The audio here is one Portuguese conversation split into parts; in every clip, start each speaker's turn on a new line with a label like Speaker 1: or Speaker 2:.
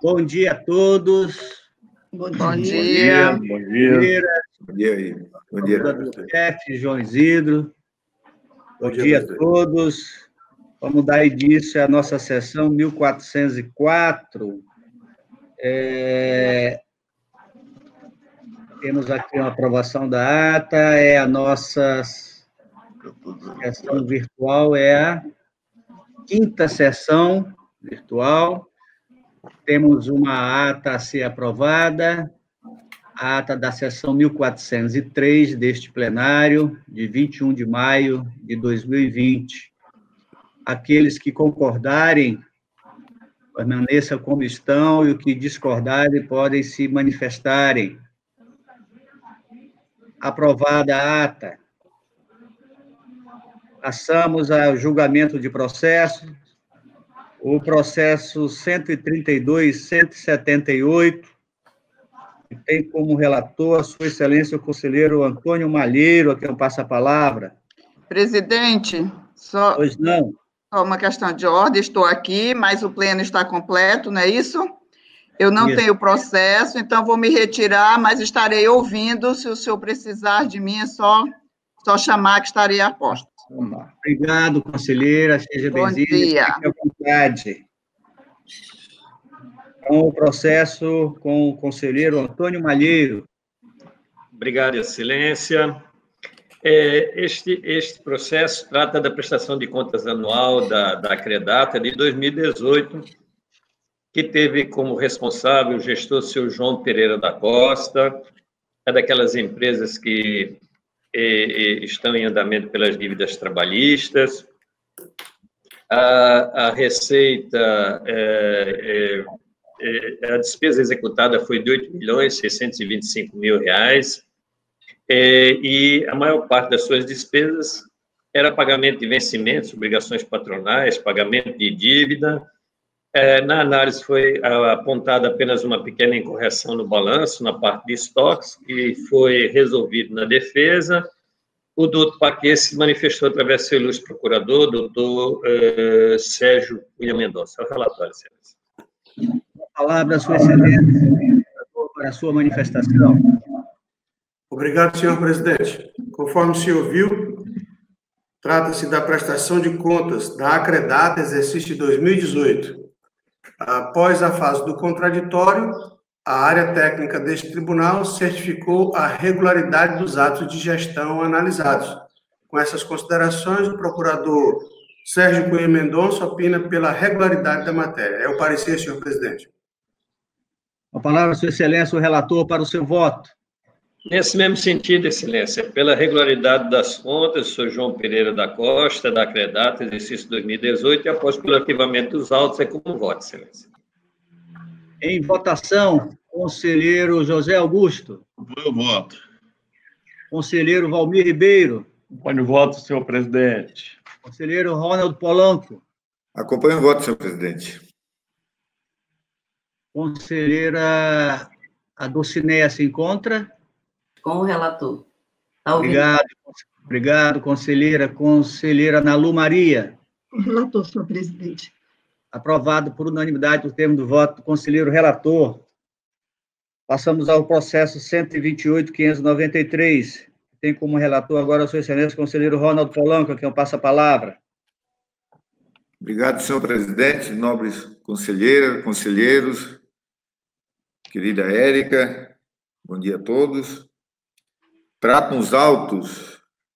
Speaker 1: Bom dia a todos.
Speaker 2: Bom
Speaker 3: dia.
Speaker 2: Bom dia.
Speaker 4: Bom dia aí. Bom dia.
Speaker 1: Chefe João Isidro. Bom dia a todos. Vamos dar início à nossa sessão 1404. Temos aqui uma aprovação da ata, a nossa sessão virtual, a quinta sessão virtual. Temos uma ata a ser aprovada, a ata da sessão 1403 deste plenário, de 21 de maio de 2020. Aqueles que concordarem, permaneçam como estão, e os que discordarem podem se manifestarem. Aprovada a ata. Passamos ao julgamento de processo. O processo 132.178, que tem como relator a sua excelência o conselheiro Antônio Malheiro, a quem eu passo a palavra.
Speaker 3: Presidente, só uma questão de ordem, estou aqui, mas o pleno está completo, não é isso? Eu não tenho processo, então vou me retirar, mas estarei ouvindo. Se o senhor precisar de mim, é só chamar que estarei a posto.
Speaker 1: Obrigado, conselheira. Seja bem-vinda.
Speaker 3: Bom dia.
Speaker 1: Fique à vontade. Com o processo com o conselheiro Antônio Malheiro.
Speaker 5: Obrigado, excelência. Este processo trata da prestação de contas anual da Acredata de 2018, que teve como responsável o gestor seu João Pereira da Costa, é daquelas empresas que estão em andamento pelas dívidas trabalhistas. A receita, a despesa executada foi de R$ 8.625.000, e a maior parte das suas despesas era pagamento de vencimentos, obrigações patronais, pagamento de dívida. Na análise foi apontada apenas uma pequena incorreção no balanço, na parte de estoques, que foi resolvido na defesa. O doutor Paquet se manifestou através do seu ilustre procurador, doutor Sérgio Cunha Mendonça. É o relatório, excelência.
Speaker 1: A palavra, sua excelência, para a sua manifestação.
Speaker 2: Obrigado, senhor presidente. Conforme o senhor viu, trata-se da prestação de contas da Acredata, exercício de 2018. Após a fase do contraditório, a área técnica deste tribunal certificou a regularidade dos atos de gestão analisados. Com essas considerações, o procurador Sérgio Cunha Mendonça opina pela regularidade da matéria. É o parecer, senhor presidente.
Speaker 1: A palavra, sua excelência, o relator, para o seu voto.
Speaker 5: Nesse mesmo sentido, excelência, pela regularidade das contas, o senhor João Pereira da Costa, da Acredata, exercício 2018, e após pelo arquivamento dos autos, é como voto, excelência.
Speaker 1: Em votação, conselheiro José Augusto.
Speaker 4: Eu voto.
Speaker 1: Conselheiro Valmir Ribeiro.
Speaker 4: Acompanho o voto, senhor presidente.
Speaker 1: Conselheiro Ronaldo Polanco.
Speaker 4: Acompanho o voto, senhor presidente.
Speaker 1: Conselheira Adocineia se encontra?
Speaker 6: Com o relator.
Speaker 1: Obrigado, conselheira. Conselheira Nalu Maria.
Speaker 7: Relator, senhor presidente.
Speaker 1: Aprovado por unanimidade o termo do voto do conselheiro relator. Passamos ao processo 128.593. Tem como relator agora a sua excelência, conselheiro Ronaldo Polanco, a quem eu passo a palavra.
Speaker 4: Obrigado, senhor presidente, nobres conselheiras, conselheiros, querida Érica, bom dia a todos. Tratam os autos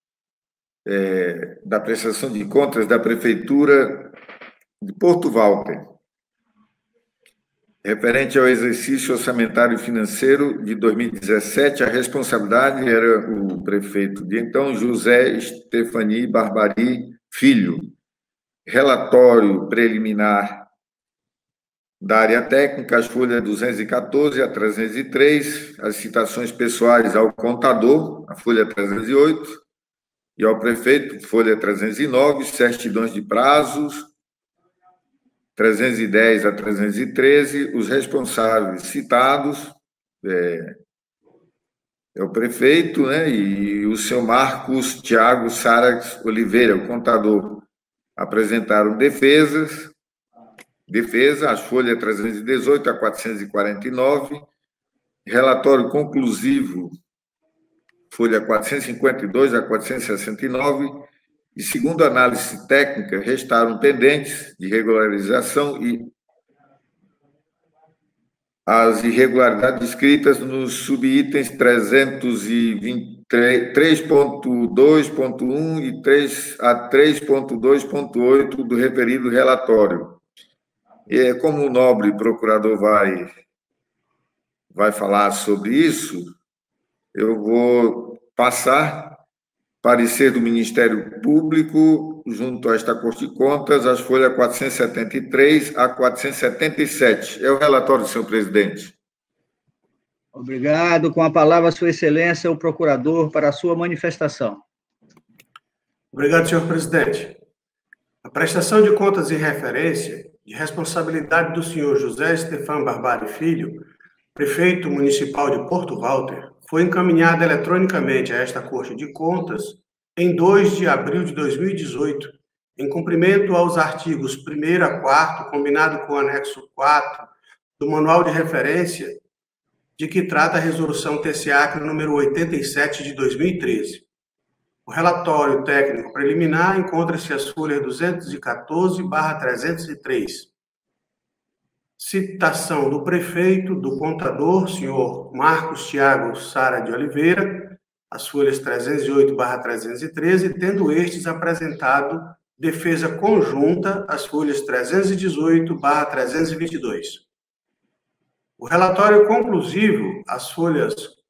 Speaker 4: da prestação de contas da Prefeitura de Porto Walter, referente ao exercício orçamentário e financeiro de 2017, a responsabilidade era o prefeito de então, José Stefani Barbari Filho. Relatório preliminar da área técnica, as folhas 214 a 303, as citações pessoais ao contador, a folha 308, e ao prefeito, folha 309, certidões de prazos, 310 a 313, os responsáveis citados, o prefeito, né, e o senhor Marcos Tiago Sarax Oliveira, o contador, apresentaram defesas, Defesa, as folhas 318 a 449, relatório conclusivo, folha 452 a 469, e segundo análise técnica, restaram pendentes de regularização e as irregularidades descritas nos subitens 3.2.1 e 3.2.8 do referido relatório. E como o nobre procurador vai falar sobre isso, eu vou passar parecer do Ministério Público junto a esta Corte de Contas, as folhas 473 a 477. É o relatório, senhor presidente.
Speaker 1: Obrigado. Com a palavra, Sua Excelência, o procurador, para a sua manifestação.
Speaker 2: Obrigado, senhor presidente. A prestação de contas e referência de responsabilidade do senhor José Stefan Barbari Filho, prefeito municipal de Porto Walter, foi encaminhada eletronicamente a esta Corte de Contas em 2 de abril de 2018, em cumprimento aos artigos 1º a 4º, combinado com o anexo 4 do Manual de Referência, de que trata a Resolução TCE número 87 de 2013. O relatório técnico preliminar encontra-se às folhas 214/303. Citação do prefeito, do contador, senhor Marcos Thiago Sara de Oliveira, as folhas 308/313, tendo estes apresentado defesa conjunta, as folhas 318/322. O relatório conclusivo, as folhas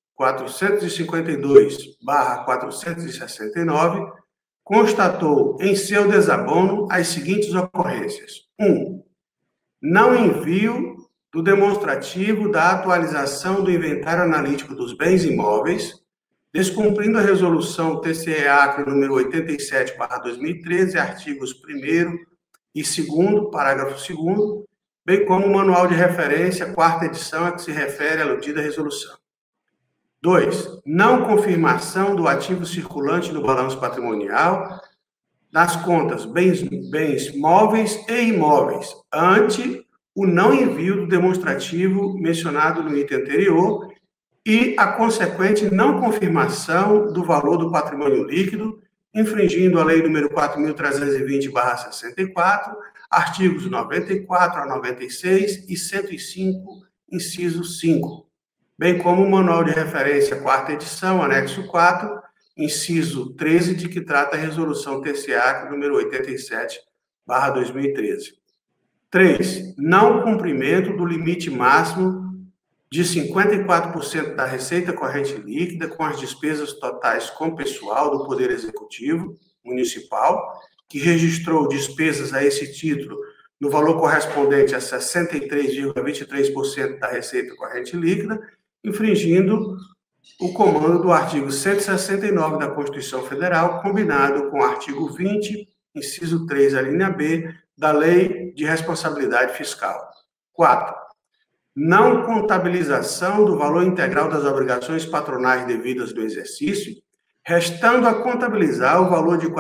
Speaker 2: 452/469, constatou em seu desabono as seguintes ocorrências. 1. Não envio do demonstrativo da atualização do inventário analítico dos bens imóveis, descumprindo a resolução TCE-Acre número 87/2013, artigos 1º e 2º, parágrafo 2º, bem como o manual de referência, 4ª edição, a que se refere a aludida resolução. 2. Não confirmação do ativo circulante no balanço patrimonial das contas bens móveis e imóveis, ante o não envio do demonstrativo mencionado no item anterior e a consequente não confirmação do valor do patrimônio líquido, infringindo a Lei nº 4.320/64, artigos 94 a 96 e 105, inciso 5, bem como o Manual de Referência, 4ª edição, anexo 4, inciso 13, de que trata a Resolução TCE número 87/2013. 3. Não cumprimento do limite máximo de 54% da receita corrente líquida com as despesas totais com pessoal do Poder Executivo Municipal, que registrou despesas a esse título no valor correspondente a 63,23% da receita corrente líquida, infringindo o comando do artigo 169 da Constituição Federal, combinado com o artigo 20, inciso 3, a linha B, da Lei de Responsabilidade Fiscal. 4. Não contabilização do valor integral das obrigações patronais devidas no exercício, restando a contabilizar o valor de R$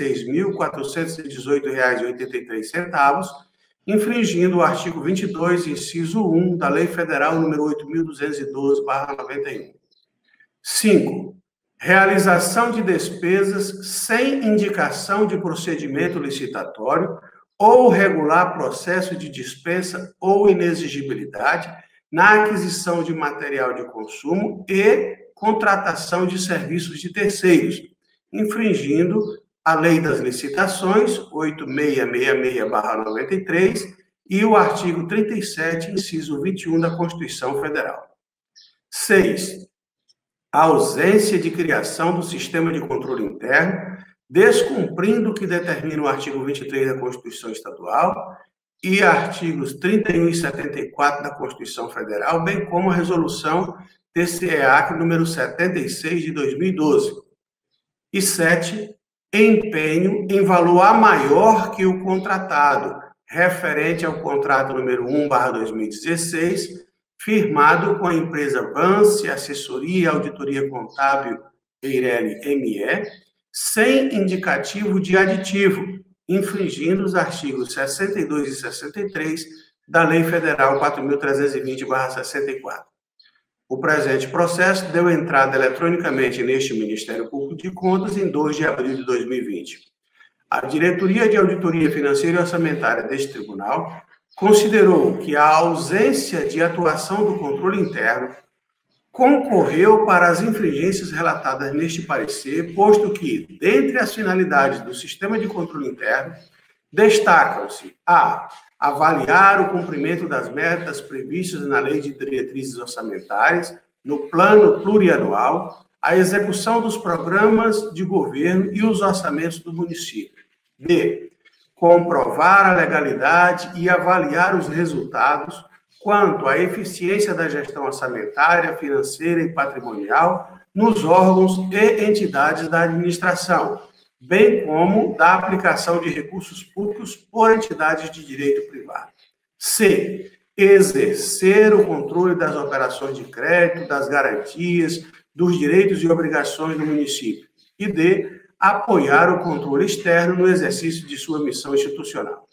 Speaker 2: 46.418,83, infringindo o artigo 22, inciso 1, da Lei Federal nº 8.212/91. 5. Realização de despesas sem indicação de procedimento licitatório ou regular processo de dispensa ou inexigibilidade na aquisição de material de consumo e contratação de serviços de terceiros, infringindo a Lei das Licitações, 8666/93, e o artigo 37, inciso 21 da Constituição Federal. 6. A ausência de criação do sistema de controle interno, descumprindo o que determina o artigo 23 da Constituição Estadual e artigos 31 e 74 da Constituição Federal, bem como a resolução TCE-Acre número 76 de 2012. E 7. Empenho em valor a maior que o contratado, referente ao contrato número 1/2016, firmado com a empresa Vance Assessoria e Auditoria Contábil Eireli ME, sem indicativo de aditivo, infringindo os artigos 62 e 63 da Lei Federal 4.320/64. O presente processo deu entrada eletronicamente neste Ministério Público de Contas em 2 de abril de 2020. A Diretoria de Auditoria Financeira e Orçamentária deste tribunal considerou que a ausência de atuação do controle interno concorreu para as infringências relatadas neste parecer, posto que, dentre as finalidades do sistema de controle interno, destacam-se a avaliar o cumprimento das metas previstas na Lei de Diretrizes Orçamentárias, no Plano Plurianual, a execução dos programas de governo e os orçamentos do município. B. Comprovar a legalidade e avaliar os resultados quanto à eficiência da gestão orçamentária, financeira e patrimonial nos órgãos e entidades da administração, bem como da aplicação de recursos públicos por entidades de direito privado. C. Exercer o controle das operações de crédito, das garantias, dos direitos e obrigações do município. E D. Apoiar o controle externo no exercício de sua missão institucional.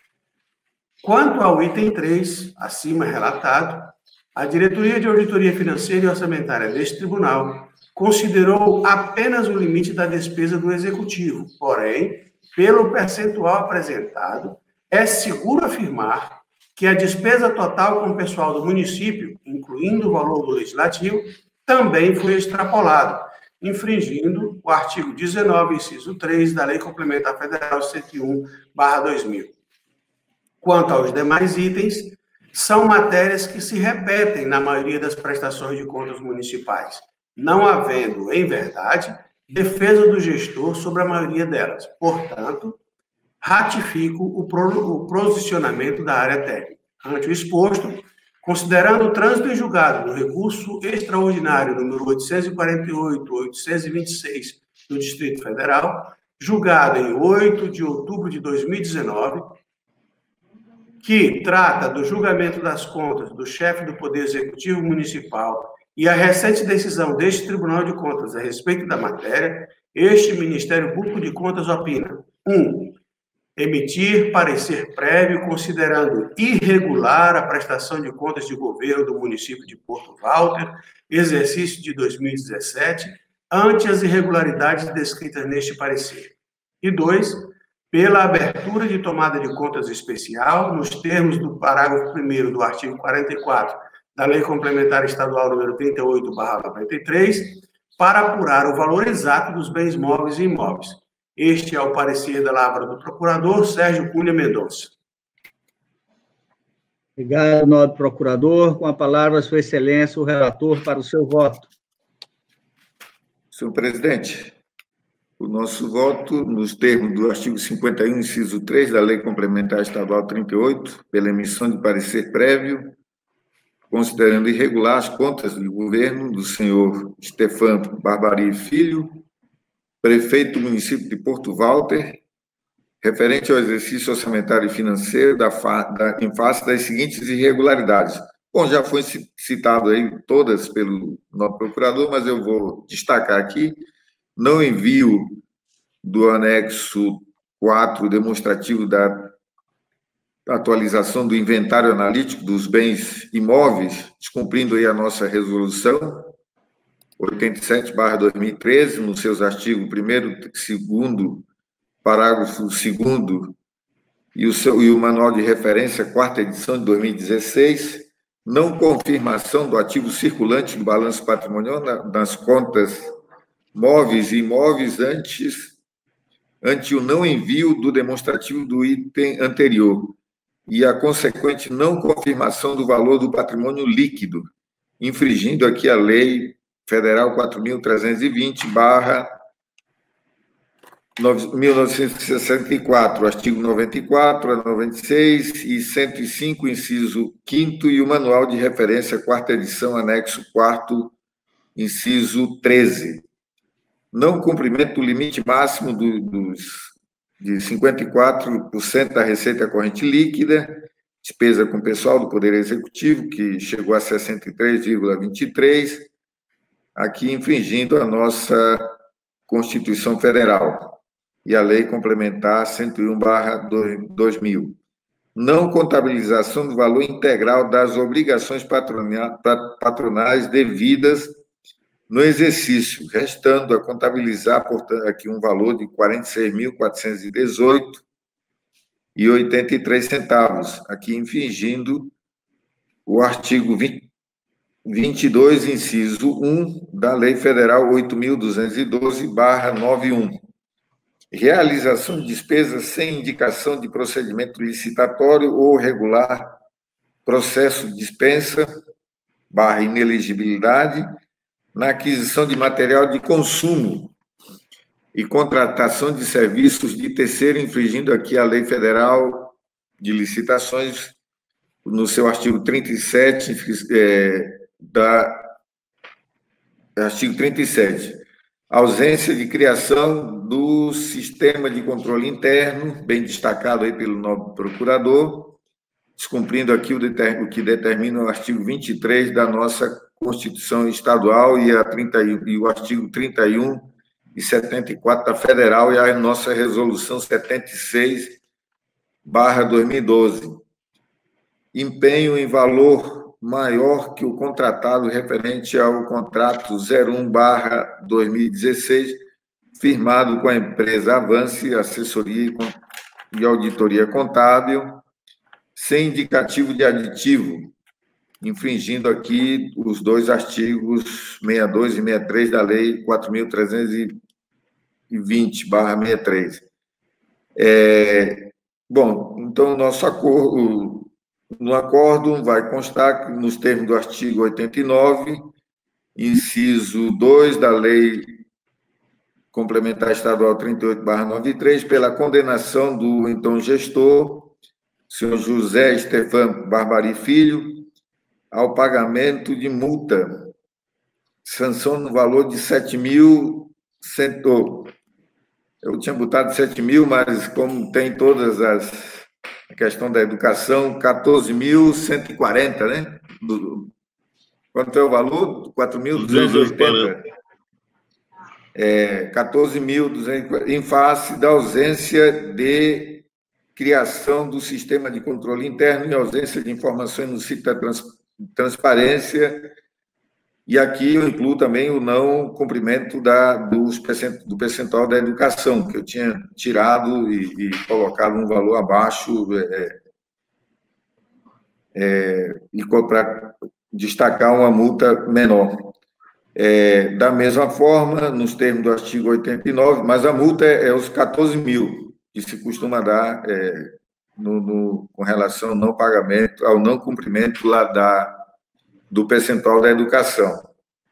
Speaker 2: Quanto ao item 3, acima relatado, a Diretoria de Auditoria Financeira e Orçamentária deste tribunal considerou apenas o limite da despesa do Executivo, porém, pelo percentual apresentado, é seguro afirmar que a despesa total com o pessoal do município, incluindo o valor do Legislativo, também foi extrapolado, infringindo o artigo 19, inciso 3 da Lei Complementar Federal 101/2000. Quanto aos demais itens, são matérias que se repetem na maioria das prestações de contas municipais, não havendo, em verdade, defesa do gestor sobre a maioria delas. Portanto, ratifico o posicionamento da área técnica. Ante o exposto, considerando o trânsito em julgado do recurso extraordinário número 848-826 do Distrito Federal, julgado em 8 de outubro de 2019, que trata do julgamento das contas do chefe do Poder Executivo Municipal e a recente decisão deste Tribunal de Contas a respeito da matéria, este Ministério Público de Contas opina: 1. Emitir parecer prévio considerando irregular a prestação de contas de governo do município de Porto Walter, exercício de 2017, ante as irregularidades descritas neste parecer. E 2. Pela abertura de tomada de contas especial, nos termos do parágrafo 1º do artigo 44 da Lei Complementar Estadual número 38/93, para apurar o valor exato dos bens móveis e imóveis. Este é o parecer da Lavra do Procurador Sérgio Cunha Mendonça.
Speaker 1: Obrigado, nobre procurador. Com a palavra, Sua Excelência, o relator, para o seu voto.
Speaker 4: Senhor presidente, o nosso voto, nos termos do artigo 51, inciso 3 da Lei Complementar Estadual 38, pela emissão de parecer prévio, considerando irregular as contas de governo do senhor Stefano Barbari Filho, prefeito do município de Porto Walter, referente ao exercício orçamentário e financeiro em face das seguintes irregularidades. Bom, já foi citado aí todas pelo nosso procurador, mas eu vou destacar aqui: não envio do anexo 4 demonstrativo da atualização do inventário analítico dos bens imóveis, descumprindo aí a nossa resolução 87/2013, nos seus artigos 1º, 2º, parágrafo 2º, e o manual de referência, 4ª edição de 2016, não confirmação do ativo circulante do balanço patrimonial nas contas móveis e imóveis ante o não envio do demonstrativo do item anterior e a consequente não confirmação do valor do patrimônio líquido, infringindo aqui a Lei Federal 4.320/1964, artigo 94 a 96 e 105, inciso 5º, e o Manual de Referência, 4ª edição, anexo 4º, inciso 13. Não cumprimento do limite máximo de 54% da receita corrente líquida, despesa com pessoal do Poder Executivo, que chegou a 63,23%, aqui infringindo a nossa Constituição Federal. e a Lei Complementar 101/2000. Não contabilização do valor integral das obrigações patronais devidas no exercício, restando a contabilizar, portanto, aqui um valor de R$ 46.418,83, aqui infringindo o artigo 22, inciso 1, da Lei Federal 8.212/91. Realização de despesas sem indicação de procedimento licitatório ou regular, processo de dispensa/ineligibilidade, na aquisição de material de consumo e contratação de serviços de terceiro, infringindo aqui a Lei Federal de Licitações, no seu artigo 37, artigo 37. Ausência de criação do sistema de controle interno, bem destacado aí pelo nobre procurador, descumprindo aqui o que determina o artigo 23 da nossa Constituição Estadual e o artigo 31 e 74 da Federal e a nossa Resolução 76/2012. Empenho em valor maior que o contratado referente ao contrato 01/2016, firmado com a empresa Avance Assessoria e Auditoria Contábil, sem indicativo de aditivo, infringindo aqui os dois artigos 62 e 63 da Lei 4.320/63. Bom, então, no acordo vai constar que, nos termos do artigo 89, inciso 2 da Lei Complementar Estadual 38/93, pela condenação do então gestor, senhor José Stefan Barbari Filho, ao pagamento de multa, sanção no valor de 7.100. Eu tinha botado 7.000, mas como tem todas a questão da educação, 14.140, né? Quanto é o valor? 4.280. 14.240, em face da ausência de criação do sistema de controle interno e ausência de informações no sítio da transparência, e aqui eu incluo também o não cumprimento do percentual da educação, que eu tinha tirado e colocado um valor abaixo, para destacar uma multa menor. Da mesma forma, nos termos do artigo 89, mas a multa é os 14.000, que se costuma dar com relação ao não pagamento, ao não cumprimento do percentual da educação.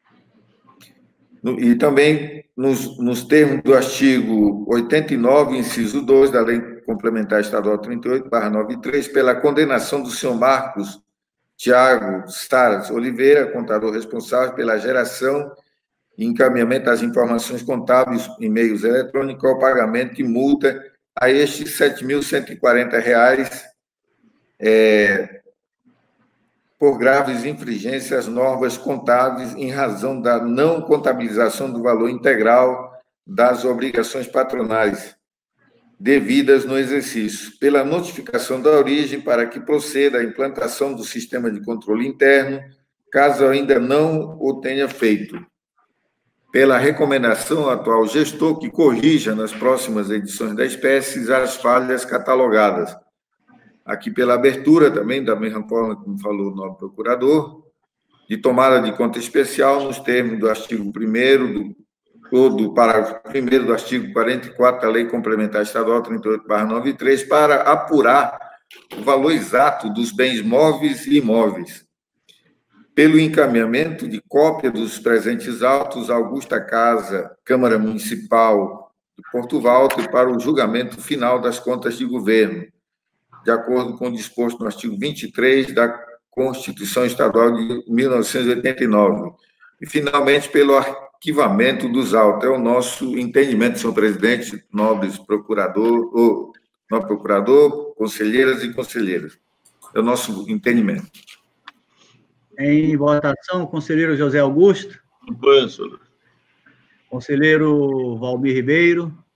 Speaker 4: E também, nos termos do artigo 89, inciso 2 da Lei Complementar Estadual 38/93, pela condenação do senhor Marcos Tiago Saras Oliveira, contador responsável pela geração e encaminhamento das informações contábeis em meios eletrônicos, ao pagamento de multa a estes R$ 7.140, por graves infringências às normas contábeis em razão da não contabilização do valor integral das obrigações patronais devidas no exercício, pela notificação da origem para que proceda a implantação do sistema de controle interno, caso ainda não o tenha feito, pela recomendação ao atual gestor que corrija nas próximas edições da espécie as falhas catalogadas. Aqui pela abertura também, da mesma forma como falou o novo procurador, de tomada de conta especial nos termos do artigo 1º do parágrafo 1º do artigo 44 da Lei Complementar Estadual 38/93, para apurar o valor exato dos bens móveis e imóveis, pelo encaminhamento de cópia dos presentes autos à Augusta Casa, Câmara Municipal de Porto Alto, para o julgamento final das contas de governo, de acordo com o disposto no artigo 23 da Constituição Estadual de 1989. E, finalmente, pelo arquivamento dos autos. É o nosso entendimento, senhor presidente, nobre procurador, conselheiras e conselheiros. É o nosso entendimento.
Speaker 1: Em votação, conselheiro José Augusto.
Speaker 8: Acompanho, senhor.
Speaker 1: Conselheiro Valmir Ribeiro.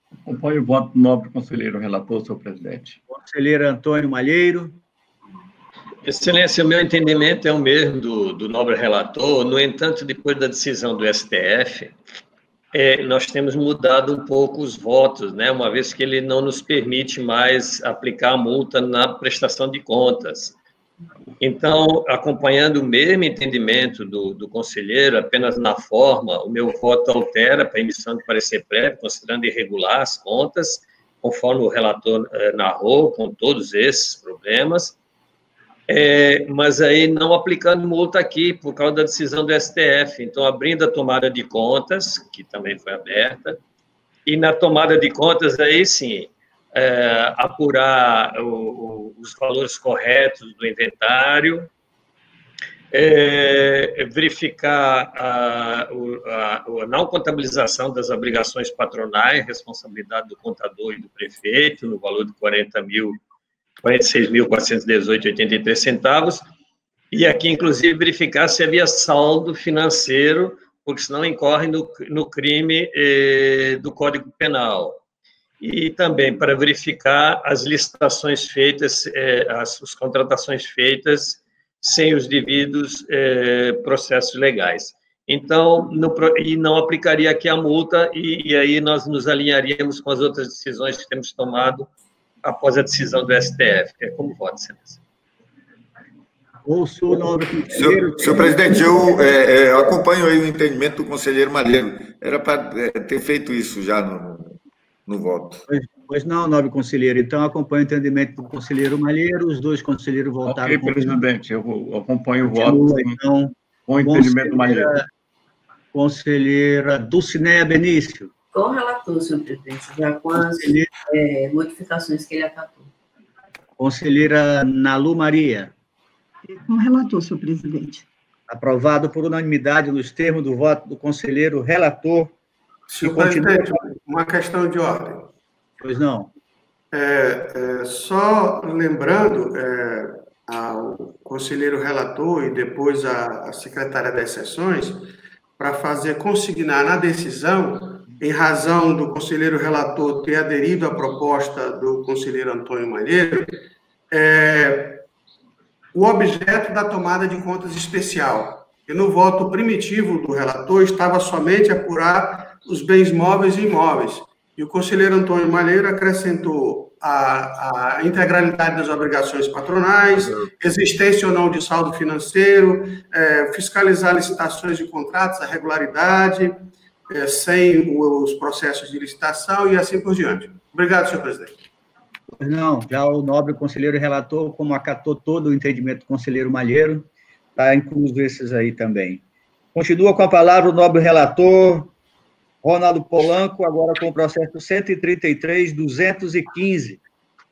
Speaker 8: Acompanho o voto do nobre conselheiro relator, senhor presidente.
Speaker 1: Conselheiro Antônio Malheiro.
Speaker 5: Excelência, o meu entendimento é o mesmo do nobre relator. No entanto, depois da decisão do STF, nós temos mudado um pouco os votos, né? Uma vez que ele não nos permite mais aplicar a multa na prestação de contas. Então, acompanhando o mesmo entendimento do conselheiro, apenas na forma, o meu voto altera para emissão de parecer prévio, considerando irregular as contas, conforme o relator narrou, com todos esses problemas, mas aí não aplicando multa aqui, por causa da decisão do STF. Então, abrindo a tomada de contas, que também foi aberta, e na tomada de contas, aí sim, apurar os valores corretos do inventário, verificar a não contabilização das obrigações patronais, responsabilidade do contador e do prefeito, no valor de 46.418,83 centavos, e aqui, inclusive, verificar se havia saldo financeiro, porque senão incorre no crime do Código Penal. E também para verificar as licitações feitas, as contratações feitas sem os devidos processos legais. Então, não aplicaria aqui a multa, e aí nós nos alinharíamos com as outras decisões que temos tomado após a decisão do STF, que é como voto, excelência.
Speaker 1: Ouço o nobre conselheiro.
Speaker 4: Senhor presidente, eu acompanho aí o entendimento do conselheiro Malheiro. Era para ter feito isso já no voto.
Speaker 1: Pois não, nobre conselheiro. Então, acompanho o entendimento do conselheiro Malheiro. Os dois conselheiros votaram.
Speaker 8: Ok, presidente, eu acompanho o voto
Speaker 1: então,
Speaker 8: com o entendimento do Malheiro.
Speaker 1: Conselheira Dulcineia Benício.
Speaker 6: Com o relator, senhor presidente, já com as modificações que ele acatou.
Speaker 1: Conselheira Nalu Maria.
Speaker 7: Com o relator, senhor presidente.
Speaker 1: Aprovado por unanimidade nos termos do voto do conselheiro relator.
Speaker 2: Senhor presidente, uma questão de ordem.
Speaker 1: Pois não.
Speaker 2: Só lembrando ao conselheiro relator e depois à secretária das sessões, para consignar na decisão, em razão do conselheiro relator ter aderido à proposta do conselheiro Antônio Malheiro, o objeto da tomada de contas especial. E no voto primitivo do relator estava somente apurar os bens móveis e imóveis. E o conselheiro Antônio Malheiro acrescentou a integralidade das obrigações patronais, existência ou não de saldo financeiro, fiscalizar licitações de contratos, a regularidade, sem os processos de licitação e assim por diante. Obrigado, senhor presidente.
Speaker 1: Não, já o nobre conselheiro relator, como acatou todo o entendimento do conselheiro Malheiro, está incluso esses aí também. Continua com a palavra o nobre relator, Ronaldo Polanco, agora com o processo 133.215.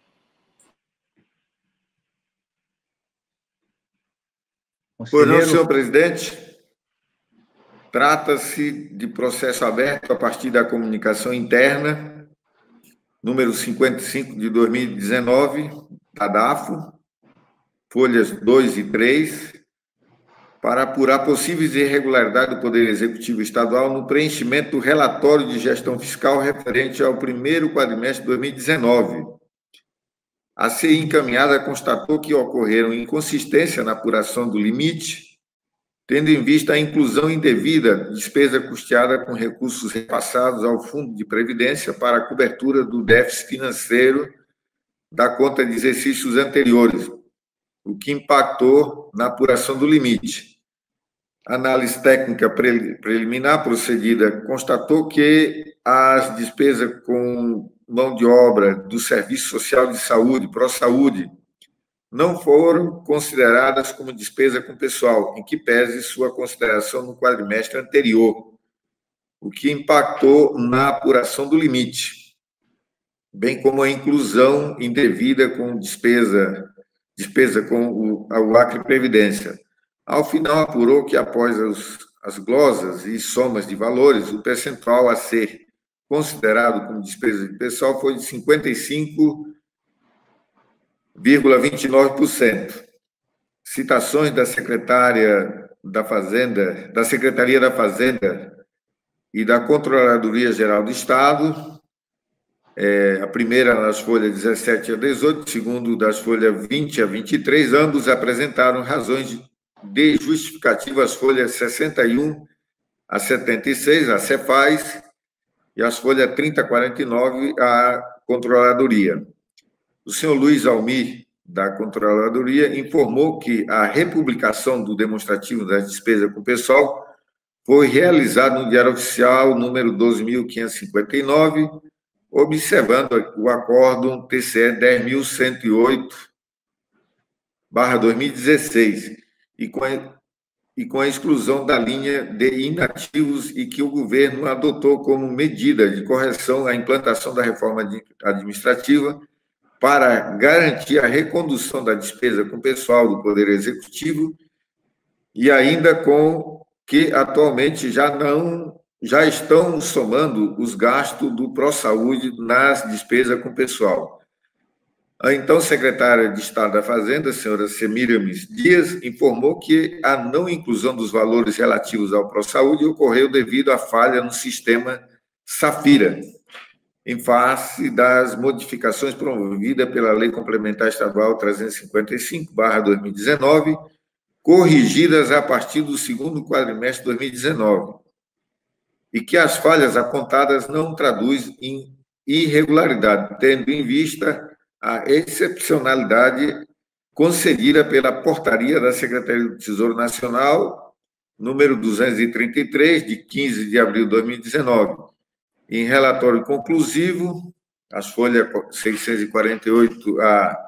Speaker 4: Pois não, senhor presidente. Trata-se de processo aberto a partir da comunicação interna, número 55 de 2019, da DAFO, folhas 2 e 3, para apurar possíveis irregularidades do Poder Executivo Estadual no preenchimento do relatório de gestão fiscal referente ao primeiro quadrimestre de 2019. A CI encaminhada constatou que ocorreram inconsistência na apuração do limite, tendo em vista a inclusão indevida de despesa custeada com recursos repassados ao Fundo de Previdência para a cobertura do déficit financeiro da conta de exercícios anteriores, o que impactou na apuração do limite. A análise técnica preliminar procedida constatou que as despesas com mão de obra do Serviço Social de Saúde, ProSaúde, não foram consideradas como despesa com pessoal, em que pese sua consideração no quadrimestre anterior, o que impactou na apuração do limite, bem como a inclusão indevida com despesa com o Acre Previdência. Ao final, apurou que, após as glosas e somas de valores, o percentual a ser considerado como despesa de pessoal foi de 55,29%. Citações da Secretaria da Fazenda e da Controladoria Geral do Estado A primeira nas folhas 17 a 18, segundo das folhas 20 a 23, ambos apresentaram razões de justificativa às folhas 61 a 76, a Cefaz, e as folhas 30 a 49, a Controladoria. O senhor Luiz Almir, da Controladoria, informou que a republicação do demonstrativo das despesas com o pessoal foi realizada no Diário Oficial número 12.559, observando o acórdão TCE 10.108/2016, e com a exclusão da linha de inativos, e que o governo adotou como medida de correção à implantação da reforma administrativa para garantir a recondução da despesa com o pessoal do Poder Executivo, e ainda com que atualmente já estão somando os gastos do ProSaúde nas despesas com o pessoal. A então secretária de Estado da Fazenda, a senhora Semiramis Dias, informou que a não inclusão dos valores relativos ao ProSaúde ocorreu devido à falha no sistema Safira, em face das modificações promovidas pela Lei Complementar Estadual 355/2019, corrigidas a partir do segundo quadrimestre de 2019, e que as falhas apontadas não traduzem em irregularidade, tendo em vista a excepcionalidade concedida pela portaria da Secretaria do Tesouro Nacional, número 233, de 15 de abril de 2019. Em relatório conclusivo, as folhas 648 a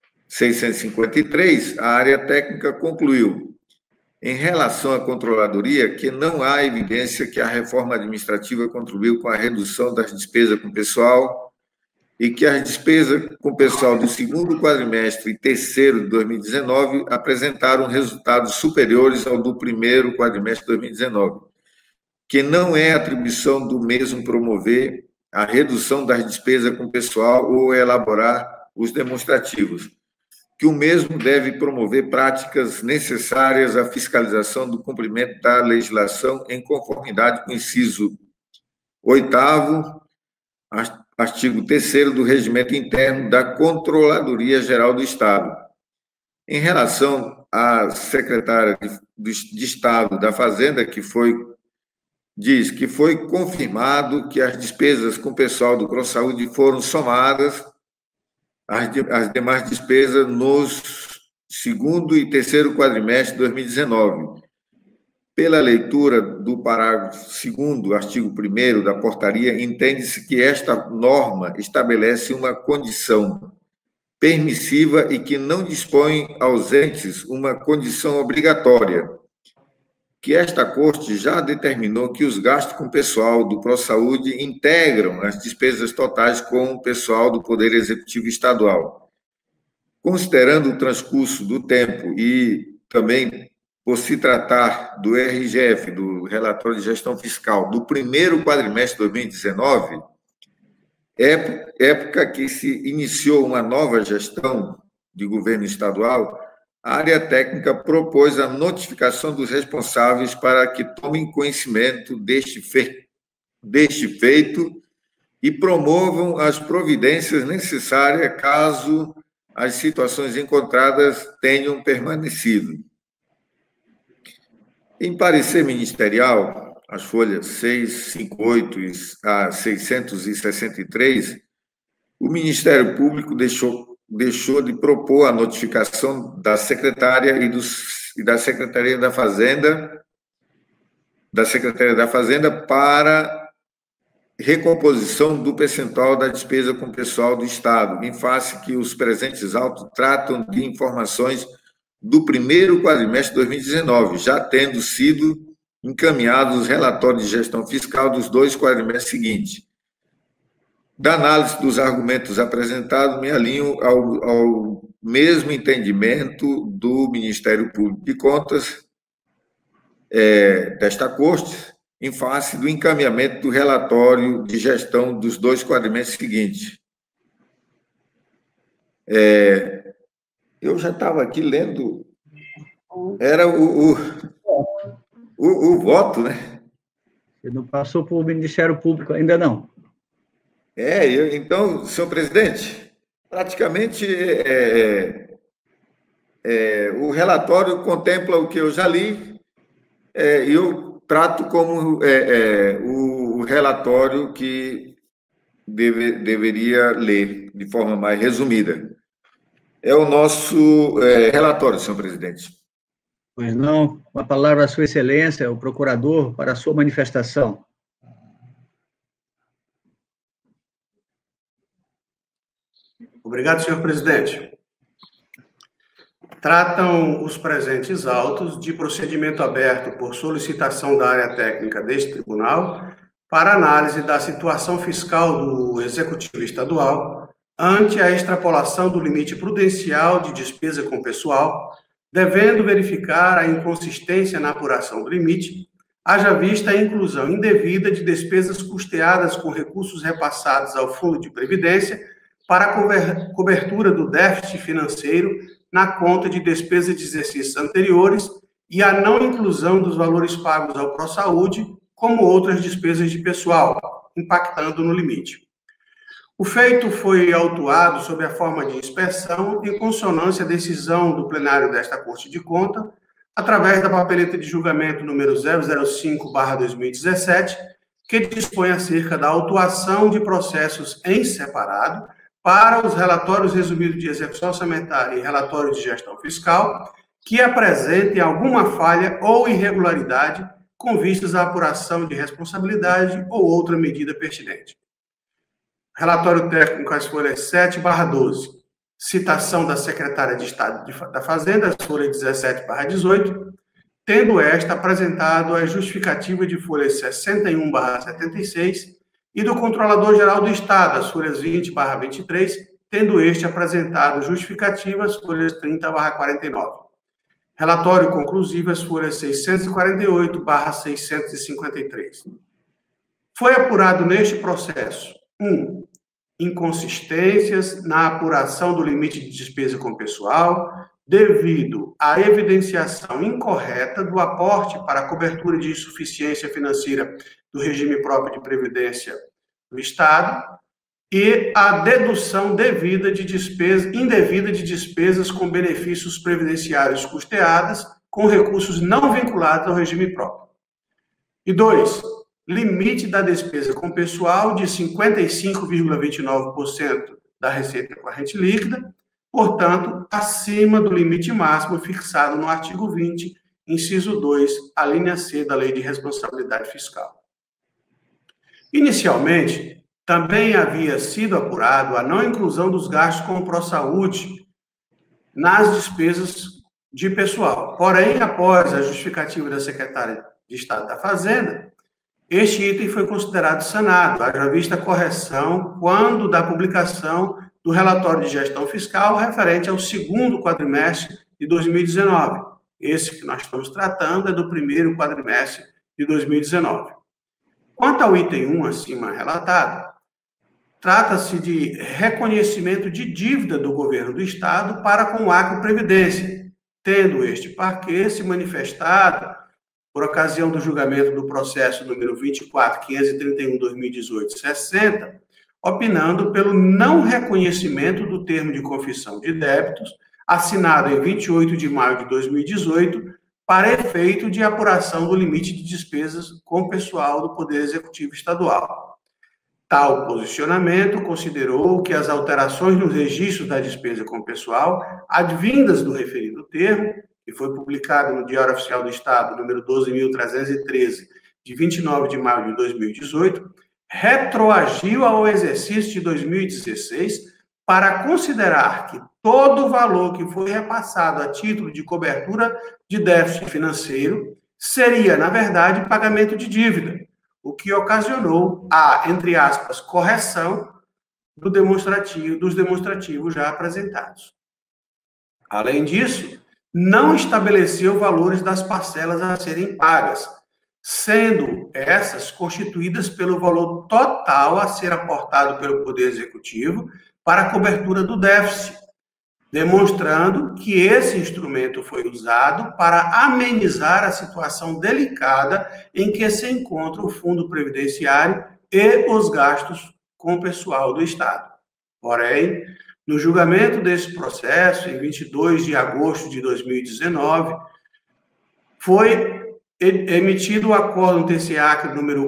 Speaker 4: 653, a área técnica concluiu, em relação à controladoria, que não há evidência que a reforma administrativa contribuiu com a redução das despesas com pessoal e que as despesas com pessoal do segundo quadrimestre e terceiro de 2019 apresentaram resultados superiores ao do primeiro quadrimestre de 2019, que não é atribuição do mesmo promover a redução das despesas com pessoal ou elaborar os demonstrativos, que o mesmo deve promover práticas necessárias à fiscalização do cumprimento da legislação em conformidade com o inciso 8º, artigo 3º do Regimento Interno da Controladoria Geral do Estado. Em relação à secretária de Estado da Fazenda, diz que foi confirmado que as despesas com o pessoal do ProSaúde foram somadas as demais despesas nos segundo e terceiro quadrimestre de 2019. Pela leitura do parágrafo 2º, artigo 1º da portaria, entende-se que esta norma estabelece uma condição permissiva e que não dispõe aos entes uma condição obrigatória, que esta Corte já determinou que os gastos com o pessoal do ProSaúde integram as despesas totais com o pessoal do Poder Executivo Estadual. Considerando o transcurso do tempo e também por se tratar do RGF, do Relatório de Gestão Fiscal, do primeiro quadrimestre de 2019, época que se iniciou uma nova gestão de governo estadual, a área técnica propôs a notificação dos responsáveis para que tomem conhecimento deste feito e promovam as providências necessárias caso as situações encontradas tenham permanecido. Em parecer ministerial, as folhas 658 a 663, o Ministério Público deixou de propor a notificação da secretária e da Secretaria da Fazenda, para recomposição do percentual da despesa com o pessoal do Estado, em face que os presentes autos tratam de informações do primeiro quadrimestre de 2019, já tendo sido encaminhados os relatórios de gestão fiscal dos dois quadrimestres seguintes. Da análise dos argumentos apresentados, me alinho ao mesmo entendimento do Ministério Público de Contas desta Corte, em face do encaminhamento do relatório de gestão dos dois quadrimestres seguintes. Eu já estava aqui lendo, era o voto, né?
Speaker 1: Você não passou para o Ministério Público ainda não?
Speaker 4: Então, senhor presidente, praticamente o relatório contempla o que eu já li, e eu trato como o relatório que deveria ler de forma mais resumida. É o nosso relatório, senhor presidente.
Speaker 1: Pois não. Com a palavra a sua excelência, o procurador, para a sua manifestação.
Speaker 2: Obrigado, senhor presidente. Tratam os presentes autos de procedimento aberto por solicitação da área técnica deste tribunal para análise da situação fiscal do Executivo Estadual ante a extrapolação do limite prudencial de despesa com pessoal, devendo verificar a inconsistência na apuração do limite, haja vista a inclusão indevida de despesas custeadas com recursos repassados ao Fundo de Previdência para a cobertura do déficit financeiro na conta de despesas de exercícios anteriores e a não inclusão dos valores pagos ao ProSaúde, como outras despesas de pessoal, impactando no limite. O feito foi autuado sob a forma de inspeção, em consonância à decisão do plenário desta Corte de Contas, através da papeleta de julgamento número 005/2017, que dispõe acerca da autuação de processos em separado para os relatórios resumidos de execução orçamentária e relatório de gestão fiscal que apresentem alguma falha ou irregularidade com vistas à apuração de responsabilidade ou outra medida pertinente. Relatório técnico às folhas 7/12. Citação da secretária de Estado da Fazenda, as folhas 17/18, tendo esta apresentado a justificativa de folhas 61/76 e do Controlador-Geral do Estado, as folhas 20/23, tendo este apresentado justificativas, folhas 30/49. Relatório conclusivo, as folhas 648/653. Foi apurado neste processo: 1. Inconsistências na apuração do limite de despesa com pessoal, devido à evidenciação incorreta do aporte para a cobertura de insuficiência financeira do regime próprio de previdência do Estado e a dedução indevida de despesas com benefícios previdenciários custeadas com recursos não vinculados ao regime próprio. E 2. Limite da despesa com pessoal de 55,29% da receita corrente líquida, portanto, acima do limite máximo fixado no artigo 20, inciso 2, a linha C da Lei de Responsabilidade Fiscal. Inicialmente, também havia sido apurado a não inclusão dos gastos com o ProSaúde nas despesas de pessoal. Porém, após a justificativa da secretária de Estado da Fazenda, este item foi considerado sanado, haja vista a correção quando da publicação do relatório de gestão fiscal referente ao segundo quadrimestre de 2019. Esse que nós estamos tratando é do primeiro quadrimestre de 2019. Quanto ao item 1 acima relatado, trata-se de reconhecimento de dívida do governo do Estado para com o Acre Previdência, tendo este parquê se manifestado por ocasião do julgamento do processo número 24.531/2018-60, opinando pelo não reconhecimento do termo de confissão de débitos, assinado em 28 de maio de 2018, para efeito de apuração do limite de despesas com pessoal do Poder Executivo Estadual. Tal posicionamento considerou que as alterações nos registros da despesa com pessoal, advindas do referido termo, que foi publicado no Diário Oficial do Estado, número 12.313, de 29 de maio de 2018, retroagiu ao exercício de 2016 para considerar que todo o valor que foi repassado a título de cobertura de déficit financeiro seria, na verdade, pagamento de dívida, o que ocasionou a, entre aspas, correção dos demonstrativos já apresentados. Além disso, não estabeleceu valores das parcelas a serem pagas, sendo essas constituídas pelo valor total a ser aportado pelo Poder Executivo para a cobertura do déficit, demonstrando que esse instrumento foi usado para amenizar a situação delicada em que se encontra o Fundo Previdenciário e os gastos com o pessoal do Estado. Porém, no julgamento desse processo, em 22 de agosto de 2019, foi emitido o acórdão TCAC número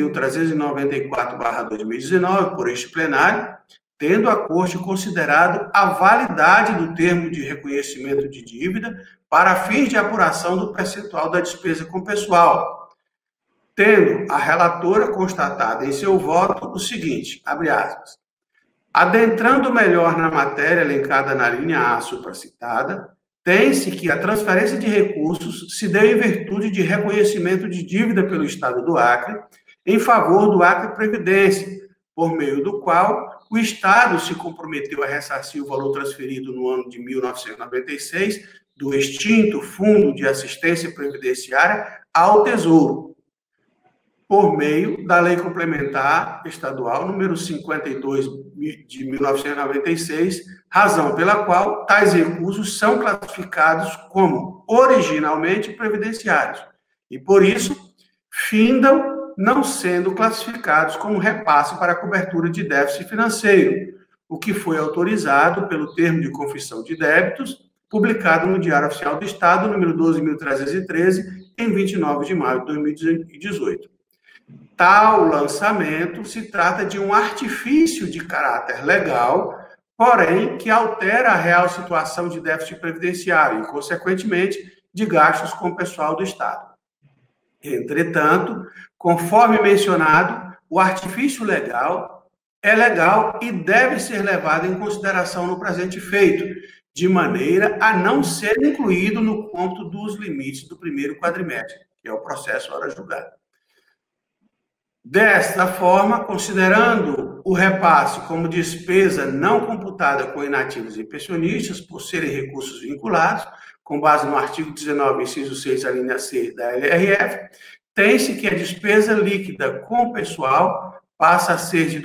Speaker 2: 11.394/2019 por este plenário, tendo a Corte considerado a validade do termo de reconhecimento de dívida para fins de apuração do percentual da despesa com pessoal, tendo a relatora constatado em seu voto o seguinte, abre aspas, adentrando melhor na matéria elencada na linha A supracitada, tem-se que a transferência de recursos se deu em virtude de reconhecimento de dívida pelo Estado do Acre em favor do Acre Previdência, por meio do qual o Estado se comprometeu a ressarcir o valor transferido no ano de 1996 do extinto Fundo de Assistência Previdenciária ao Tesouro, por meio da Lei Complementar Estadual número 52 de 1996, razão pela qual tais recursos são classificados como originalmente previdenciários e, por isso, findam não sendo classificados como repasse para cobertura de déficit financeiro, o que foi autorizado pelo termo de confissão de débitos, publicado no Diário Oficial do Estado, número 12.313, em 29 de maio de 2018. Tal lançamento se trata de um artifício de caráter legal, porém, que altera a real situação de déficit previdenciário e, consequentemente, de gastos com o pessoal do Estado. Entretanto, conforme mencionado, o artifício legal é legal e deve ser levado em consideração no presente feito, de maneira a não ser incluído no cômputo dos limites do primeiro quadrimestre, que é o processo ora julgado. Desta forma, considerando o repasse como despesa não computada com inativos e pensionistas, por serem recursos vinculados, com base no artigo 19, inciso 6, a linha C da LRF, tem-se que a despesa líquida com pessoal passa a ser de R$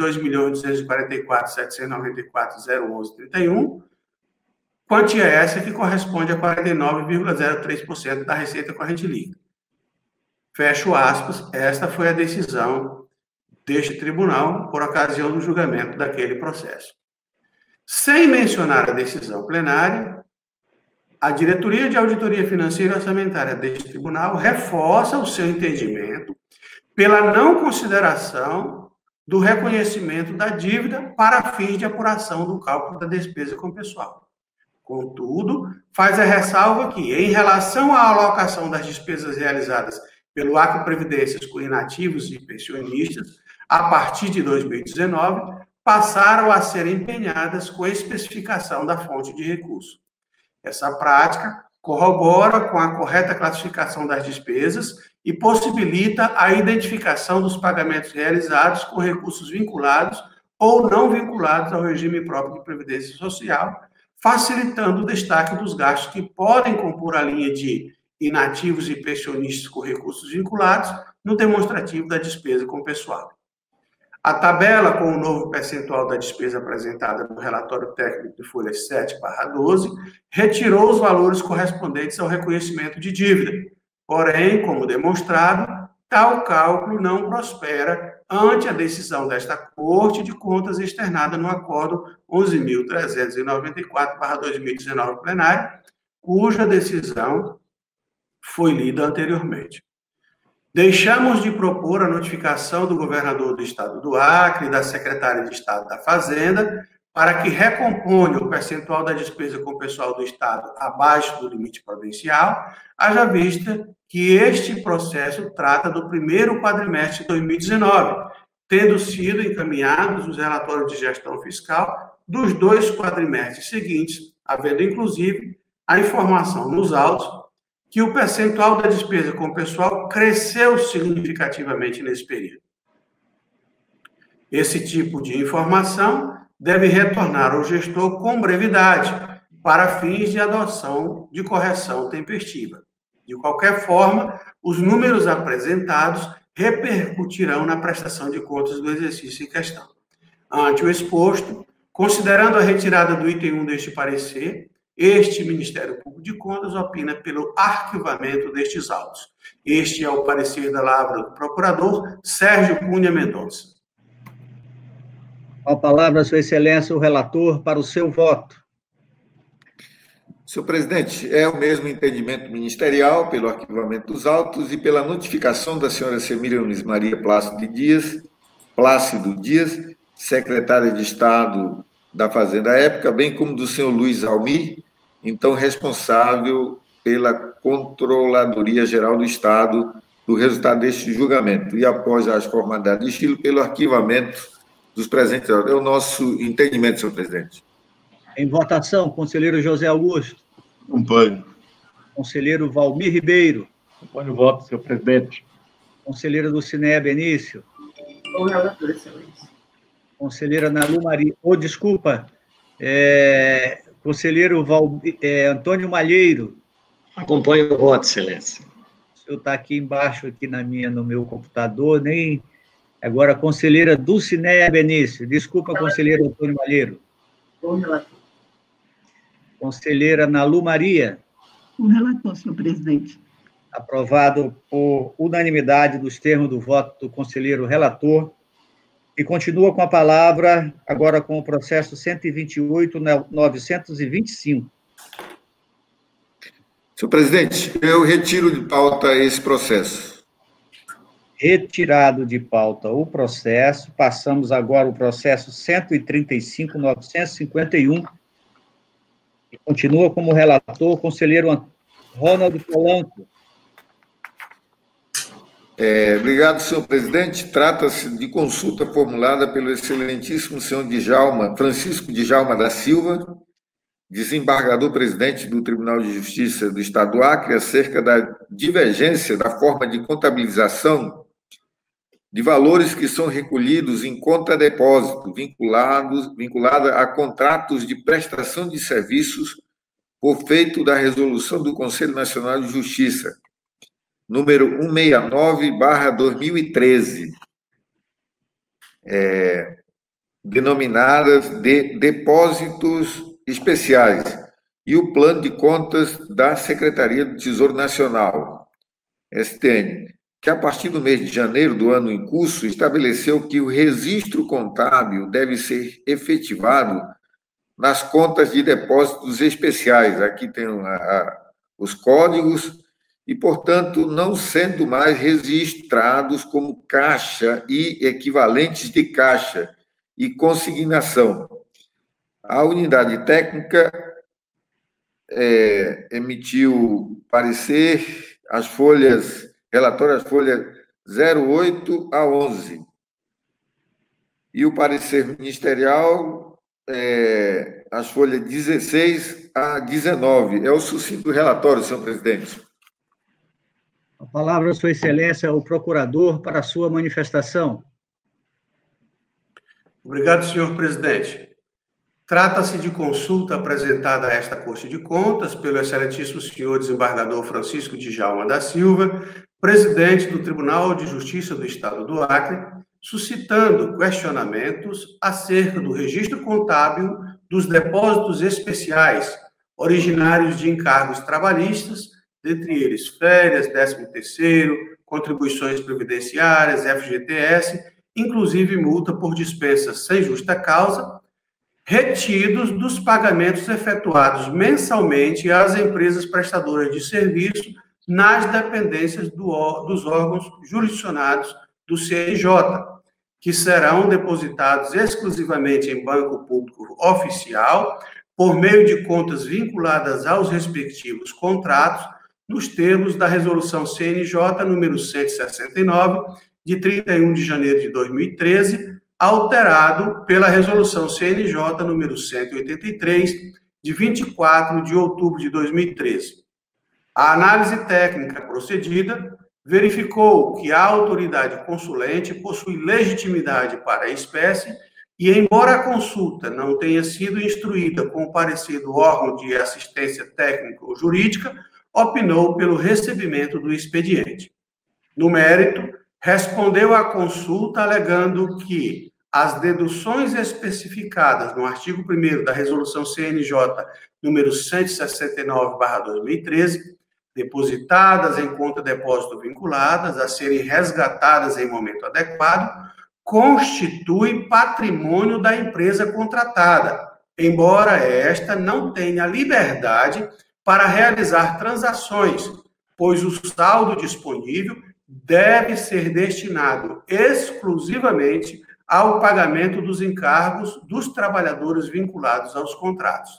Speaker 2: 2.244.794.011,31, quantia essa que corresponde a 49,03% da receita corrente líquida. Fecho aspas, esta foi a decisão deste tribunal por ocasião do julgamento daquele processo. Sem mencionar a decisão plenária, a Diretoria de Auditoria Financeira e Orçamentária deste tribunal reforça o seu entendimento pela não consideração do reconhecimento da dívida para fins de apuração do cálculo da despesa com pessoal. Contudo, faz a ressalva que, em relação à alocação das despesas realizadas pelo Acre Previdências com inativos e pensionistas, a partir de 2019, passaram a ser empenhadas com especificação da fonte de recurso. Essa prática corrobora com a correta classificação das despesas e possibilita a identificação dos pagamentos realizados com recursos vinculados ou não vinculados ao regime próprio de previdência social, facilitando o destaque dos gastos que podem compor a linha de inativos e pensionistas com recursos vinculados no demonstrativo da despesa com pessoal. A tabela com o novo percentual da despesa apresentada no relatório técnico de folha 7/12 retirou os valores correspondentes ao reconhecimento de dívida. Porém, como demonstrado, tal cálculo não prospera ante a decisão desta Corte de Contas externada no Acórdão 11.394/2019 plenário, cuja decisão foi lida anteriormente. Deixamos de propor a notificação do governador do Estado do Acre e da secretária de Estado da Fazenda para que recomponha o percentual da despesa com o pessoal do Estado abaixo do limite provincial, haja vista que este processo trata do primeiro quadrimestre de 2019, tendo sido encaminhados os relatórios de gestão fiscal dos 2 quadrimestres seguintes, havendo, inclusive, a informação nos autos que o percentual da despesa com o pessoal cresceu significativamente nesse período. Esse tipo de informação deve retornar ao gestor com brevidade, para fins de adoção de correção tempestiva. De qualquer forma, os números apresentados repercutirão na prestação de contas do exercício em questão. Ante o exposto, considerando a retirada do item 1 deste parecer, este Ministério Público de Contas opina pelo arquivamento destes autos. Este é o parecer da lavra do procurador Sérgio Cunha Mendonça.
Speaker 1: Com a palavra, Sua Excelência, o relator, para o seu voto.
Speaker 4: Senhor presidente, é o mesmo entendimento ministerial pelo arquivamento dos autos e pela notificação da senhora Semíramis Maria Plácido Dias, secretária de Estado da Fazenda à época, bem como do senhor Luiz Almir, então responsável pela Controladoria Geral do Estado, do resultado deste julgamento, e após as formalidades de estilo, pelo arquivamento dos presentes. É o nosso entendimento, senhor presidente.
Speaker 1: Em votação, conselheiro José Augusto.
Speaker 8: Acompanho.
Speaker 1: Conselheiro Valmir Ribeiro.
Speaker 8: Acompanho o voto, senhor presidente.
Speaker 1: Conselheira Dulcinea Benício.
Speaker 6: Com relator, excelência.
Speaker 1: Conselheira Nalu Maria. Desculpa. Conselheiro Antônio Malheiro.
Speaker 5: Acompanho o voto, excelência.
Speaker 1: O senhor está aqui embaixo, aqui no meu computador, nem... Agora, conselheira Dulcinea Benício. Desculpa, conselheiro Antônio Malheiro.
Speaker 6: Com relator.
Speaker 1: Conselheira Nalu Maria.
Speaker 7: Com relator, senhor presidente.
Speaker 1: Aprovado por unanimidade dos termos do voto do conselheiro relator. E continua com a palavra, agora com o processo 128.925.
Speaker 4: Senhor presidente, eu retiro de pauta esse processo.
Speaker 1: Retirado de pauta o processo, passamos agora ao processo 135.951, e continua como relator o conselheiro Ronald Polanco.
Speaker 4: Obrigado, senhor presidente. Trata-se de consulta formulada pelo excelentíssimo senhor Francisco Djalma da Silva, desembargador-presidente do Tribunal de Justiça do Estado do Acre, acerca da divergência da forma de contabilização de valores que são recolhidos em conta-depósito, vinculada a contratos de prestação de serviços por feito da resolução do Conselho Nacional de Justiça, número 169/2013, denominadas de depósitos especiais, e o plano de contas da Secretaria do Tesouro Nacional, STN, que a partir do mês de janeiro do ano em curso estabeleceu que o registro contábil deve ser efetivado nas contas de depósitos especiais. Aqui tem os códigos e, portanto, não sendo mais registrados como caixa e equivalentes de caixa e consignação. A unidade técnica emitiu parecer as folhas relatório, as folhas 08 a 11. E o parecer ministerial, as folhas 16 a 19. É o sucinto relatório, senhor presidente.
Speaker 1: A palavra, Sua Excelência, o procurador, para a sua manifestação.
Speaker 2: Obrigado, senhor presidente. Trata-se de consulta apresentada a esta Corte de Contas pelo excelentíssimo senhor desembargador Francisco Djalma da Silva, presidente do Tribunal de Justiça do Estado do Acre, suscitando questionamentos acerca do registro contábil dos depósitos especiais originários de encargos trabalhistas, dentre eles férias, 13º, contribuições previdenciárias, FGTS, inclusive multa por dispensas sem justa causa, retidos dos pagamentos efetuados mensalmente às empresas prestadoras de serviço nas dependências dos órgãos jurisdicionados do CNJ, que serão depositados exclusivamente em banco público oficial, por meio de contas vinculadas aos respectivos contratos, nos termos da Resolução CNJ número 169, de 31 de janeiro de 2013, alterado pela Resolução CNJ número 183, de 24 de outubro de 2013. A análise técnica procedida verificou que a autoridade consulente possui legitimidade para a espécie e, embora a consulta não tenha sido instruída com o parecer do órgão de assistência técnica ou jurídica, opinou pelo recebimento do expediente. No mérito, respondeu à consulta alegando que as deduções especificadas no artigo 1º da Resolução CNJ número 169/2013, depositadas em conta depósito vinculadas a serem resgatadas em momento adequado, constitui patrimônio da empresa contratada, embora esta não tenha liberdade para realizar transações, pois o saldo disponível deve ser destinado exclusivamente ao pagamento dos encargos dos trabalhadores vinculados aos contratos.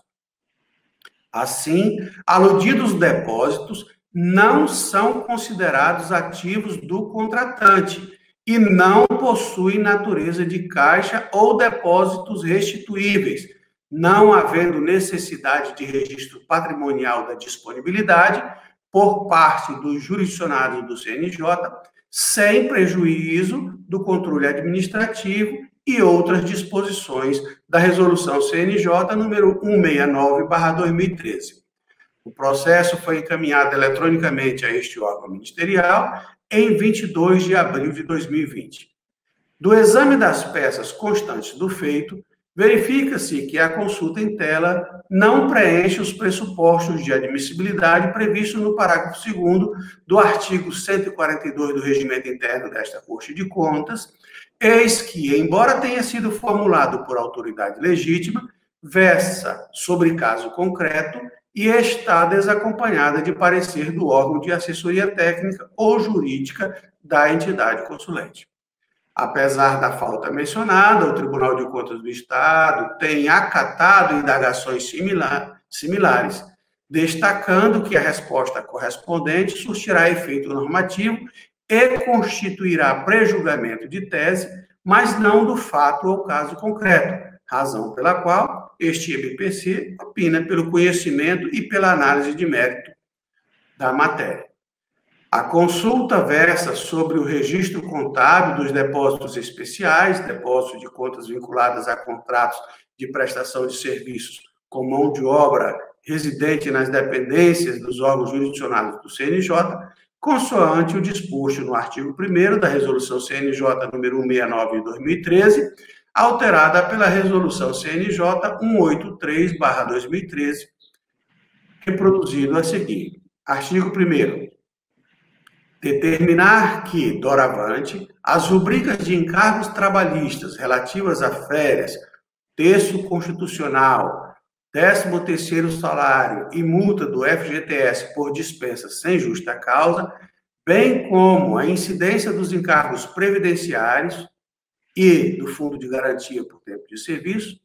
Speaker 2: Assim, aludidos depósitos não são considerados ativos do contratante e não possuem natureza de caixa ou depósitos restituíveis, não havendo necessidade de registro patrimonial da disponibilidade por parte dos jurisdicionados do CNJ, sem prejuízo do controle administrativo e outras disposições da Resolução CNJ número 169/2013. O processo foi encaminhado eletronicamente a este órgão ministerial em 22 de abril de 2020. Do exame das peças constantes do feito, verifica-se que a consulta em tela não preenche os pressupostos de admissibilidade previstos no parágrafo 2º do artigo 142 do Regimento Interno desta Corte de Contas, eis que, embora tenha sido formulado por autoridade legítima, versa sobre caso concreto e está desacompanhada de parecer do órgão de assessoria técnica ou jurídica da entidade consulente. Apesar da falta mencionada, o Tribunal de Contas do Estado tem acatado indagações similares, destacando que a resposta correspondente surtirá efeito normativo e constituirá prejulgamento de tese, mas não do fato ou caso concreto, razão pela qual este MPC opina pelo conhecimento e pela análise de mérito da matéria. A consulta versa sobre o registro contábil dos depósitos especiais, depósitos de contas vinculadas a contratos de prestação de serviços com mão de obra residente nas dependências dos órgãos jurisdicionados do CNJ, consoante o disposto no artigo 1º da Resolução CNJ número 169 de 2013, alterada pela Resolução CNJ 183/2013, reproduzido a seguir. Artigo 1º. Determinar que, doravante, as rubricas de encargos trabalhistas relativas a férias, texto constitucional, 13º salário e multa do FGTS por dispensa sem justa causa, bem como a incidência dos encargos previdenciários e do Fundo de Garantia por Tempo de Serviço,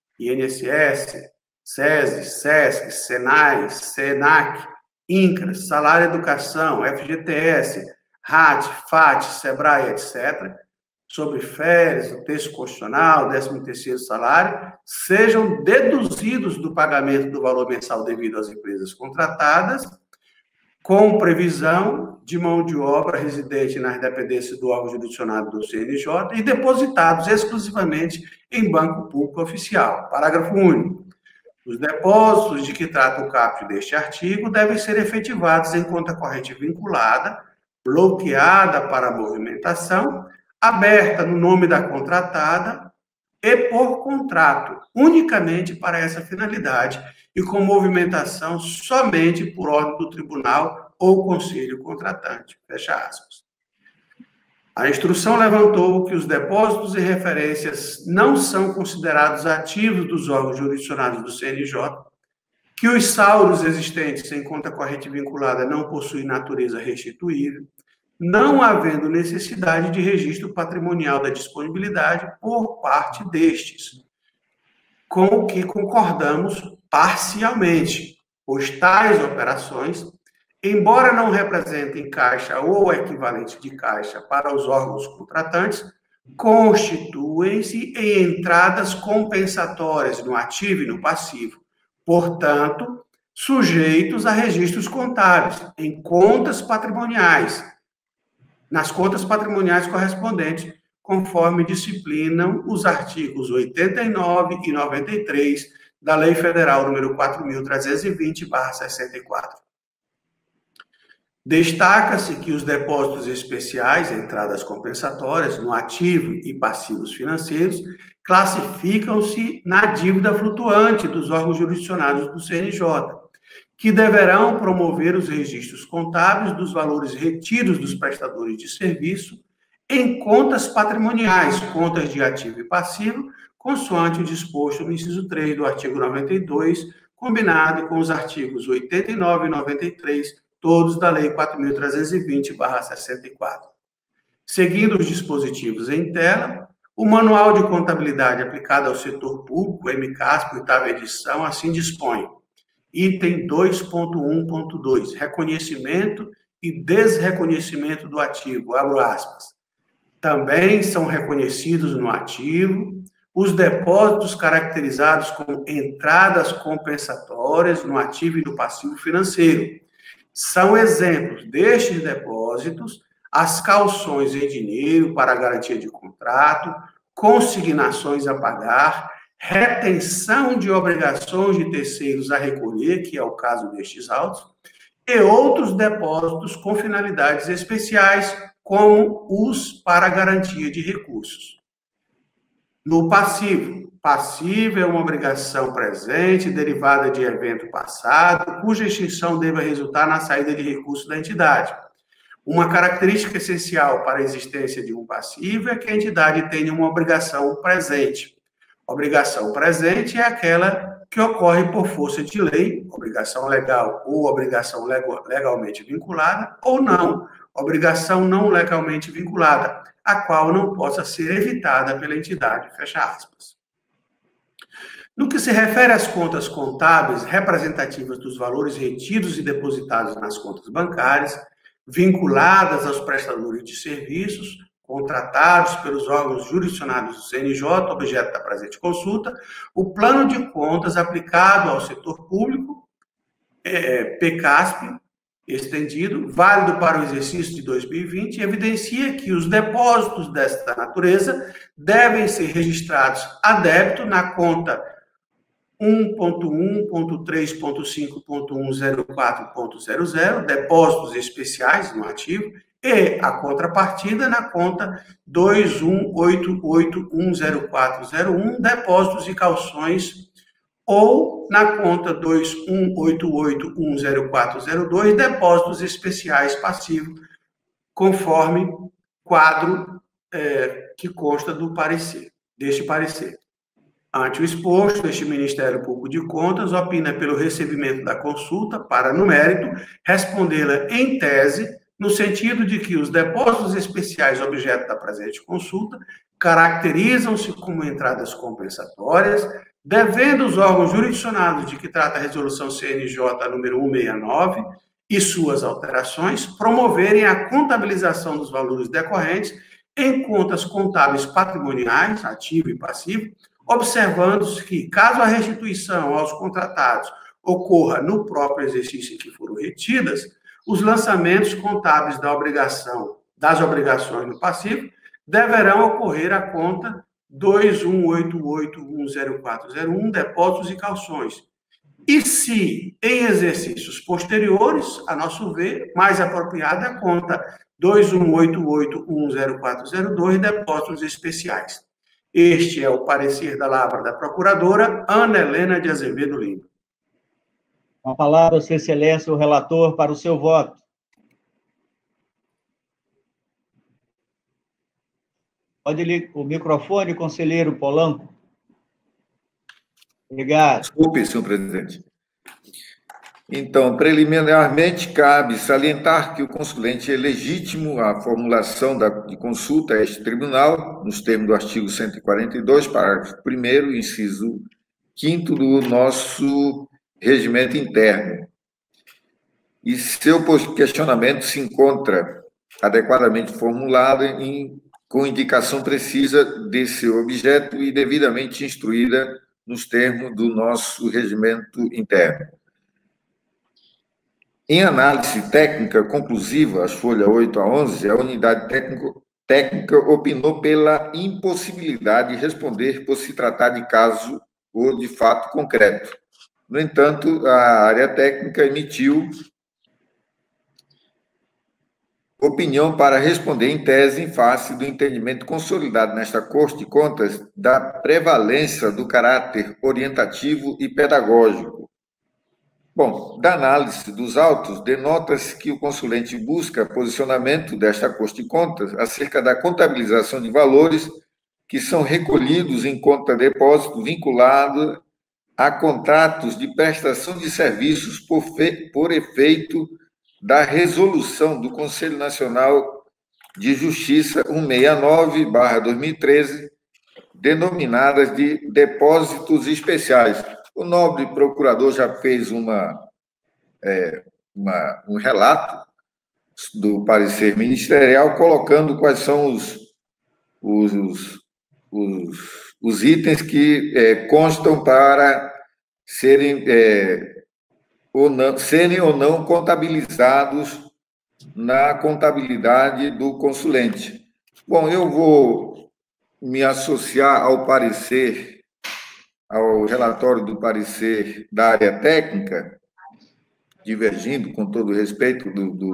Speaker 2: INSS, SESI, SESC, SENAI, SENAC, INCRA, Salário Educação, FGTS, RAT, FAT, SEBRAE, etc., sobre férias, o texto constitucional, 13º salário, sejam deduzidos do pagamento do valor mensal devido às empresas contratadas, com previsão de mão de obra residente nas dependências do órgão jurisdicionado do CNJ e depositados exclusivamente em banco público oficial. Parágrafo único. Os depósitos de que trata o caput deste artigo devem ser efetivados em conta corrente vinculada, bloqueada para movimentação, aberta no nome da contratada e por contrato, unicamente para essa finalidade e com movimentação somente por ordem do tribunal ou conselho contratante. Fecha aspas. A instrução levantou que os depósitos e referências não são considerados ativos dos órgãos jurisdicionados do CNJ, que os saldos existentes em conta corrente vinculada não possuem natureza restituível, não havendo necessidade de registro patrimonial da disponibilidade por parte destes, com o que concordamos parcialmente, pois tais operações, embora não representem caixa ou equivalente de caixa para os órgãos contratantes, constituem-se em entradas compensatórias no ativo e no passivo, portanto, sujeitos a registros contábeis em contas patrimoniais, nas contas patrimoniais correspondentes, conforme disciplinam os artigos 89 e 93 da Lei Federal número 4.320/64. Destaca-se que os depósitos especiais, entradas compensatórias no ativo e passivos financeiros, classificam-se na dívida flutuante dos órgãos jurisdicionados do CNJ, que deverão promover os registros contábeis dos valores retidos dos prestadores de serviço em contas patrimoniais, contas de ativo e passivo, consoante o disposto no inciso 3 do artigo 92, combinado com os artigos 89 e 93, todos da Lei 4.320/64. Seguindo os dispositivos em tela, o Manual de Contabilidade aplicado ao setor público, MCASP, oitava edição, assim dispõe. Item 2.1.2, reconhecimento e desreconhecimento do ativo, abro aspas. Também são reconhecidos no ativo os depósitos caracterizados como entradas compensatórias no ativo e no passivo financeiro. São exemplos destes depósitos as cauções em dinheiro para garantia de contrato, consignações a pagar, retenção de obrigações de terceiros a recolher, que é o caso destes autos, e outros depósitos com finalidades especiais, como os para garantia de recursos. No passivo, passivo é uma obrigação presente derivada de evento passado, cuja extinção deva resultar na saída de recursos da entidade. Uma característica essencial para a existência de um passivo é que a entidade tenha uma obrigação presente. Obrigação presente é aquela que ocorre por força de lei, obrigação legal ou obrigação legalmente vinculada, ou não, obrigação não legalmente vinculada, a qual não possa ser evitada pela entidade, fecha aspas. No que se refere às contas contábeis representativas dos valores retidos e depositados nas contas bancárias, vinculadas aos prestadores de serviços, contratados pelos órgãos jurisdicionados do CNJ, objeto da presente consulta, o plano de contas aplicado ao setor público, PCASP, estendido, válido para o exercício de 2020, evidencia que os depósitos desta natureza devem ser registrados a débito na conta 1.1.3.5.104.00, depósitos especiais no ativo, e a contrapartida na conta 2.188.104.01, depósitos e calções, ou na conta 2.188.104.02, depósitos especiais passivos, conforme quadro que consta deste parecer. Ante o exposto, este Ministério Público de Contas opina pelo recebimento da consulta para, no mérito, respondê-la em tese, no sentido de que os depósitos especiais objeto da presente consulta caracterizam-se como entradas compensatórias, devendo os órgãos jurisdicionados de que trata a resolução CNJ número 169 e suas alterações promoverem a contabilização dos valores decorrentes em contas contábeis patrimoniais, ativo e passivo, observando-se que, caso a restituição aos contratados ocorra no próprio exercício em que foram retidas, os lançamentos contábeis das obrigações no passivo deverão ocorrer à conta 2.188.104.01, depósitos e calções. E se, em exercícios posteriores, a nosso ver, mais apropriada é a conta 2.188.104.02, depósitos especiais. Este é o parecer da lavra da procuradora Ana Helena de Azevedo Lima.
Speaker 1: Com a palavra, Sua Excelência, o relator, para o seu voto. Pode ligar o microfone, conselheiro Polanco. Obrigado.
Speaker 4: Desculpe, senhor presidente. Então, preliminarmente, cabe salientar que o consulente é legítimo a formulação de consulta a este tribunal, nos termos do artigo 142, parágrafo 1º, inciso 5º do nosso regimento interno. E seu questionamento se encontra adequadamente formulado com indicação precisa de seu objeto e devidamente instruída nos termos do nosso regimento interno. Em análise técnica conclusiva, as folhas 8 a 11, a unidade técnica opinou pela impossibilidade de responder por se tratar de caso ou de fato concreto. No entanto, a área técnica emitiu opinião para responder em tese em face do entendimento consolidado nesta Corte de Contas da prevalência do caráter orientativo e pedagógico. Bom, da análise dos autos, denota-se que o consulente busca posicionamento desta Corte de Contas acerca da contabilização de valores que são recolhidos em conta depósito vinculado a contratos de prestação de serviços por efeito da resolução do Conselho Nacional de Justiça 169/2013, denominadas de depósitos especiais. O nobre procurador já fez um relato do parecer ministerial, colocando quais são os itens que constam para serem ou não contabilizados na contabilidade do consulente. Bom, eu vou me associar ao parecer, ao relatório do parecer da área técnica, divergindo, com todo o respeito,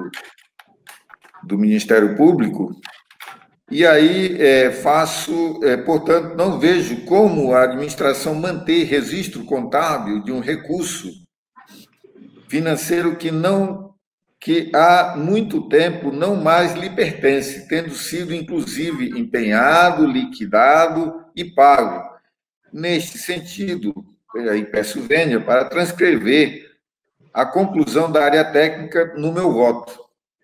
Speaker 4: do Ministério Público, e aí portanto, não vejo como a administração manter registro contábil de um recurso financeiro que há muito tempo não mais lhe pertence, tendo sido, inclusive, empenhado, liquidado e pago. Neste sentido, aí peço vênia para transcrever a conclusão da área técnica no meu voto.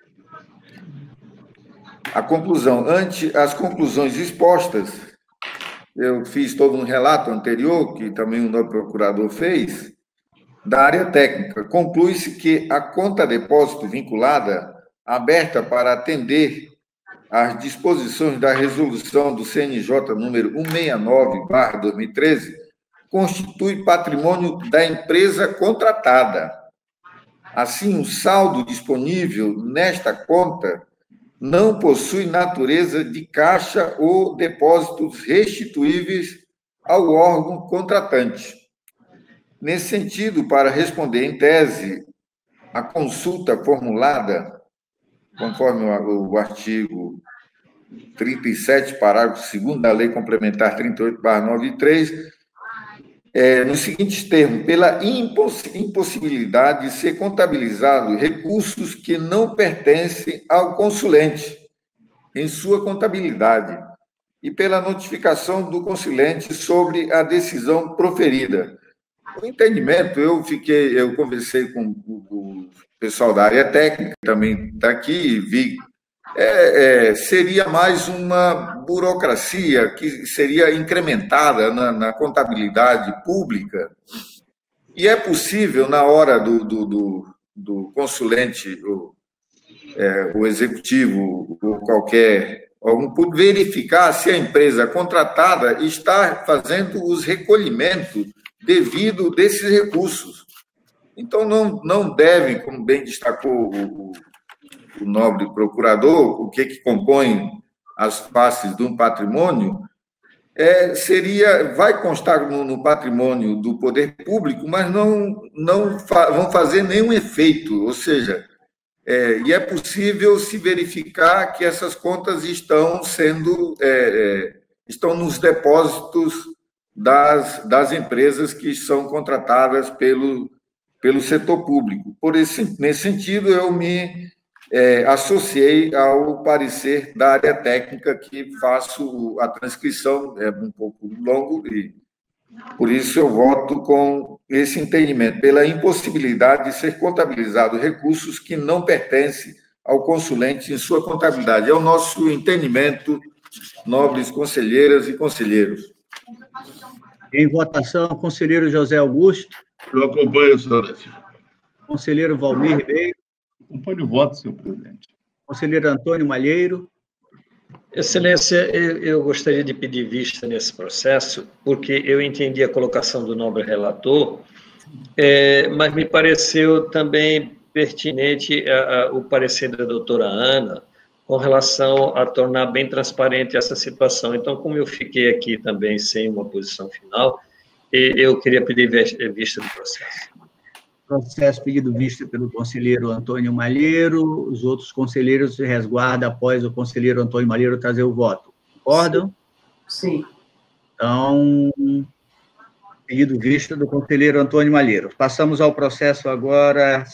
Speaker 4: A conclusão, ante as conclusões expostas, eu fiz todo um relato anterior, que também o novo procurador fez, da área técnica. Conclui-se que a conta depósito vinculada, aberta para atender às disposições da resolução do CNJ número 169/2013, constitui patrimônio da empresa contratada. Assim, o saldo disponível nesta conta não possui natureza de caixa ou depósitos restituíveis ao órgão contratante. Nesse sentido, para responder em tese a consulta formulada, conforme o artigo 37, parágrafo 2º da Lei Complementar 38/93, nos seguintes termos: pela impossibilidade de ser contabilizado recursos que não pertencem ao consulente em sua contabilidade e pela notificação do consulente sobre a decisão proferida. O entendimento, eu conversei com o pessoal da área técnica, também está aqui, e vi, seria mais uma burocracia que seria incrementada na contabilidade pública, e é possível, na hora do consulente, o executivo, ou algum público, verificar se a empresa contratada está fazendo os recolhimentos devido desses recursos. Então, não devem, como bem destacou o nobre procurador, o que compõe as faces de um patrimônio, vai constar no patrimônio do poder público, mas não vão fazer nenhum efeito, ou seja, e é possível se verificar que essas contas estão nos depósitos das empresas que são contratadas pelo setor público. Nesse sentido, eu me associei ao parecer da área técnica, que faço a transcrição, é um pouco longo, e por isso eu voto com esse entendimento, pela impossibilidade de ser contabilizado recursos que não pertencem ao consulente em sua contabilidade. É o nosso entendimento, nobres conselheiras e conselheiros.
Speaker 1: Em votação, conselheiro José Augusto.
Speaker 8: Eu acompanho, senhor.
Speaker 1: Conselheiro Valmir Ribeiro.
Speaker 8: Acompanho o voto, senhor presidente.
Speaker 1: Conselheiro Antônio Malheiro.
Speaker 5: Excelência, eu gostaria de pedir vista nesse processo, porque eu entendi a colocação do nobre relator, mas me pareceu também pertinente o parecer da doutora Ana, com relação a tornar bem transparente essa situação. Então, como eu fiquei aqui também sem uma posição final, eu queria pedir vista do processo.
Speaker 1: Processo pedido vista pelo conselheiro Antônio Malheiro. Os outros conselheiros se resguardam após o conselheiro Antônio Malheiro trazer o voto. Concordam?
Speaker 6: Sim.
Speaker 1: Então, Pedido vista do conselheiro Antônio Malheiro. Passamos ao processo agora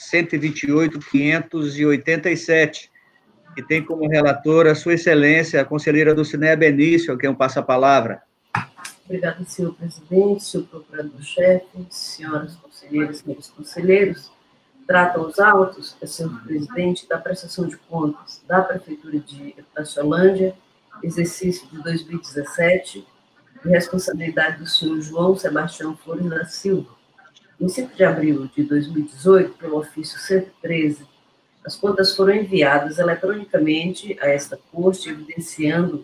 Speaker 1: 128.587, que tem como relatora Sua Excelência, a conselheira do Dulcinea Benício, a quem eu passo a palavra.
Speaker 6: Obrigada, senhor presidente, senhor procurador-chefe, senhoras conselheiras, senhores conselheiros. Tratam os autos, senhor presidente, da prestação de contas da Prefeitura de Itaciolândia, exercício de 2017, de responsabilidade do senhor João Sebastião Flores da Silva. Em 5 de abril de 2018, pelo ofício 113, as contas foram enviadas eletronicamente a esta corte, evidenciando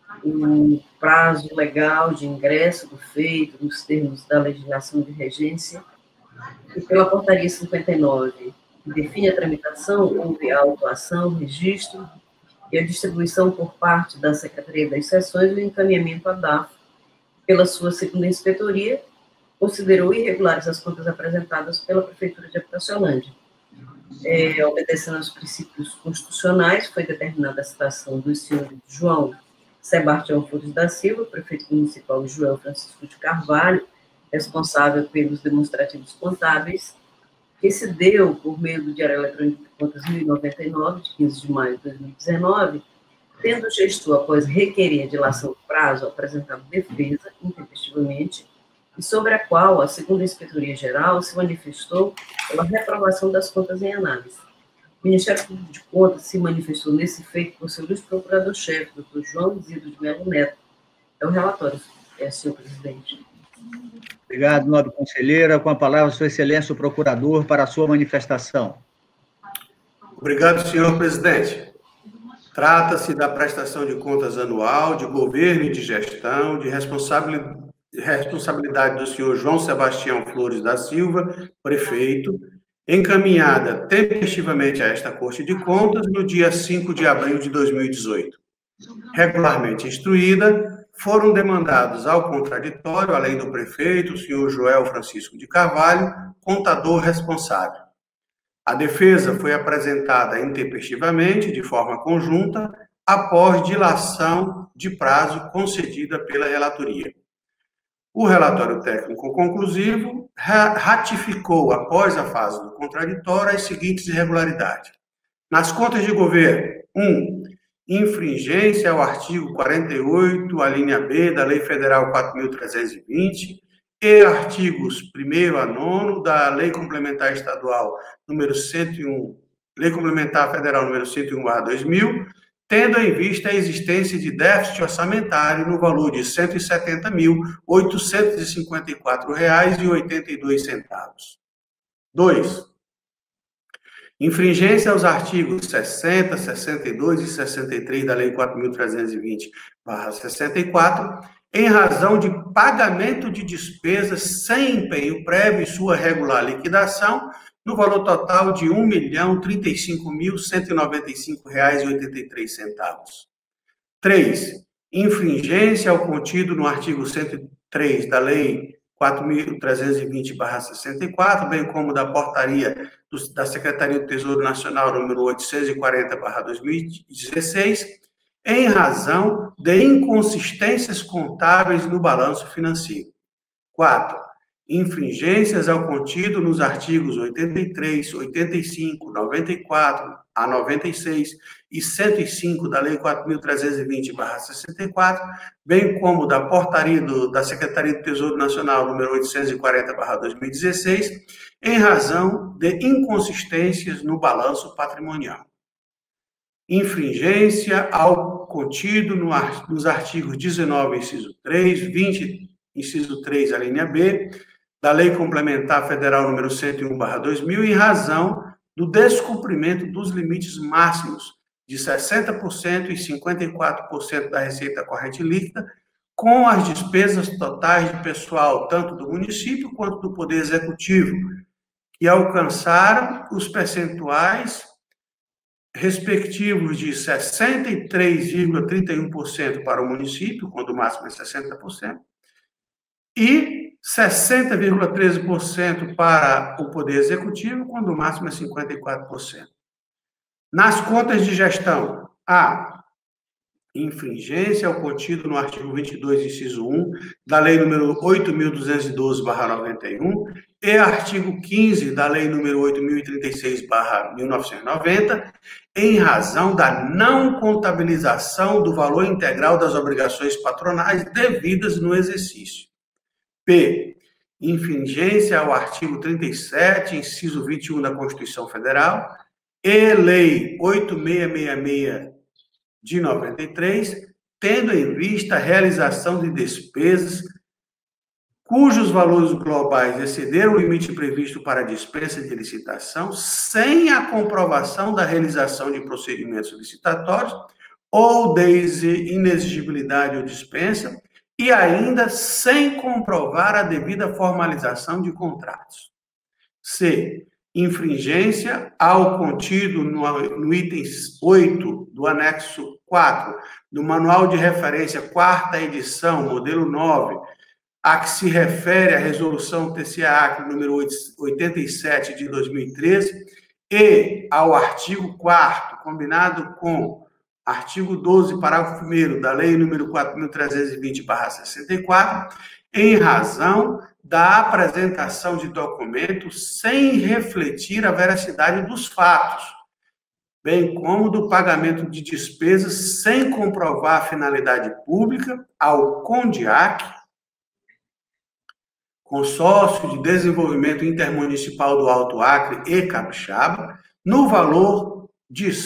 Speaker 6: o prazo legal de ingresso do feito nos termos da legislação de regência, e pela portaria 59, que define a tramitação, houve a autuação, registro e a distribuição por parte da Secretaria das Seções e o encaminhamento à DAF, pela sua segunda inspetoria, considerou irregulares as contas apresentadas pela Prefeitura de Itaciolândia. Obedecendo aos princípios constitucionais, foi determinada a citação do senhor João Sebastião Flores da Silva, prefeito municipal João Francisco de Carvalho, responsável pelos demonstrativos contábeis, que se deu por meio do Diário Eletrônico de Contas 1099, de 15 de maio de 2019, tendo o gestor, após requerer a dilação do prazo, apresentado defesa, intempestivamente, e sobre a qual a segunda Inspetoria-Geral se manifestou pela reprovação das contas em análise. O Ministério Público de Contas se manifestou nesse feito por seu vice-procurador-chefe, Dr. João Isidro de Melo Neto. É o relatório, senhor presidente.
Speaker 1: Obrigado, nobre conselheira. Com a palavra, Sua Excelência, o procurador, para a sua manifestação.
Speaker 2: Obrigado, senhor presidente. Trata-se da prestação de contas anual, de governo e de gestão, de responsabilidade do senhor João Sebastião Flores da Silva, prefeito, encaminhada tempestivamente a esta Corte de Contas no dia 5 de abril de 2018. Regularmente instruída, foram demandados ao contraditório, além do prefeito, o senhor Joel Francisco de Carvalho, contador responsável. A defesa foi apresentada intempestivamente, de forma conjunta, após dilação de prazo concedida pela relatoria. O relatório técnico conclusivo ratificou, após a fase do contraditório, as seguintes irregularidades. Nas contas de governo, 1. Infringência ao artigo 48, a linha B da Lei Federal 4.320, e artigos 1º a 9º da Lei Complementar Estadual número 101, Lei Complementar Federal número 101/2000, tendo em vista a existência de déficit orçamentário no valor de R$ 170.854,82. 2. Infringência aos artigos 60, 62 e 63 da Lei 4.320/64, em razão de pagamento de despesas sem empenho prévio e sua regular liquidação, no valor total de R$ 1.035.195,83. 3. Infringência ao contido no artigo 103 da Lei 4.320/64, bem como da portaria da Secretaria do Tesouro Nacional número 840/2016, em razão de inconsistências contábeis no balanço financeiro. 4. Infringências ao contido nos artigos 83, 85, 94 a 96 e 105 da Lei 4.320/64, bem como da portaria da Secretaria do Tesouro Nacional número 840/2016, em razão de inconsistências no balanço patrimonial. Infringência ao contido nos artigos 19, inciso 3, 20, inciso 3, a linha B, da Lei Complementar Federal número 101/2000, em razão do descumprimento dos limites máximos de 60% e 54% da receita corrente líquida, com as despesas totais de pessoal, tanto do município quanto do Poder Executivo, que alcançaram os percentuais respectivos de 63,31% para o município, quando o máximo é 60%, e 60,13% para o Poder Executivo, quando o máximo é 54%. Nas contas de gestão, infringência ao contido no artigo 22, inciso 1, da Lei nº 8.212/91 e artigo 15 da Lei nº 8.036/1990, em razão da não contabilização do valor integral das obrigações patronais devidas no exercício. P. Infringência ao artigo 37, inciso 21 da Constituição Federal e Lei 8666 de 93, tendo em vista a realização de despesas cujos valores globais excederam o limite previsto para a dispensa de licitação, sem a comprovação da realização de procedimentos licitatórios ou de inexigibilidade ou dispensa, e ainda sem comprovar a devida formalização de contratos. C. Infringência ao contido no item 8 do anexo 4 do Manual de Referência, 4ª edição, modelo 9, a que se refere a resolução TCE-Acre número 87 de 2013, e ao artigo 4º, combinado com artigo 12, parágrafo 1º da Lei número 4.320/64, em razão da apresentação de documentos sem refletir a veracidade dos fatos, bem como do pagamento de despesas sem comprovar a finalidade pública ao CONDIAC, Consórcio de Desenvolvimento Intermunicipal do Alto Acre e Capixaba, no valor de R$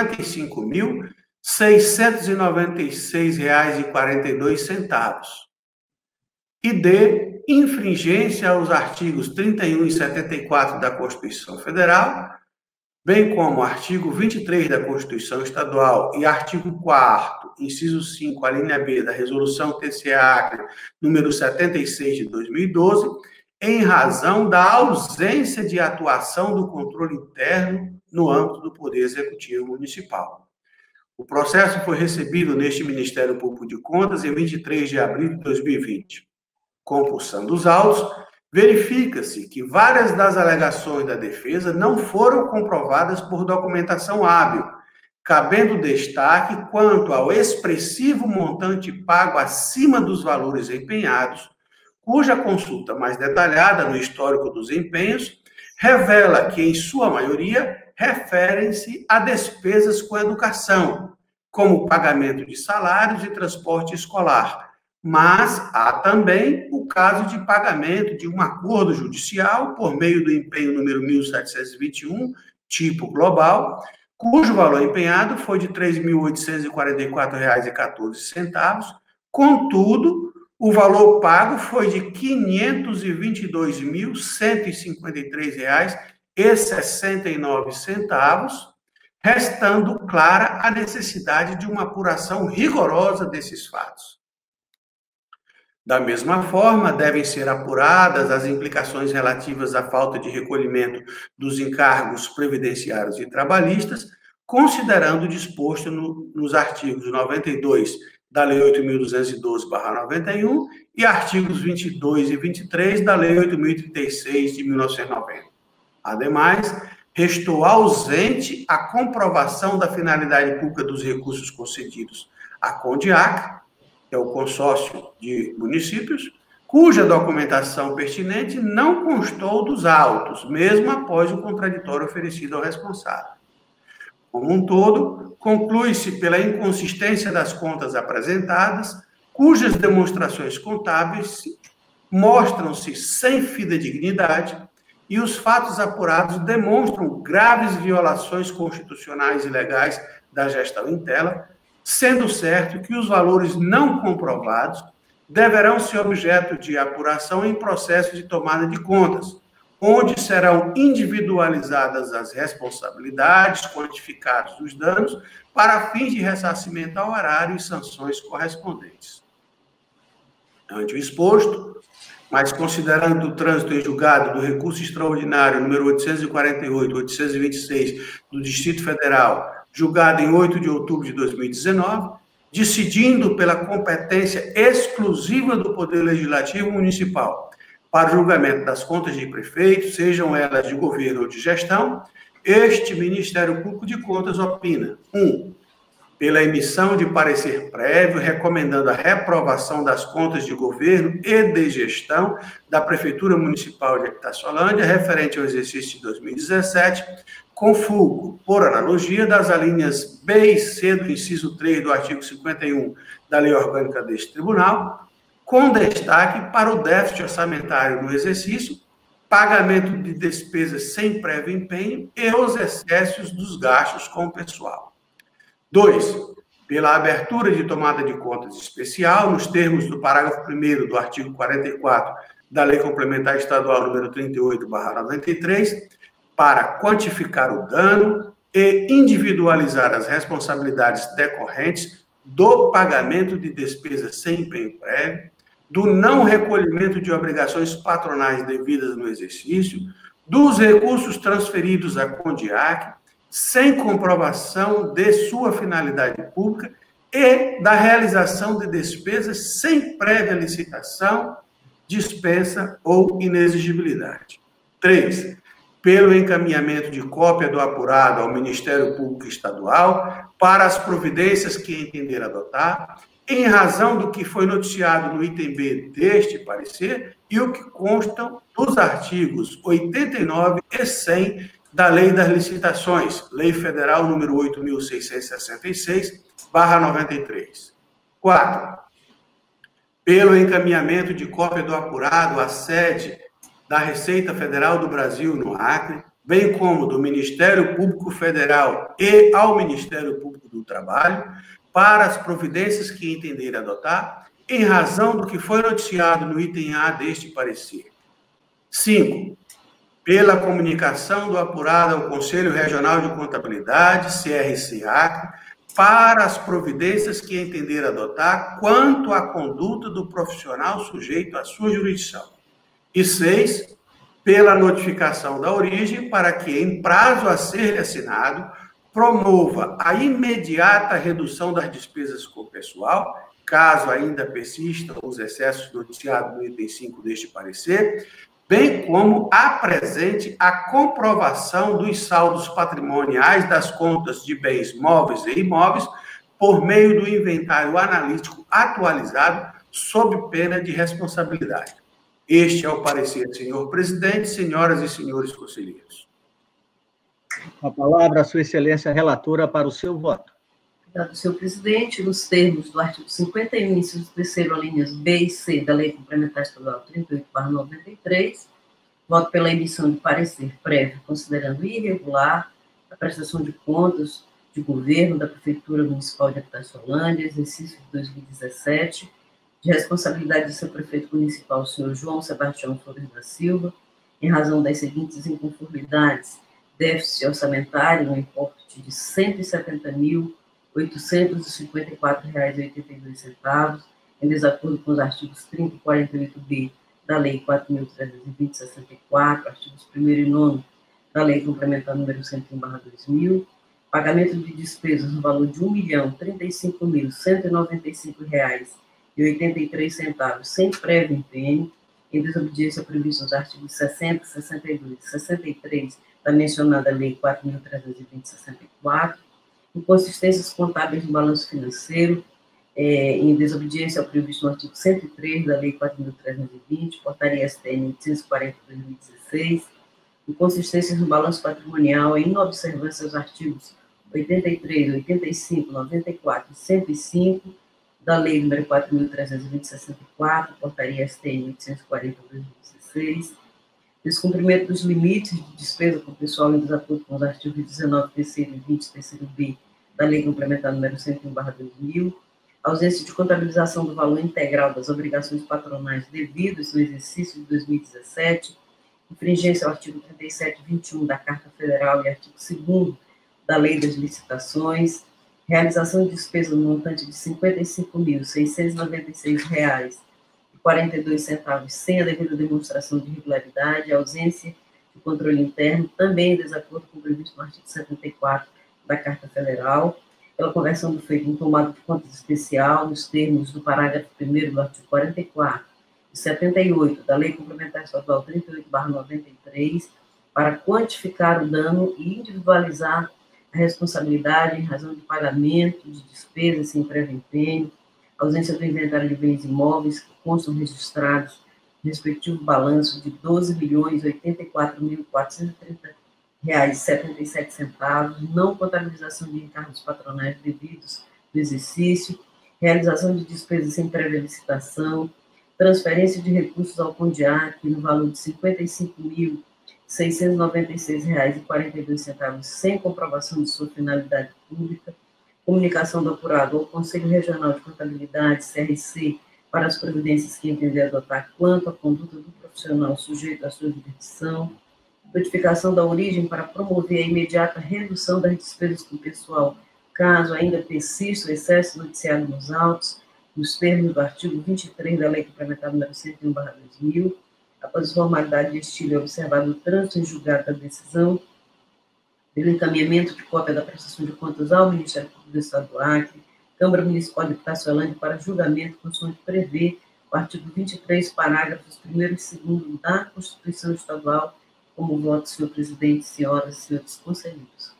Speaker 2: 55.696,42. E D. Infringência aos artigos 31 e 74 da Constituição Federal, bem como artigo 23 da Constituição Estadual e artigo 4º, inciso 5, a linha B da Resolução TCE-Acre número 76 de 2012, em razão da ausência de atuação do controle interno no âmbito do Poder Executivo Municipal. O processo foi recebido neste Ministério Público de Contas em 23 de abril de 2020. Compulsando os autos, verifica-se que várias das alegações da defesa não foram comprovadas por documentação hábil, cabendo destaque quanto ao expressivo montante pago acima dos valores empenhados, cuja consulta mais detalhada no histórico dos empenhos revela que, em sua maioria, referem-se a despesas com educação, como pagamento de salários e transporte escolar, mas há também o caso de pagamento de um acordo judicial por meio do empenho número 1721, tipo global, cujo valor empenhado foi de R$ 3.844,14. Contudo, o valor pago foi de R$ 522.153,69, restando clara a necessidade de uma apuração rigorosa desses fatos. Da mesma forma, devem ser apuradas as implicações relativas à falta de recolhimento dos encargos previdenciários e trabalhistas, considerando o disposto nos artigos 92 da Lei 8.212/91 e artigos 22 e 23 da Lei 8.036 de 1990. Ademais, restou ausente a comprovação da finalidade pública dos recursos concedidos à CONDIAC, que é o consórcio de municípios, cuja documentação pertinente não constou dos autos, mesmo após o contraditório oferecido ao responsável. Como um todo, conclui-se pela inconsistência das contas apresentadas, cujas demonstrações contábeis mostram-se sem fidedignidade e os fatos apurados demonstram graves violações constitucionais e legais da gestão em tela, sendo certo que os valores não comprovados deverão ser objeto de apuração em processo de tomada de contas, onde serão individualizadas as responsabilidades, quantificados os danos, para fins de ressarcimento ao erário e sanções correspondentes. Ante o exposto, mas considerando o trânsito em julgado do recurso extraordinário número 848-826 do Distrito Federal, julgado em 8 de outubro de 2019, decidindo pela competência exclusiva do Poder Legislativo Municipal para o julgamento das contas de prefeito, sejam elas de governo ou de gestão, este Ministério Público de Contas opina: 1. pela emissão de parecer prévio, recomendando a reprovação das contas de governo e de gestão da Prefeitura Municipal de Epitácio-Holândia, referente ao exercício de 2017, com fulcro, por analogia, das alíneas B e C do inciso 3 do artigo 51 da Lei Orgânica deste Tribunal, com destaque para o déficit orçamentário no exercício, pagamento de despesas sem prévio empenho e os excessos dos gastos com o pessoal. 2. Pela abertura de tomada de contas especial, nos termos do parágrafo 1º do artigo 44 da Lei Complementar Estadual número 38/93, para quantificar o dano e individualizar as responsabilidades decorrentes do pagamento de despesas sem empenho prévio, do não recolhimento de obrigações patronais devidas no exercício, dos recursos transferidos à CONDIAC, sem comprovação de sua finalidade pública e da realização de despesas sem prévia licitação, dispensa ou inexigibilidade. 3. Pelo encaminhamento de cópia do apurado ao Ministério Público Estadual para as providências que entender adotar, em razão do que foi noticiado no item B deste parecer e o que constam dos artigos 89 e 100 da Lei das Licitações, Lei Federal número 8.666/93. 4. Pelo encaminhamento de cópia do apurado à sede da Receita Federal do Brasil, no Acre, bem como do Ministério Público Federal e ao Ministério Público do Trabalho, para as providências que entender adotar, em razão do que foi noticiado no item A deste parecer. 5. Pela comunicação do apurado ao Conselho Regional de Contabilidade, CRC Acre, para as providências que entender adotar quanto à conduta do profissional sujeito à sua jurisdição. E 6. Pela notificação da origem, para que, em prazo a ser assinado, promova a imediata redução das despesas com o pessoal, caso ainda persistam os excessos noticiados no item 5 deste parecer, bem como apresente a comprovação dos saldos patrimoniais das contas de bens móveis e imóveis por meio do inventário analítico atualizado, sob pena de responsabilidade. Este é o parecer, senhor presidente, senhoras e senhores conselheiros.
Speaker 1: Com a palavra, a sua excelência relatora, para o seu voto.
Speaker 6: Obrigado, senhor presidente. Nos termos do artigo 51, inciso 3º, alíneas B e C da Lei Complementar Estadual 38/93, voto pela emissão de parecer prévio, considerando irregular a prestação de contas de governo da Prefeitura Municipal de Epitácio-Holândia, exercício de 2017, de responsabilidade do seu prefeito municipal, o senhor João Sebastião Flores da Silva, em razão das seguintes inconformidades: déficit orçamentário no importe de R$ 170.854,82, em desacordo com os artigos 30 e 48b da Lei 4.320/64, artigos 1º e 9 da Lei Complementar número 101/2000, pagamento de despesas no valor de R$ 1.035.195,83, sem prévio empenho, em desobediência ao previsto nos artigos 60, 62 e 63 da mencionada Lei 4.320/64, inconsistências contábeis no balanço financeiro, em desobediência ao previsto no artigo 103 da Lei 4.320, portaria STN 840/2016, inconsistências no balanço patrimonial em inobservância aos artigos 83, 85, 94 e 105 da Lei nº 4.320/64, portaria STN 840/2016, descumprimento dos limites de despesa com o pessoal em desacordo com os artigos 19, 3º e 20, 3º-B da Lei Complementar número 101/2000, ausência de contabilização do valor integral das obrigações patronais devidas no exercício de 2017, infringência ao artigo 37, 21 da Carta Federal e artigo 2º da Lei das Licitações, realização de despesa no montante de R$ 55.696,42 sem a devida demonstração de irregularidade, ausência de controle interno, também em desacordo com o previsto no artigo 74 da Carta Federal, pela conversão do feito em tomada de contas especial, nos termos do parágrafo 1º do artigo 44 e 78 da Lei Complementar Estadual 38/93, para quantificar o dano e individualizar a responsabilidade em razão de pagamento de despesas sem prévio empenho, ausência do inventário de bens imóveis que constam registrados no respectivo balanço de R$ 12.084.430,77, não contabilização de encargos patronais devidos no exercício, realização de despesas sem prévia licitação, transferência de recursos ao CONDIAC no valor de R$ 55.696,42 sem comprovação de sua finalidade pública, comunicação do apurado ao Conselho Regional de Contabilidade, CRC, para as providências que entender adotar quanto à conduta do profissional sujeito à sua jurisdição, notificação da origem para promover a imediata redução das despesas com o pessoal, caso ainda persista o excesso noticiado nos autos, nos termos do artigo 23 da Lei Complementar nº 101/2000, após a formalidade de estilo observado o trânsito em julgado da decisão, pelo encaminhamento de cópia da prestação de contas ao Ministério Público do Estado do Acre, Câmara Municipal de Itaciolândia para julgamento, consoante prevê o artigo 23, parágrafos 1º e 2º da Constituição Estadual, como voto, senhor presidente, senhoras e senhores conselheiros.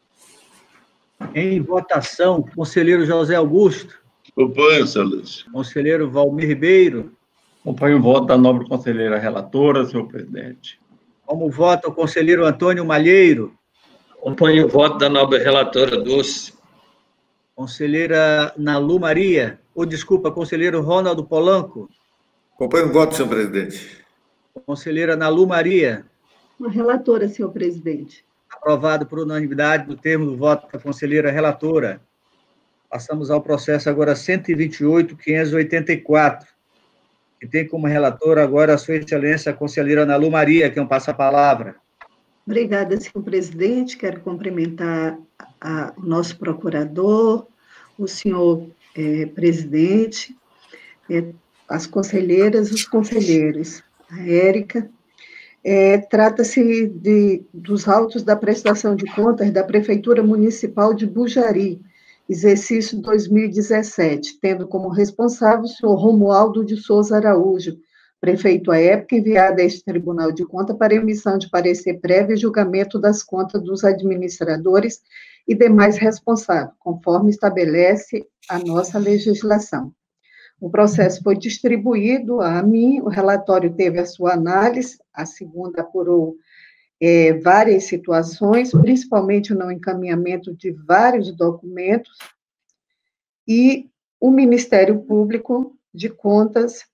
Speaker 1: Em votação, conselheiro José Augusto.
Speaker 9: Acompanho, excelência.
Speaker 1: Conselheiro Valmir Ribeiro.
Speaker 8: Acompanho o voto da nobre conselheira relatora, senhor presidente.
Speaker 1: Como vota o conselheiro Antônio Malheiro.
Speaker 5: Acompanho o voto da nobre relatora Dulce.
Speaker 1: Conselheira Nalu Maria. Conselheiro Ronaldo Polanco.
Speaker 4: Acompanho o voto, senhor presidente.
Speaker 1: Conselheira Nalu Maria.
Speaker 7: A relatora, senhor presidente.
Speaker 1: Aprovado por unanimidade no termo do voto da conselheira relatora. Passamos ao processo agora 128.584, que tem como relatora agora a sua excelência a conselheira Nalu Maria, que passa a palavra.
Speaker 7: Obrigada, senhor presidente. Quero cumprimentar o nosso procurador, o senhor presidente, as conselheiras, os conselheiros, a Érica. Trata-se dos autos da prestação de contas da Prefeitura Municipal de Bujari, exercício 2017, tendo como responsável o senhor Romualdo de Souza Araújo, prefeito à época, enviado a este Tribunal de Contas para emissão de parecer prévio e julgamento das contas dos administradores e demais responsáveis, conforme estabelece a nossa legislação. O processo foi distribuído a mim, o relatório teve a sua análise, a segunda apurou várias situações, principalmente no encaminhamento de vários documentos, e o Ministério Público de Contas,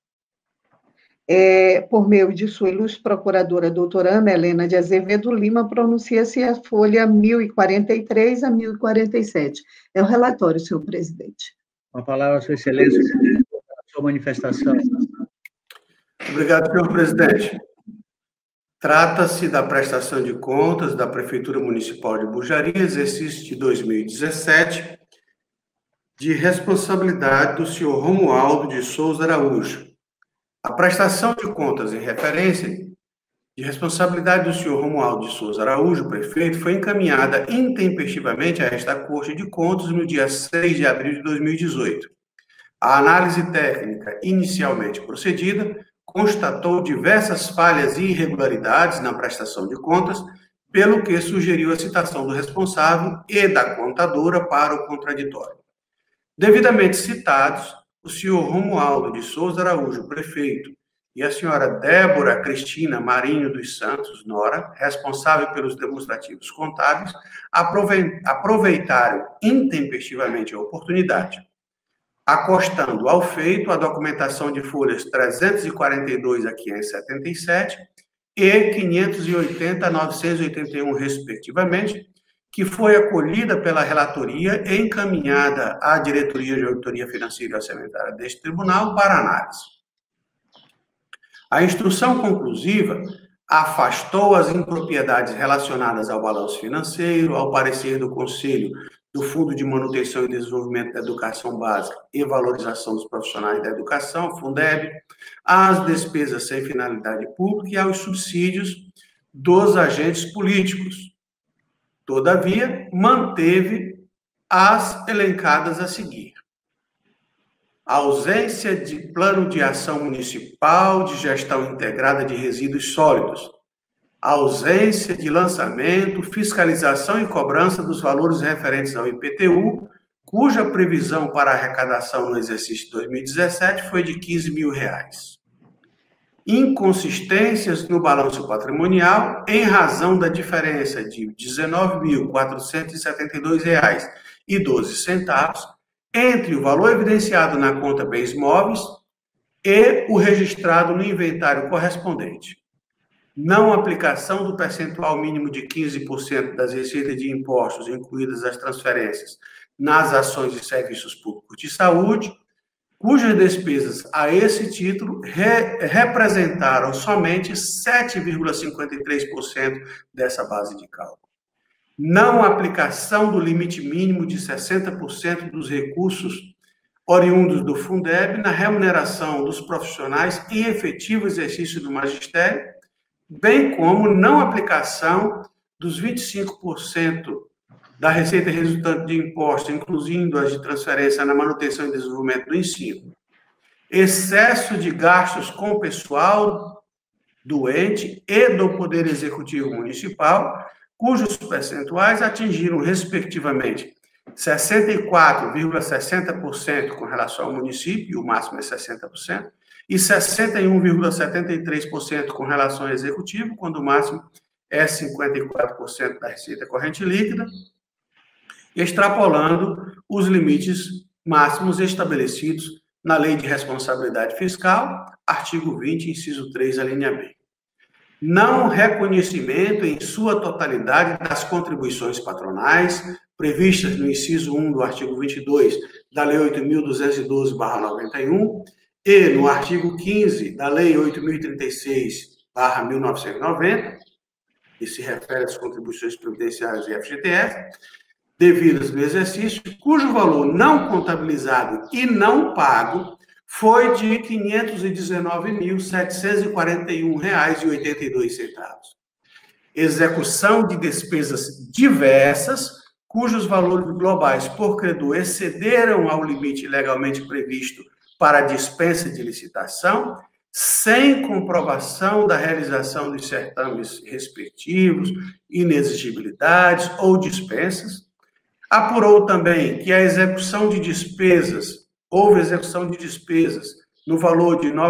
Speaker 7: por meio de sua ilustre procuradora, doutora Ana Helena de Azevedo Lima, pronuncia-se a folha 1043 a 1047. É o relatório, senhor presidente.
Speaker 1: Com a palavra, sua excelência, a sua manifestação.
Speaker 2: Obrigado, senhor presidente. Trata-se da prestação de contas da Prefeitura Municipal de Bujari, exercício de 2017, de responsabilidade do senhor Romualdo de Souza Araújo. A prestação de contas em referência de responsabilidade do senhor Romualdo de Souza Araújo, prefeito, foi encaminhada intempestivamente a esta Corte de Contas no dia 6 de abril de 2018. A análise técnica inicialmente procedida constatou diversas falhas e irregularidades na prestação de contas, pelo que sugeriu a citação do responsável e da contadora para o contraditório. Devidamente citados, o senhor Romualdo de Souza Araújo, prefeito, e a senhora Débora Cristina Marinho dos Santos, nora, responsável pelos demonstrativos contábeis, aproveitaram intempestivamente a oportunidade, acostando ao feito a documentação de folhas 342 a 577 e 580 a 981, respectivamente, que foi acolhida pela relatoria e encaminhada à Diretoria de Auditoria Financeira e Orçamentária deste tribunal para análise. A instrução conclusiva afastou as impropriedades relacionadas ao balanço financeiro, ao parecer do Conselho do Fundo de Manutenção e Desenvolvimento da Educação Básica e Valorização dos Profissionais da Educação, Fundeb, às despesas sem finalidade pública e aos subsídios dos agentes políticos. Todavia, manteve as elencadas a seguir: a ausência de plano de ação municipal de gestão integrada de resíduos sólidos, ausência de lançamento, fiscalização e cobrança dos valores referentes ao IPTU, cuja previsão para arrecadação no exercício de 2017 foi de R$ 15 mil. Inconsistências no balanço patrimonial em razão da diferença de R$ 19.472,12 entre o valor evidenciado na conta bens móveis e o registrado no inventário correspondente. Não aplicação do percentual mínimo de 15% das receitas de impostos, incluídas as transferências, nas ações e serviços públicos de saúde, cujas despesas a esse título representaram somente 7,53% dessa base de cálculo. Não aplicação do limite mínimo de 60% dos recursos oriundos do Fundeb na remuneração dos profissionais em efetivo exercício do magistério, bem como não aplicação dos 25% da receita resultante de impostos, incluindo as de transferência na manutenção e desenvolvimento do ensino. Excesso de gastos com o pessoal doente e do Poder Executivo Municipal, cujos percentuais atingiram, respectivamente, 64,60% com relação ao município, e o máximo é 60%, e 61,73% com relação ao executivo, quando o máximo é 54% da receita corrente líquida, extrapolando os limites máximos estabelecidos na Lei de Responsabilidade Fiscal, artigo 20, inciso 3, alínea B. Não reconhecimento em sua totalidade das contribuições patronais previstas no inciso 1 do artigo 22 da Lei 8.212/91 e no artigo 15 da Lei 8.036/1990, que se refere às contribuições previdenciárias e FGTS, devidas no exercício, cujo valor não contabilizado e não pago foi de R$ 519.741,82. Execução de despesas diversas, cujos valores globais por credor excederam ao limite legalmente previsto para a dispensa de licitação, sem comprovação da realização de certames respectivos, inexigibilidades ou dispensas. Apurou também que a execução de despesas, houve execução de despesas no valor de R$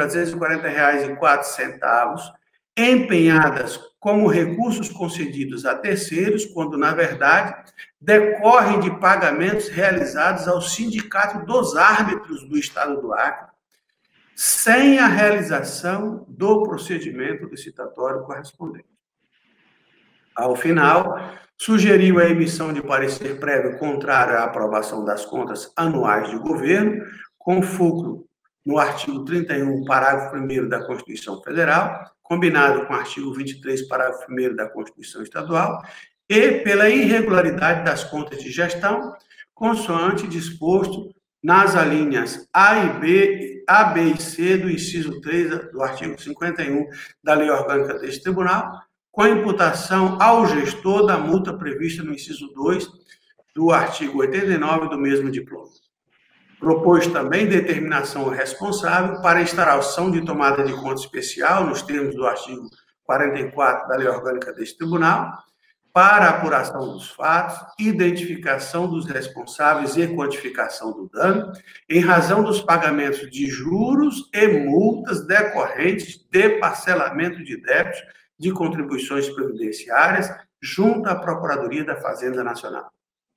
Speaker 2: 9.340,04, empenhadas como recursos concedidos a terceiros, quando, na verdade, decorrem de pagamentos realizados ao Sindicato dos Árbitros do Estado do Acre, sem a realização do procedimento licitatório correspondente. Ao final, sugeriu a emissão de parecer prévio contrário à aprovação das contas anuais de governo, com fulcro no artigo 31, parágrafo 1º da Constituição Federal, combinado com o artigo 23, parágrafo 1º da Constituição Estadual, e pela irregularidade das contas de gestão, consoante disposto nas alíneas A B e C do inciso 3 do artigo 51 da Lei Orgânica deste Tribunal, com imputação ao gestor da multa prevista no inciso 2 do artigo 89 do mesmo diploma. Propôs também determinação responsável para instauração de tomada de conta especial, nos termos do artigo 44 da Lei Orgânica deste Tribunal, para a apuração dos fatos, identificação dos responsáveis e quantificação do dano, em razão dos pagamentos de juros e multas decorrentes de parcelamento de débitos de contribuições previdenciárias junto à Procuradoria da Fazenda Nacional.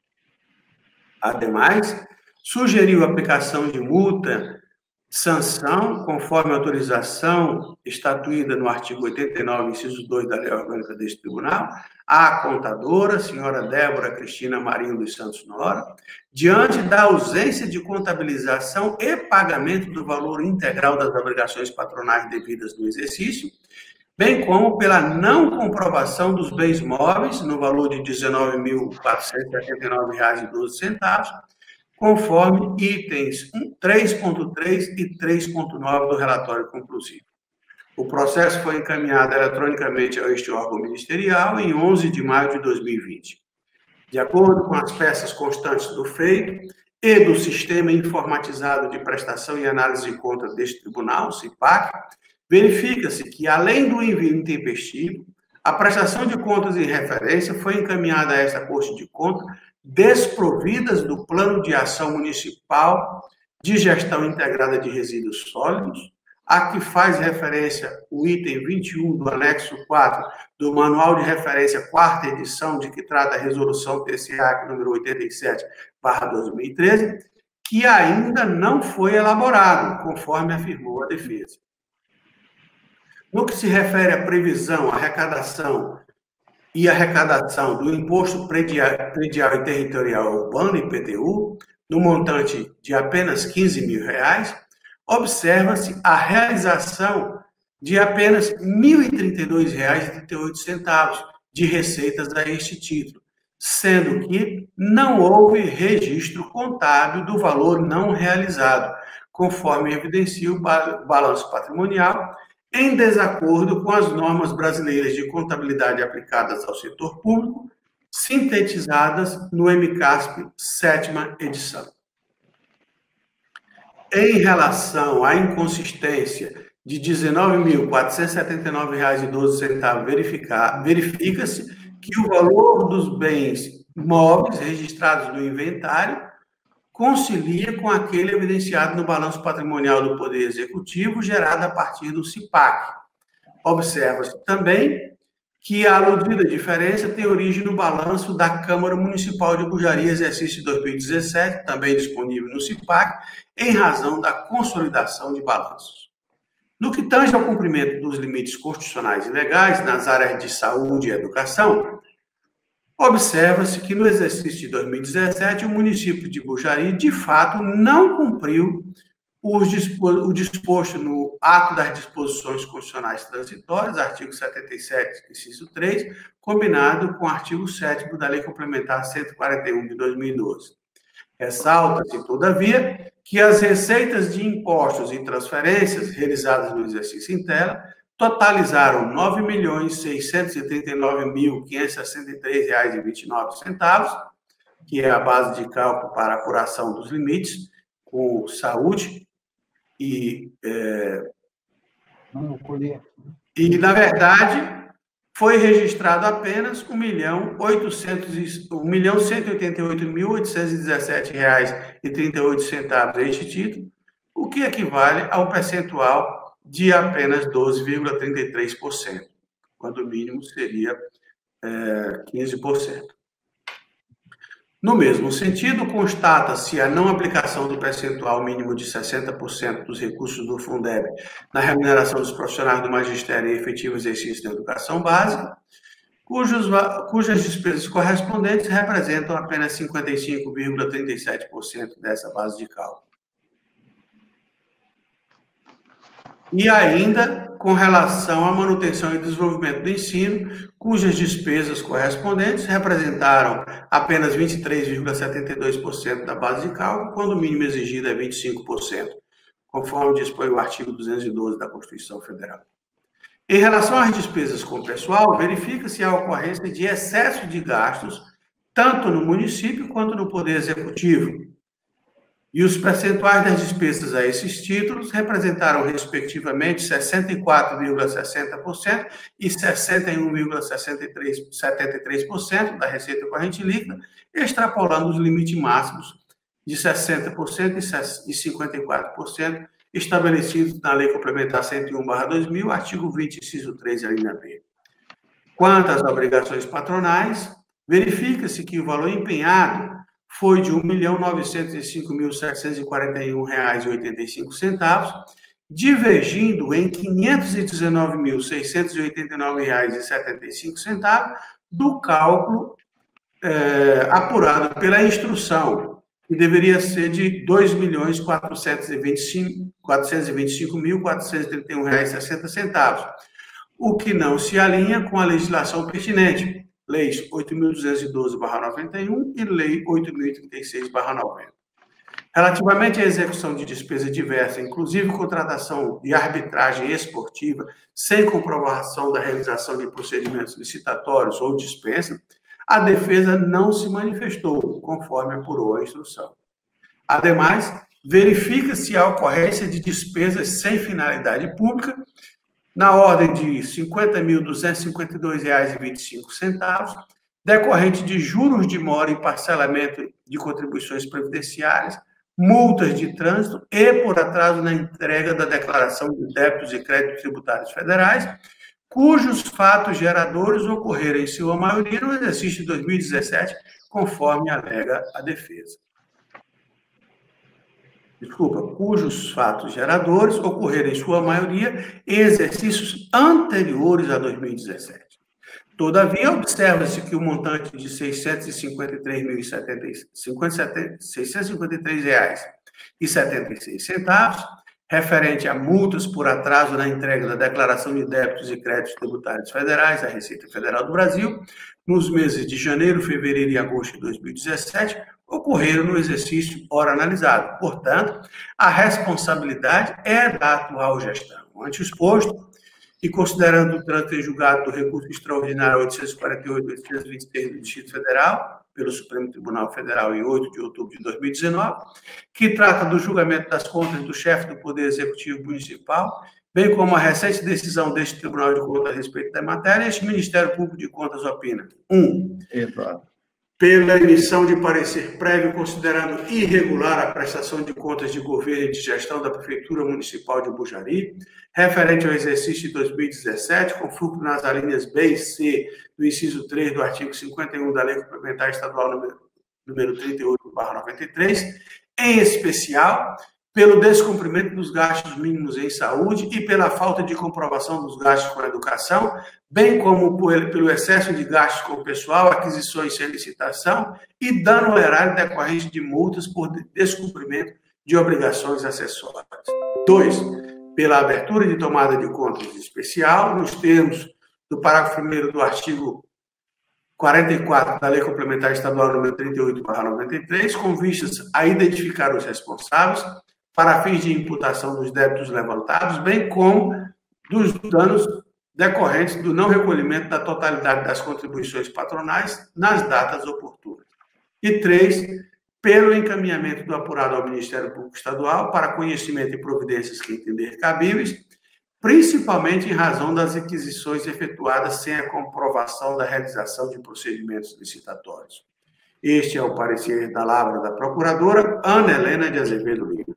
Speaker 2: Ademais, sugeriu a aplicação de multa, sanção, conforme a autorização estatuída no artigo 89, inciso 2 da Lei Orgânica deste Tribunal, à contadora, senhora Débora Cristina Marinho dos Santos Nora, diante da ausência de contabilização e pagamento do valor integral das obrigações patronais devidas no exercício, bem como pela não comprovação dos bens móveis, no valor de R$ 19.479,12, conforme itens 3.3 e 3.9 do relatório conclusivo. O processo foi encaminhado eletronicamente a este órgão ministerial em 11 de maio de 2020. De acordo com as peças constantes do feito e do Sistema Informatizado de Prestação e Análise de Contas deste Tribunal, CIPAC, verifica-se que, além do envio intempestivo, A prestação de contas em referência foi encaminhada a esta Corte de Contas desprovidas do Plano de Ação Municipal de Gestão Integrada de Resíduos Sólidos, a que faz referência o item 21 do anexo 4 do Manual de Referência, quarta edição, de que trata a Resolução TCA número 87/2013, que ainda não foi elaborado, conforme afirmou a defesa. No que se refere à previsão, arrecadação do Imposto Predial e Territorial Urbano, IPTU, no montante de apenas R$15 mil, observa-se a realização de apenas R$ 1.032,38 de receitas a este título, sendo que não houve registro contábil do valor não realizado, conforme evidencia o balanço patrimonial, em desacordo com as normas brasileiras de contabilidade aplicadas ao setor público, sintetizadas no MCASP, 7ª edição. Em relação à inconsistência de R$ 19.479,12, verifica-se que o valor dos bens móveis registrados no inventário concilia com aquele evidenciado no balanço patrimonial do Poder Executivo, gerado a partir do CIPAC. Observa-se também que a aludida diferença tem origem no balanço da Câmara Municipal de Bujaria, exercício 2017, também disponível no CIPAC, em razão da consolidação de balanços. No que tange ao cumprimento dos limites constitucionais e legais nas áreas de saúde e educação, observa-se que no exercício de 2017, o município de Bujaria, de fato, não cumpriu o disposto no ato das disposições constitucionais transitórias, artigo 77, inciso 3, combinado com o artigo 7º da Lei Complementar 141 de 2012. Ressalta-se, todavia, que as receitas de impostos e transferências realizadas no exercício em tela totalizaram R$ 9.639.563,29, que é a base de cálculo para apuração dos limites com saúde na verdade, foi registrado apenas R$ 1.188.817,38 a este título, o que equivale ao percentual de apenas 12,33%, quando o mínimo seria 15%. No mesmo sentido, constata-se a não aplicação do percentual mínimo de 60% dos recursos do Fundeb na remuneração dos profissionais do magistério em efetivo exercício da educação básica, cujas despesas correspondentes representam apenas 55,37% dessa base de cálculo. E ainda com relação à manutenção e desenvolvimento do ensino, cujas despesas correspondentes representaram apenas 23,72% da base de cálculo, quando o mínimo exigido é 25%, conforme dispõe o artigo 212 da Constituição Federal. Em relação às despesas com pessoal, verifica-se a ocorrência de excesso de gastos, tanto no município quanto no Poder Executivo. E os percentuais das despesas a esses títulos representaram, respectivamente, 64,60% e 61,73% da receita corrente líquida, extrapolando os limites máximos de 60% e 54% estabelecidos na Lei Complementar 101/2000, artigo 20, inciso 3, alínea B. Quanto às obrigações patronais, verifica-se que o valor empenhado foi de R$ 1.905.741,85, divergindo em R$ 519.689,75 do cálculo apurado pela instrução, que deveria ser de R$ 2.425.431,60, o que não se alinha com a legislação pertinente, Leis 8.212/91 e Lei 8.036/90. Relativamente à execução de despesa diversa, inclusive contratação de arbitragem esportiva, sem comprovação da realização de procedimentos licitatórios ou dispensa, a defesa não se manifestou, conforme apurou a instrução. Ademais, verifica-se a ocorrência de despesas sem finalidade pública, na ordem de R$ 50.252,25, decorrente de juros de mora e parcelamento de contribuições previdenciárias, multas de trânsito e por atraso na entrega da declaração de débitos e créditos tributários federais, cujos fatos geradores ocorreram em sua maioria no exercício de 2017, conforme alega a defesa. Cujos fatos geradores ocorreram em sua maioria em exercícios anteriores a 2017. Todavia, observa-se que o montante de R$ 653,76, referente a multas por atraso na entrega da declaração de débitos e créditos tributários federais à Receita Federal do Brasil, nos meses de janeiro, fevereiro e agosto de 2017, ocorreram no exercício ora analisado. Portanto, a responsabilidade é da atual gestão. Ante o exposto, e considerando o trânsito em julgado do recurso extraordinário 848-826 do Distrito Federal, pelo Supremo Tribunal Federal em 8 de outubro de 2019, que trata do julgamento das contas do chefe do Poder Executivo Municipal, bem como a recente decisão deste Tribunal de Contas a respeito da matéria, este Ministério Público de Contas opina. 1. Pela emissão de parecer prévio considerando irregular a prestação de contas de governo e de gestão da Prefeitura Municipal de Bujari, referente ao exercício de 2017, com fluxo nas alíneas B e C do inciso 3 do artigo 51 da Lei Complementar Estadual número 38/93, em especial pelo descumprimento dos gastos mínimos em saúde e pela falta de comprovação dos gastos com a educação, bem como pelo excesso de gastos com o pessoal, aquisições sem licitação e dano ao erário decorrente de multas por descumprimento de obrigações acessórias. 2. Pela abertura de tomada de contas especial, nos termos do parágrafo 1º do artigo 44 da Lei Complementar Estadual número 38/93, com vistas a identificar os responsáveis para fins de imputação dos débitos levantados, bem como dos danos decorrentes do não recolhimento da totalidade das contribuições patronais nas datas oportunas. E 3, pelo encaminhamento do apurado ao Ministério Público Estadual para conhecimento e providências que entender cabíveis, principalmente em razão das requisições efetuadas sem a comprovação da realização de procedimentos licitatórios. Este é o parecer da lavra da procuradora Ana Helena de Azevedo Lima.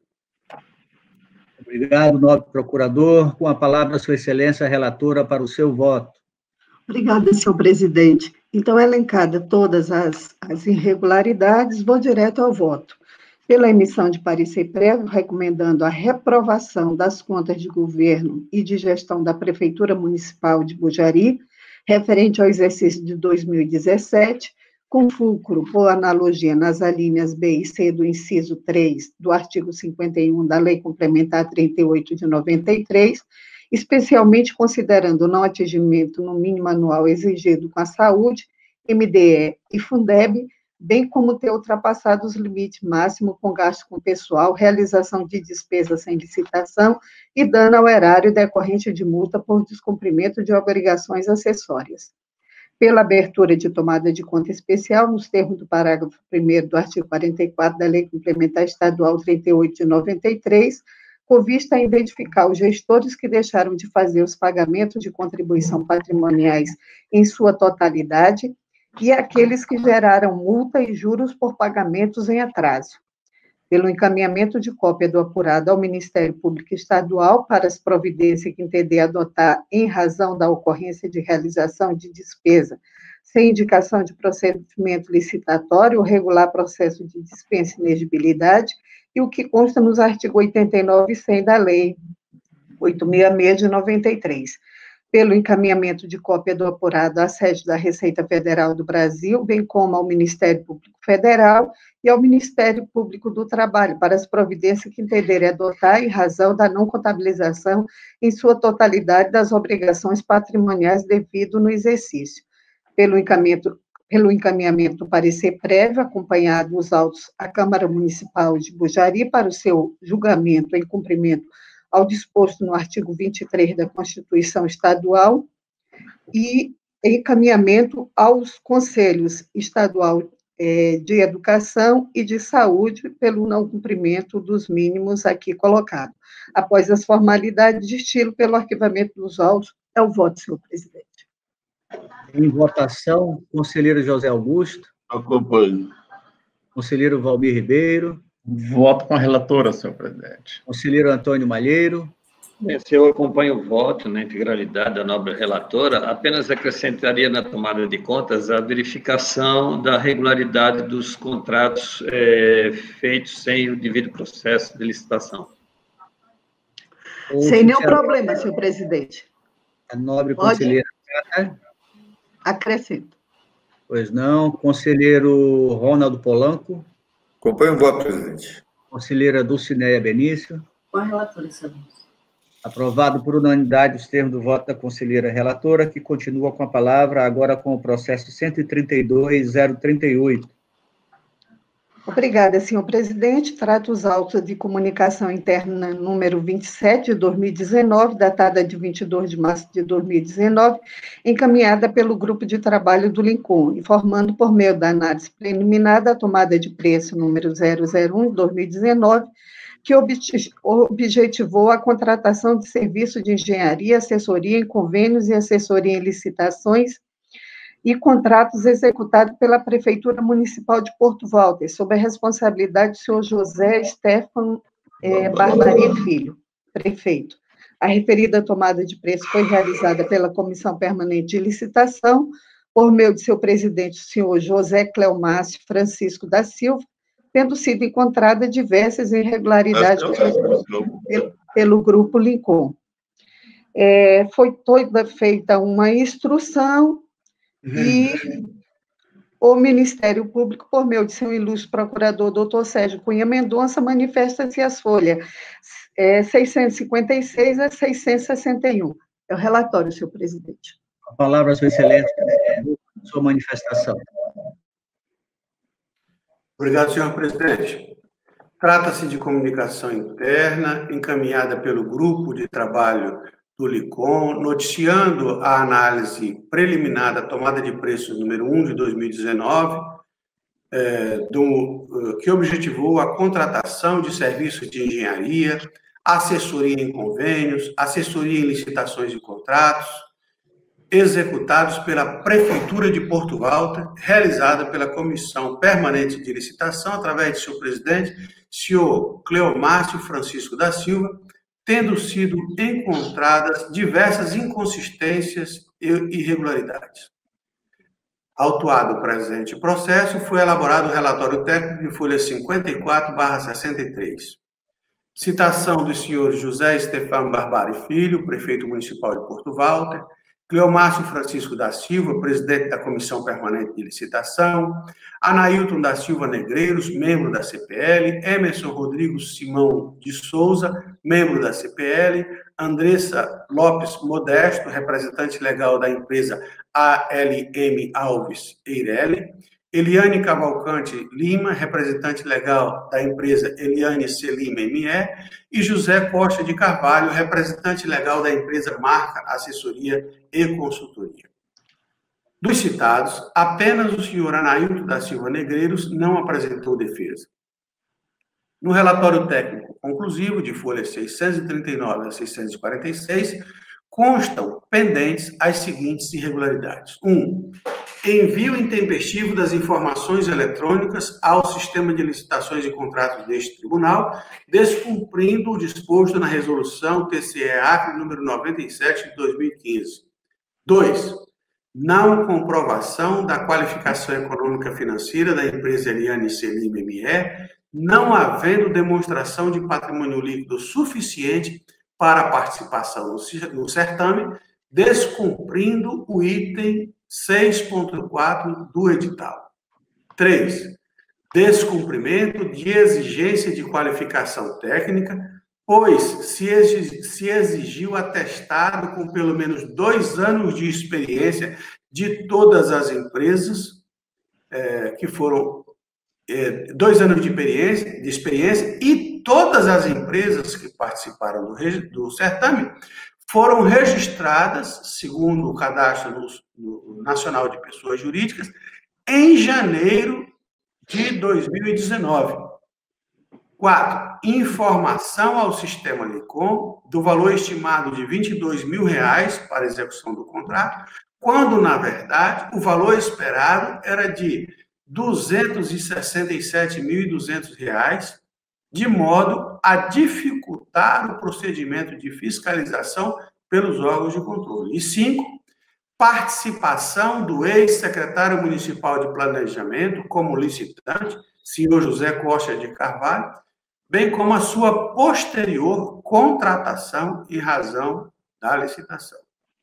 Speaker 1: Obrigado, nobre procurador. Com a palavra, Sua Excelência, a relatora, para o seu voto.
Speaker 7: Obrigada, senhor presidente. Então, elencada todas as irregularidades, vou direto ao voto. Pela emissão de parecer prévio, recomendando a reprovação das contas de governo e de gestão da Prefeitura Municipal de Bujari, referente ao exercício de 2017, com fulcro por analogia nas alíneas B e C do inciso 3 do artigo 51 da Lei Complementar 38 de 93, especialmente considerando o não atingimento no mínimo anual exigido com a saúde, MDE e Fundeb, bem como ter ultrapassado os limites máximos com gasto com pessoal, realização de despesas sem licitação e dano ao erário decorrente de multa por descumprimento de obrigações acessórias. Pela abertura de tomada de conta especial, nos termos do parágrafo 1º do artigo 44 da Lei Complementar Estadual 38 de 93, com vista a identificar os gestores que deixaram de fazer os pagamentos de contribuição patrimoniais em sua totalidade e aqueles que geraram multa e juros por pagamentos em atraso. Pelo encaminhamento de cópia do apurado ao Ministério Público Estadual para as providências que entender adotar em razão da ocorrência de realização de despesa sem indicação de procedimento licitatório ou regular processo de dispensa e inegibilidade, e o que consta nos artigos 89 e 100 da Lei 866 de 93. Pelo encaminhamento de cópia do apurado à sede da Receita Federal do Brasil, bem como ao Ministério Público Federal e ao Ministério Público do Trabalho, para as providências que entenderem adotar em razão da não contabilização em sua totalidade das obrigações patrimoniais devido no exercício. Pelo encaminhamento do parecer prévio, acompanhado os autos à Câmara Municipal de Bujari para o seu julgamento em cumprimento ao disposto no artigo 23 da Constituição Estadual e encaminhamento aos Conselhos Estadual de educação e de saúde pelo não cumprimento dos mínimos aqui colocados. Após as formalidades de estilo pelo arquivamento dos autos, é o voto, senhor presidente.
Speaker 1: Em votação, conselheiro José Augusto.
Speaker 9: Acompanho.
Speaker 1: Conselheiro Valmir Ribeiro.
Speaker 8: Voto com a relatora, senhor presidente.
Speaker 1: Conselheiro Antônio Malheiro.
Speaker 5: Se eu acompanho o voto na integralidade da nobre relatora, apenas acrescentaria na tomada de contas a verificação da regularidade dos contratos feitos sem o devido processo de licitação.
Speaker 7: Sem nenhum problema, senhor presidente.
Speaker 1: A nobre conselheira.
Speaker 7: Acrescento.
Speaker 1: Pois não. Conselheiro Ronaldo Polanco.
Speaker 4: Acompanho o voto, presidente.
Speaker 1: Conselheira Dulcineia Benício.
Speaker 6: Com a relatora, excelência.
Speaker 1: Aprovado por unanimidade os termos do voto da conselheira relatora, que continua com a palavra, agora com o processo 132.038.
Speaker 7: Obrigada, senhor presidente. Trato os autos de comunicação interna número 27 de 2019, datada de 22 de março de 2019, encaminhada pelo Grupo de Trabalho do Lincoln, informando por meio da análise preliminar da tomada de preço número 001 de 2019, que objetivou a contratação de serviço de engenharia, assessoria em convênios e assessoria em licitações e contratos executados pela Prefeitura Municipal de Porto Walter, sob a responsabilidade do senhor José Stefano Barbari Filho, prefeito. A referida tomada de preço foi realizada pela Comissão Permanente de Licitação, por meio de seu presidente, o senhor José Cleomácio Francisco da Silva, tendo sido encontrada diversas irregularidades pelo Grupo Lincoln. Foi toda feita uma instrução e o Ministério Público, por meio de seu ilustre procurador, doutor Sérgio Cunha Mendonça, manifesta-se as folhas 656 a 661. É o relatório, senhor presidente.
Speaker 1: A palavra, sua excelência, sua manifestação.
Speaker 2: Obrigado, senhor presidente. Trata-se de comunicação interna, encaminhada pelo Grupo de Trabalho do LICOM, noticiando a análise preliminar da tomada de preço número 1 de 2019, que objetivou a contratação de serviços de engenharia, assessoria em convênios, assessoria em licitações e contratos, executados pela Prefeitura de Porto Walter, realizada pela Comissão Permanente de Licitação, através de seu presidente, senhor Cleomácio Francisco da Silva, tendo sido encontradas diversas inconsistências e irregularidades. Autuado o presente processo, foi elaborado o relatório técnico de folha 54/63. Citação dos senhores José Stefano Barbari Filho, prefeito municipal de Porto Walter, Cleomácio Francisco da Silva, presidente da Comissão Permanente de Licitação, Anailton da Silva Negreiros, membro da CPL, Emerson Rodrigo Simão de Souza, membro da CPL, Andressa Lopes Modesto, representante legal da empresa ALM Alves Eireli, Eliane Cavalcante Lima, representante legal da empresa Eliane C. Lima ME, e José Costa de Carvalho, representante legal da empresa Marca Assessoria e Consultoria. Dos citados, apenas o senhor Anailton da Silva Negreiros não apresentou defesa. No relatório técnico conclusivo, de folhas 639 a 646, constam pendentes as seguintes irregularidades. 1. Envio intempestivo das informações eletrônicas ao sistema de licitações e contratos deste tribunal, descumprindo o disposto na resolução TCE-Acre número 97 de 2015. 2. Não comprovação da qualificação econômica financeira da empresa Eliane C. Lima ME, não havendo demonstração de patrimônio líquido suficiente para a participação no certame, descumprindo o item 6.4 do edital. 3. Descumprimento de exigência de qualificação técnica, pois se exigiu atestado com pelo menos 2 anos de experiência de todas as empresas, que foram 2 anos de experiência, e todas as empresas que participaram do certame foram registradas, segundo o Cadastro Nacional de Pessoas Jurídicas, em janeiro de 2019. 4. Informação ao sistema LICOM do valor estimado de R$ 22.000 para execução do contrato, quando, na verdade, o valor esperado era de R$ 267.200, de modo a dificultar o procedimento de fiscalização pelos órgãos de controle. E 5. Participação do ex-secretário municipal de planejamento como licitante, senhor José Costa de Carvalho, bem como a sua posterior contratação em razão da licitação.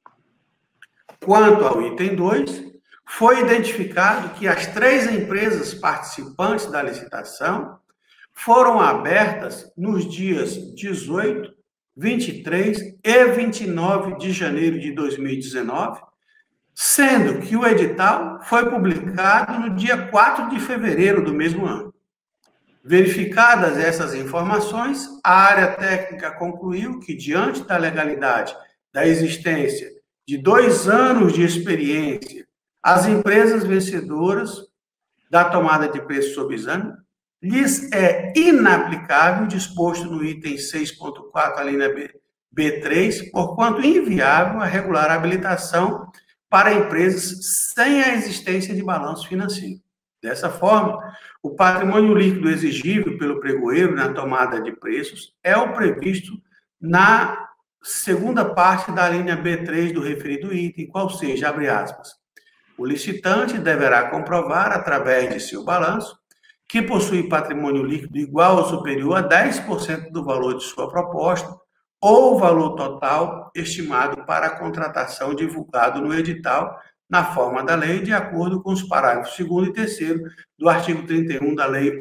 Speaker 2: Quanto ao item 2, foi identificado que as 3 empresas participantes da licitação foram abertas nos dias 18, 23 e 29 de janeiro de 2019, sendo que o edital foi publicado no dia 4 de fevereiro do mesmo ano. Verificadas essas informações, a área técnica concluiu que, diante da legalidade da existência de 2 anos de experiência, as empresas vencedoras da tomada de preço sob exame, lhes é inaplicável o disposto no item 6.4, a linha B3, porquanto inviável a regular a habilitação para empresas sem a existência de balanço financeiro. Dessa forma, o patrimônio líquido exigível pelo pregoeiro na tomada de preços é o previsto na segunda parte da linha B3 do referido item, qual seja, abre aspas, o licitante deverá comprovar, através de seu balanço, que possui patrimônio líquido igual ou superior a 10% do valor de sua proposta ou o valor total estimado para a contratação divulgado no edital, na forma da lei, de acordo com os parágrafos 2º e 3º do artigo 31 da Lei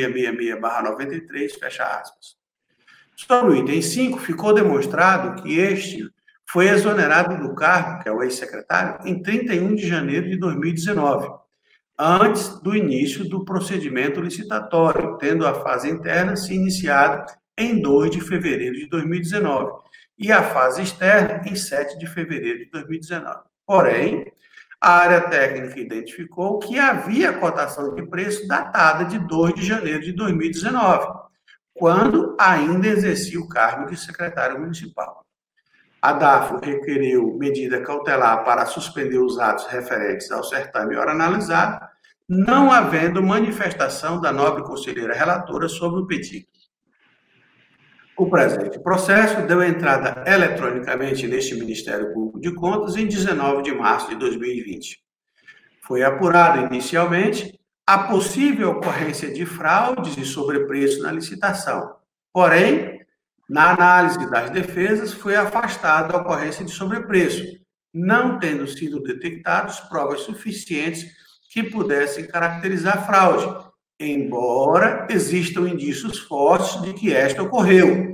Speaker 2: 8666/93, fecha aspas. Sobre o item 5, ficou demonstrado que este foi exonerado do cargo, que é o ex-secretário, em 31 de janeiro de 2019, antes do início do procedimento licitatório, tendo a fase interna se iniciado em 2 de fevereiro de 2019 e a fase externa em 7 de fevereiro de 2019. Porém, a área técnica identificou que havia cotação de preço datada de 2 de janeiro de 2019, quando ainda exercia o cargo de secretário municipal. A DAFO requeriu medida cautelar para suspender os atos referentes ao certame ora analisado, não havendo manifestação da nobre conselheira relatora sobre o pedido. O presente processo deu entrada eletronicamente neste Ministério Público de Contas em 19 de março de 2020. Foi apurado inicialmente a possível ocorrência de fraudes e sobrepreço na licitação. Porém, na análise das defesas, foi afastada a ocorrência de sobrepreço, não tendo sido detectadas provas suficientes que pudessem caracterizar fraude, embora existam indícios fortes de que esta ocorreu,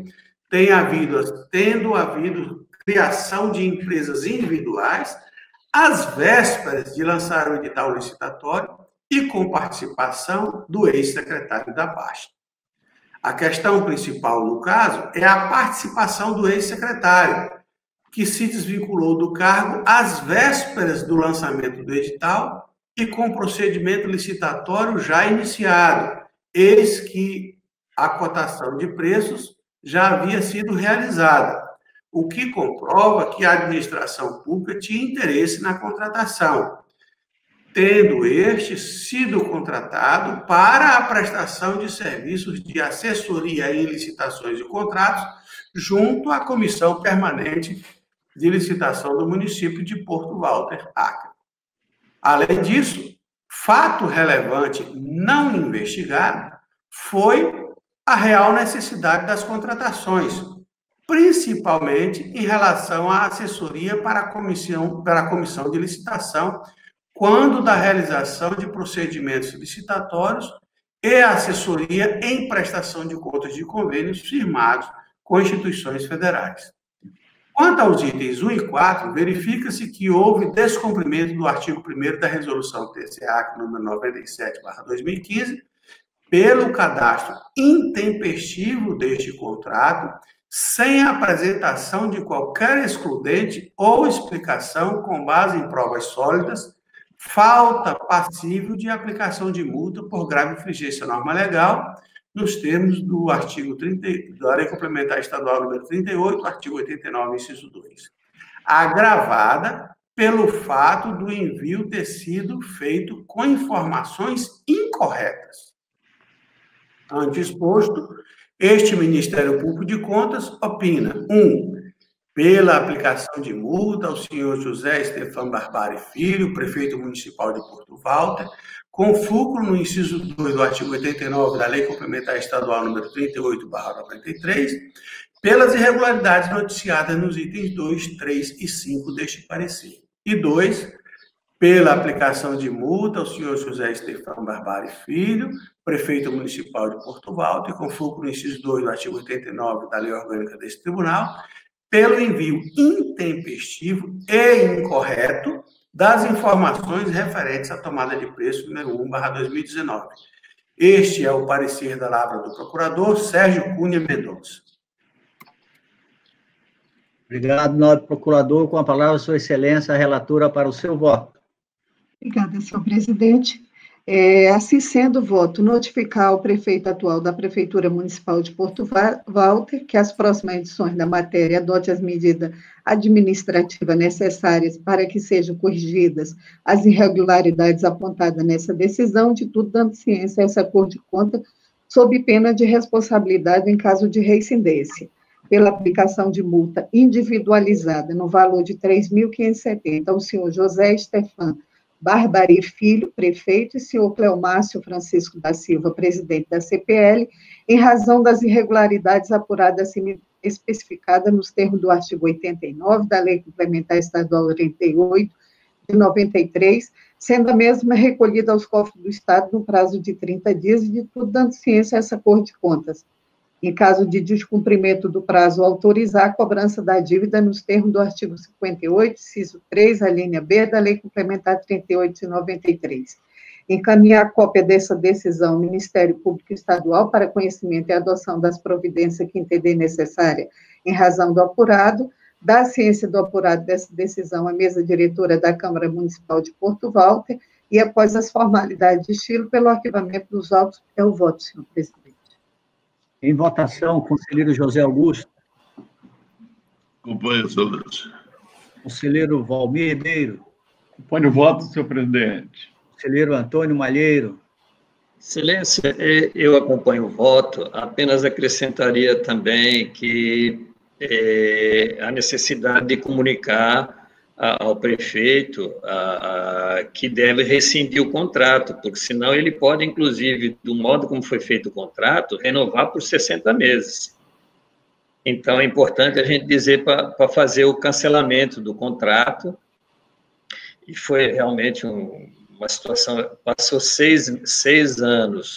Speaker 2: tendo havido criação de empresas individuais às vésperas de lançar o edital licitatório e com participação do ex-secretário da pasta. A questão principal, no caso, é a participação do ex-secretário, que se desvinculou do cargo às vésperas do lançamento do edital e com procedimento licitatório já iniciado, eis que a cotação de preços já havia sido realizada, o que comprova que a administração pública tinha interesse na contratação, tendo este sido contratado para a prestação de serviços de assessoria em licitações e contratos junto à Comissão Permanente de Licitação do município de Porto Walter, Acre. Além disso, fato relevante não investigado foi a real necessidade das contratações, principalmente em relação à assessoria para a comissão de licitação, quando da realização de procedimentos licitatórios e a assessoria em prestação de contas de convênios firmados com instituições federais. Quanto aos itens 1 e 4, verifica-se que houve descumprimento do artigo 1º da Resolução TCA, número 97/2015, pelo cadastro intempestivo deste contrato, sem a apresentação de qualquer excludente ou explicação com base em provas sólidas, falta passível de aplicação de multa por grave infringência à norma legal, nos termos do artigo 30 da Lei Complementar Estadual número 38, artigo 89, inciso 2. Agravada pelo fato do envio ter sido feito com informações incorretas. Ante exposto, este Ministério Público de Contas opina: 1. Pela aplicação de multa ao senhor José Stefan Barbari Filho, prefeito municipal de Porto Walter, com fulcro no inciso 2 do artigo 89 da Lei Complementar Estadual número 38/93, pelas irregularidades noticiadas nos itens 2, 3 e 5 deste parecer. E 2, pela aplicação de multa ao senhor José Stefan Barbari Filho, prefeito municipal de Porto Walter, com fulcro no inciso 2 do artigo 89 da Lei Orgânica deste Tribunal, pelo envio intempestivo e incorreto das informações referentes à tomada de preço número 1/2019. Este é o parecer da lavra do procurador Sérgio Cunha Mendonça.
Speaker 1: Obrigado, nobre procurador. Com a palavra, Sua Excelência, a relatora, para o seu voto.
Speaker 7: Obrigada, senhor presidente. Assim sendo, voto notificar ao prefeito atual da Prefeitura Municipal de Porto Walter que as próximas edições da matéria adote as medidas administrativas necessárias para que sejam corrigidas as irregularidades apontadas nessa decisão, de tudo dando ciência a essa acordo de conta, sob pena de responsabilidade em caso de reincidência, pela aplicação de multa individualizada no valor de R$ 3.570 ao senhor José Stefan Barbari Filho, prefeito, e senhor Cleomárcio Francisco da Silva, presidente da CPL, em razão das irregularidades apuradas acima especificadas nos termos do artigo 89 da Lei Complementar Estadual 38, de 93, sendo a mesma recolhida aos cofres do Estado no prazo de 30 dias e de tudo dando ciência a essa Corte de Contas. Em caso de descumprimento do prazo, autorizar a cobrança da dívida nos termos do artigo 58, inciso 3, a linha B da Lei Complementar 38 de 93. Encaminhar a cópia dessa decisão ao Ministério Público Estadual para conhecimento e adoção das providências que entender necessária em razão do apurado, dar ciência do apurado dessa decisão à mesa diretora da Câmara Municipal de Porto Walter e, após as formalidades de estilo, pelo arquivamento dos autos, é o voto, senhor presidente.
Speaker 1: Em votação, conselheiro José Augusto.
Speaker 9: Acompanho, Excelência.
Speaker 1: Conselheiro Valmir Ribeiro.
Speaker 8: Acompanho o voto, senhor presidente.
Speaker 1: Conselheiro Antônio Malheiro.
Speaker 5: Excelência, eu acompanho o voto, apenas acrescentaria também que a necessidade de comunicar ao prefeito que deve rescindir o contrato, porque senão ele pode, inclusive, do modo como foi feito o contrato, renovar por 60 meses. Então, é importante a gente dizer para fazer o cancelamento do contrato, e foi realmente uma situação, passou seis anos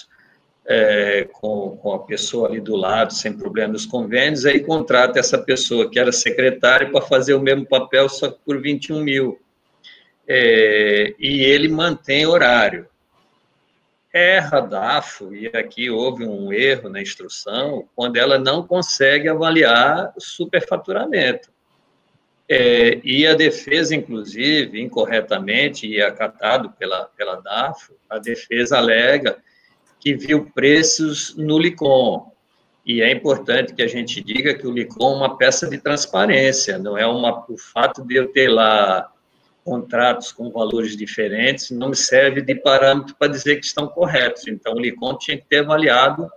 Speaker 5: com a pessoa ali do lado, sem problema nos convênios, aí contrata essa pessoa que era secretária para fazer o mesmo papel, só que por 21 mil. E ele mantém horário. Erra a DAFO, e aqui houve um erro na instrução, quando ela não consegue avaliar o superfaturamento. E a defesa, inclusive, incorretamente, e acatado pela DAFO, a defesa alega que viu preços no Licom. E é importante que a gente diga que o Licom é uma peça de transparência, não é o fato de eu ter lá contratos com valores diferentes, não me serve de parâmetro para dizer que estão corretos. Então, o Licom tinha que ter avaliado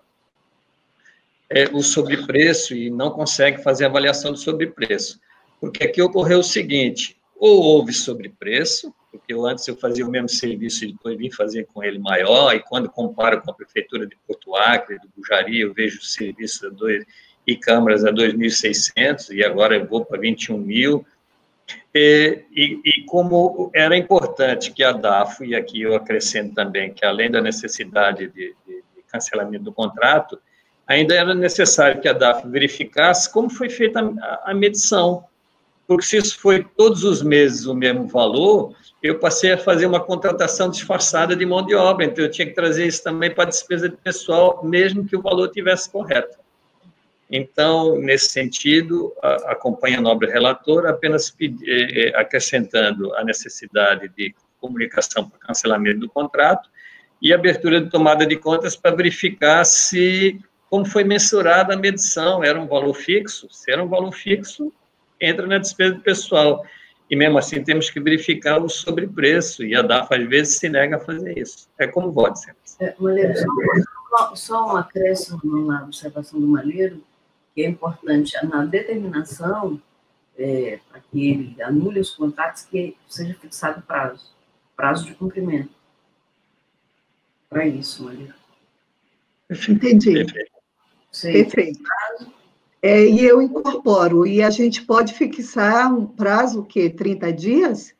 Speaker 5: o sobrepreço e não consegue fazer avaliação do sobrepreço. Porque aqui ocorreu o seguinte, ou houve sobrepreço, porque antes eu fazia o mesmo serviço e depois vim fazer com ele maior, e quando comparo com a Prefeitura de Porto Acre, do Bujari, eu vejo o serviço e câmaras a 2.600, e agora eu vou para 21 mil, e como era importante que a DAFO, e aqui eu acrescento também que além da necessidade de cancelamento do contrato, ainda era necessário que a DAFO verificasse como foi feita a medição, porque se isso foi todos os meses o mesmo valor, eu passei a fazer uma contratação disfarçada de mão de obra, então eu tinha que trazer isso também para a despesa de pessoal, mesmo que o valor estivesse correto. Então, nesse sentido, acompanha a nobre relatora, apenas acrescentando a necessidade de comunicação para cancelamento do contrato, e abertura de tomada de contas para verificar como foi mensurada a medição, era um valor fixo? Se era um valor fixo, entra na despesa pessoal. E mesmo assim temos que verificar o sobrepreço, e a DAF às vezes se nega a fazer isso. É como pode ser.
Speaker 6: Malheiro, só um acréscimo na observação do Malheiro, que é importante na determinação, para que ele anule os contratos, que seja fixado prazo de cumprimento. Para isso, Malheiro.
Speaker 7: Entendi. Perfeito. E eu incorporo. E a gente pode fixar um prazo, o quê? 30 dias?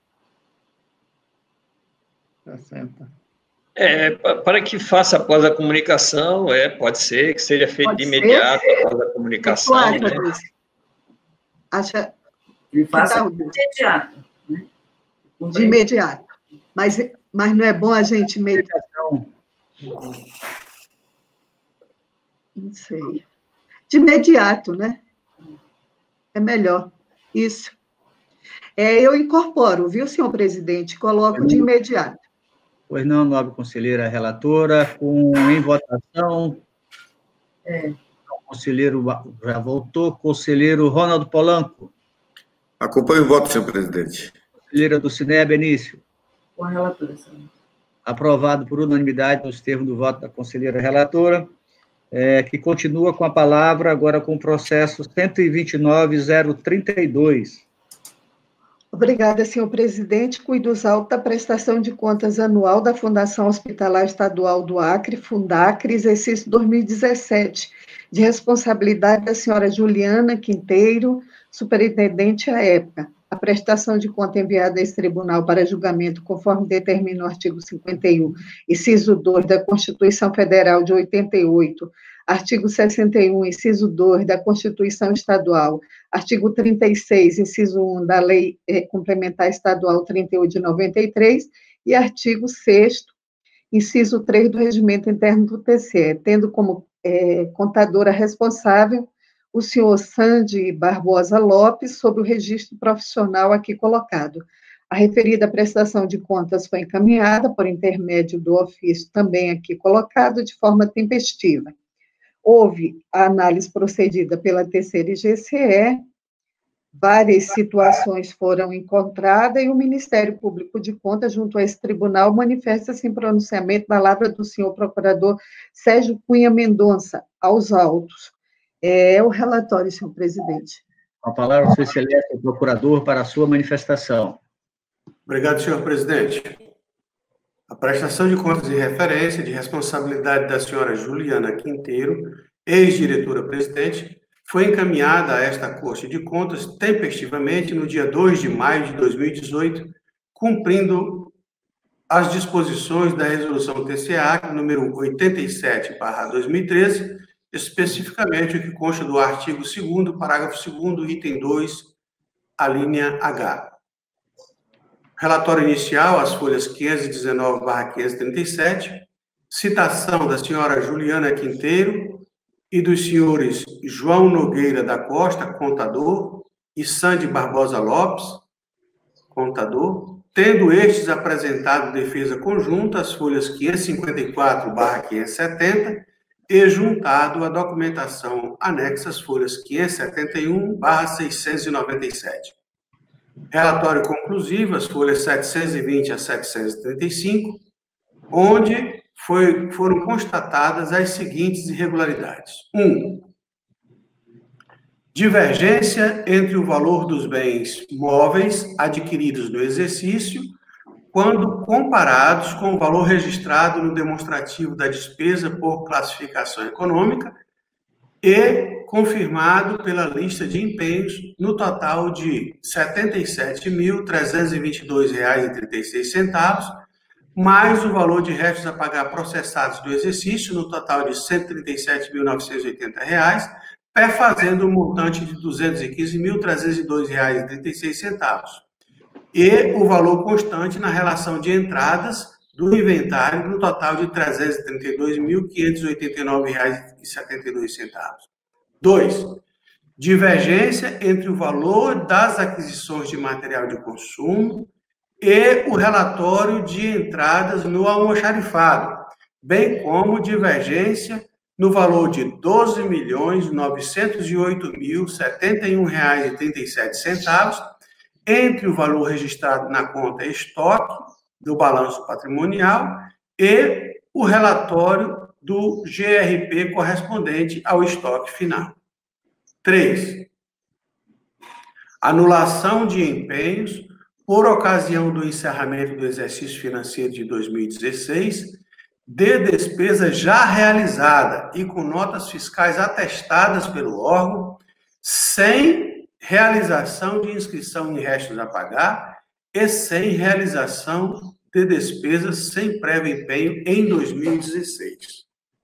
Speaker 8: 60.
Speaker 7: Para
Speaker 5: que faça após a comunicação, pode ser que seja feito de imediato após a comunicação.
Speaker 7: Acha
Speaker 6: que faça de imediato. Né?
Speaker 7: De imediato. Mas não é bom a gente Não sei. De imediato, né? É melhor. Isso. Eu incorporo, viu, senhor presidente? Coloco de imediato.
Speaker 1: Pois não, nobre conselheira relatora, em votação. O conselheiro já voltou. Conselheiro Ronaldo Polanco.
Speaker 4: Acompanho o voto, senhor presidente.
Speaker 1: Conselheira do Ciné, Benício.
Speaker 6: Com a relatora, senhor.
Speaker 1: Aprovado por unanimidade nos termos do voto da conselheira relatora. Que continua com a palavra agora com o processo 129.032.
Speaker 7: Obrigada, senhor presidente. Cuidos autos da prestação de contas anual da Fundação Hospitalar Estadual do Acre, Fundacre, exercício 2017, de responsabilidade da senhora Juliana Quinteiro, superintendente à época. A prestação de conta enviada a esse tribunal para julgamento, conforme determina o artigo 51, inciso 2 da Constituição Federal de 88, artigo 61, inciso 2 da Constituição Estadual, artigo 36, inciso 1 da Lei Complementar Estadual 38 de 93 e artigo 6º, inciso 3 do Regimento Interno do TCE, tendo como contadora responsável o senhor Sandy Barbosa Lopes, sob o registro profissional aqui colocado. A referida prestação de contas foi encaminhada por intermédio do ofício também aqui colocado de forma tempestiva. Houve a análise procedida pela terceira IGCE, várias situações foram encontradas e o Ministério Público de Contas, junto a esse tribunal, manifesta-se em pronunciamento na palavra do senhor procurador Sérgio Cunha Mendonça, aos autos. O relatório, senhor presidente.
Speaker 1: Com a palavra, sua excelência, procurador, para a sua manifestação.
Speaker 2: Obrigado, senhor presidente. A prestação de contas de referência de responsabilidade da senhora Juliana Quinteiro, ex-diretora-presidente, foi encaminhada a esta Corte de Contas tempestivamente no dia 2 de maio de 2018, cumprindo as disposições da Resolução TCA, número 87/2013, especificamente o que consta do artigo 2º, parágrafo 2º, item 2, a linha H. Relatório inicial, as folhas 519/537, citação da senhora Juliana Quinteiro e dos senhores João Nogueira da Costa, contador, e Sandy Barbosa Lopes, contador, tendo estes apresentado defesa conjunta, as folhas 554/570, e juntado a documentação anexa, as folhas 571/697. Relatório conclusivo, as folhas 720 a 735, onde foram constatadas as seguintes irregularidades. 1. Divergência entre o valor dos bens móveis adquiridos no exercício, quando comparados com o valor registrado no demonstrativo da despesa por classificação econômica e confirmado pela lista de empenhos no total de R$ 77.322,36, mais o valor de restos a pagar processados do exercício no total de R$ 137.980, perfazendo um montante de R$ 215.302,36, e o valor constante na relação de entradas do inventário no total de R$ 332.589,72. 2. Divergência entre o valor das aquisições de material de consumo e o relatório de entradas no almoxarifado, bem como divergência no valor de R$ 12.908.071,37 entre o valor registrado na conta estoque do balanço patrimonial e o relatório do GRP correspondente ao estoque final. 3. Anulação de empenhos por ocasião do encerramento do exercício financeiro de 2016, de despesa já realizada e com notas fiscais atestadas pelo órgão, sem realização de inscrição em restos a pagar e sem realização de despesas sem prévio empenho em 2016.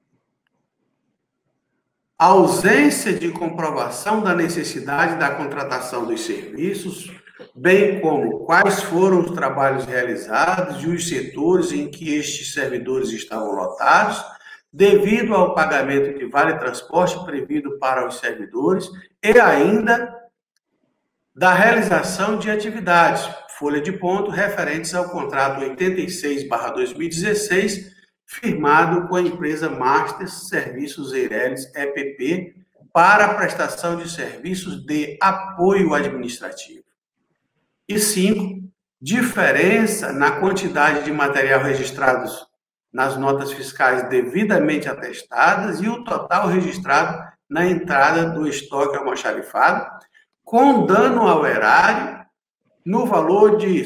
Speaker 2: A ausência de comprovação da necessidade da contratação dos serviços, bem como quais foram os trabalhos realizados e os setores em que estes servidores estavam lotados, devido ao pagamento de vale-transporte previsto para os servidores e ainda da realização de atividades, folha de ponto, referentes ao contrato 86/2016, firmado com a empresa Master Serviços Eireles, EPP, para a prestação de serviços de apoio administrativo. E 5, diferença na quantidade de material registrados nas notas fiscais devidamente atestadas e o total registrado na entrada do estoque almoxarifado, com dano ao erário no valor de R$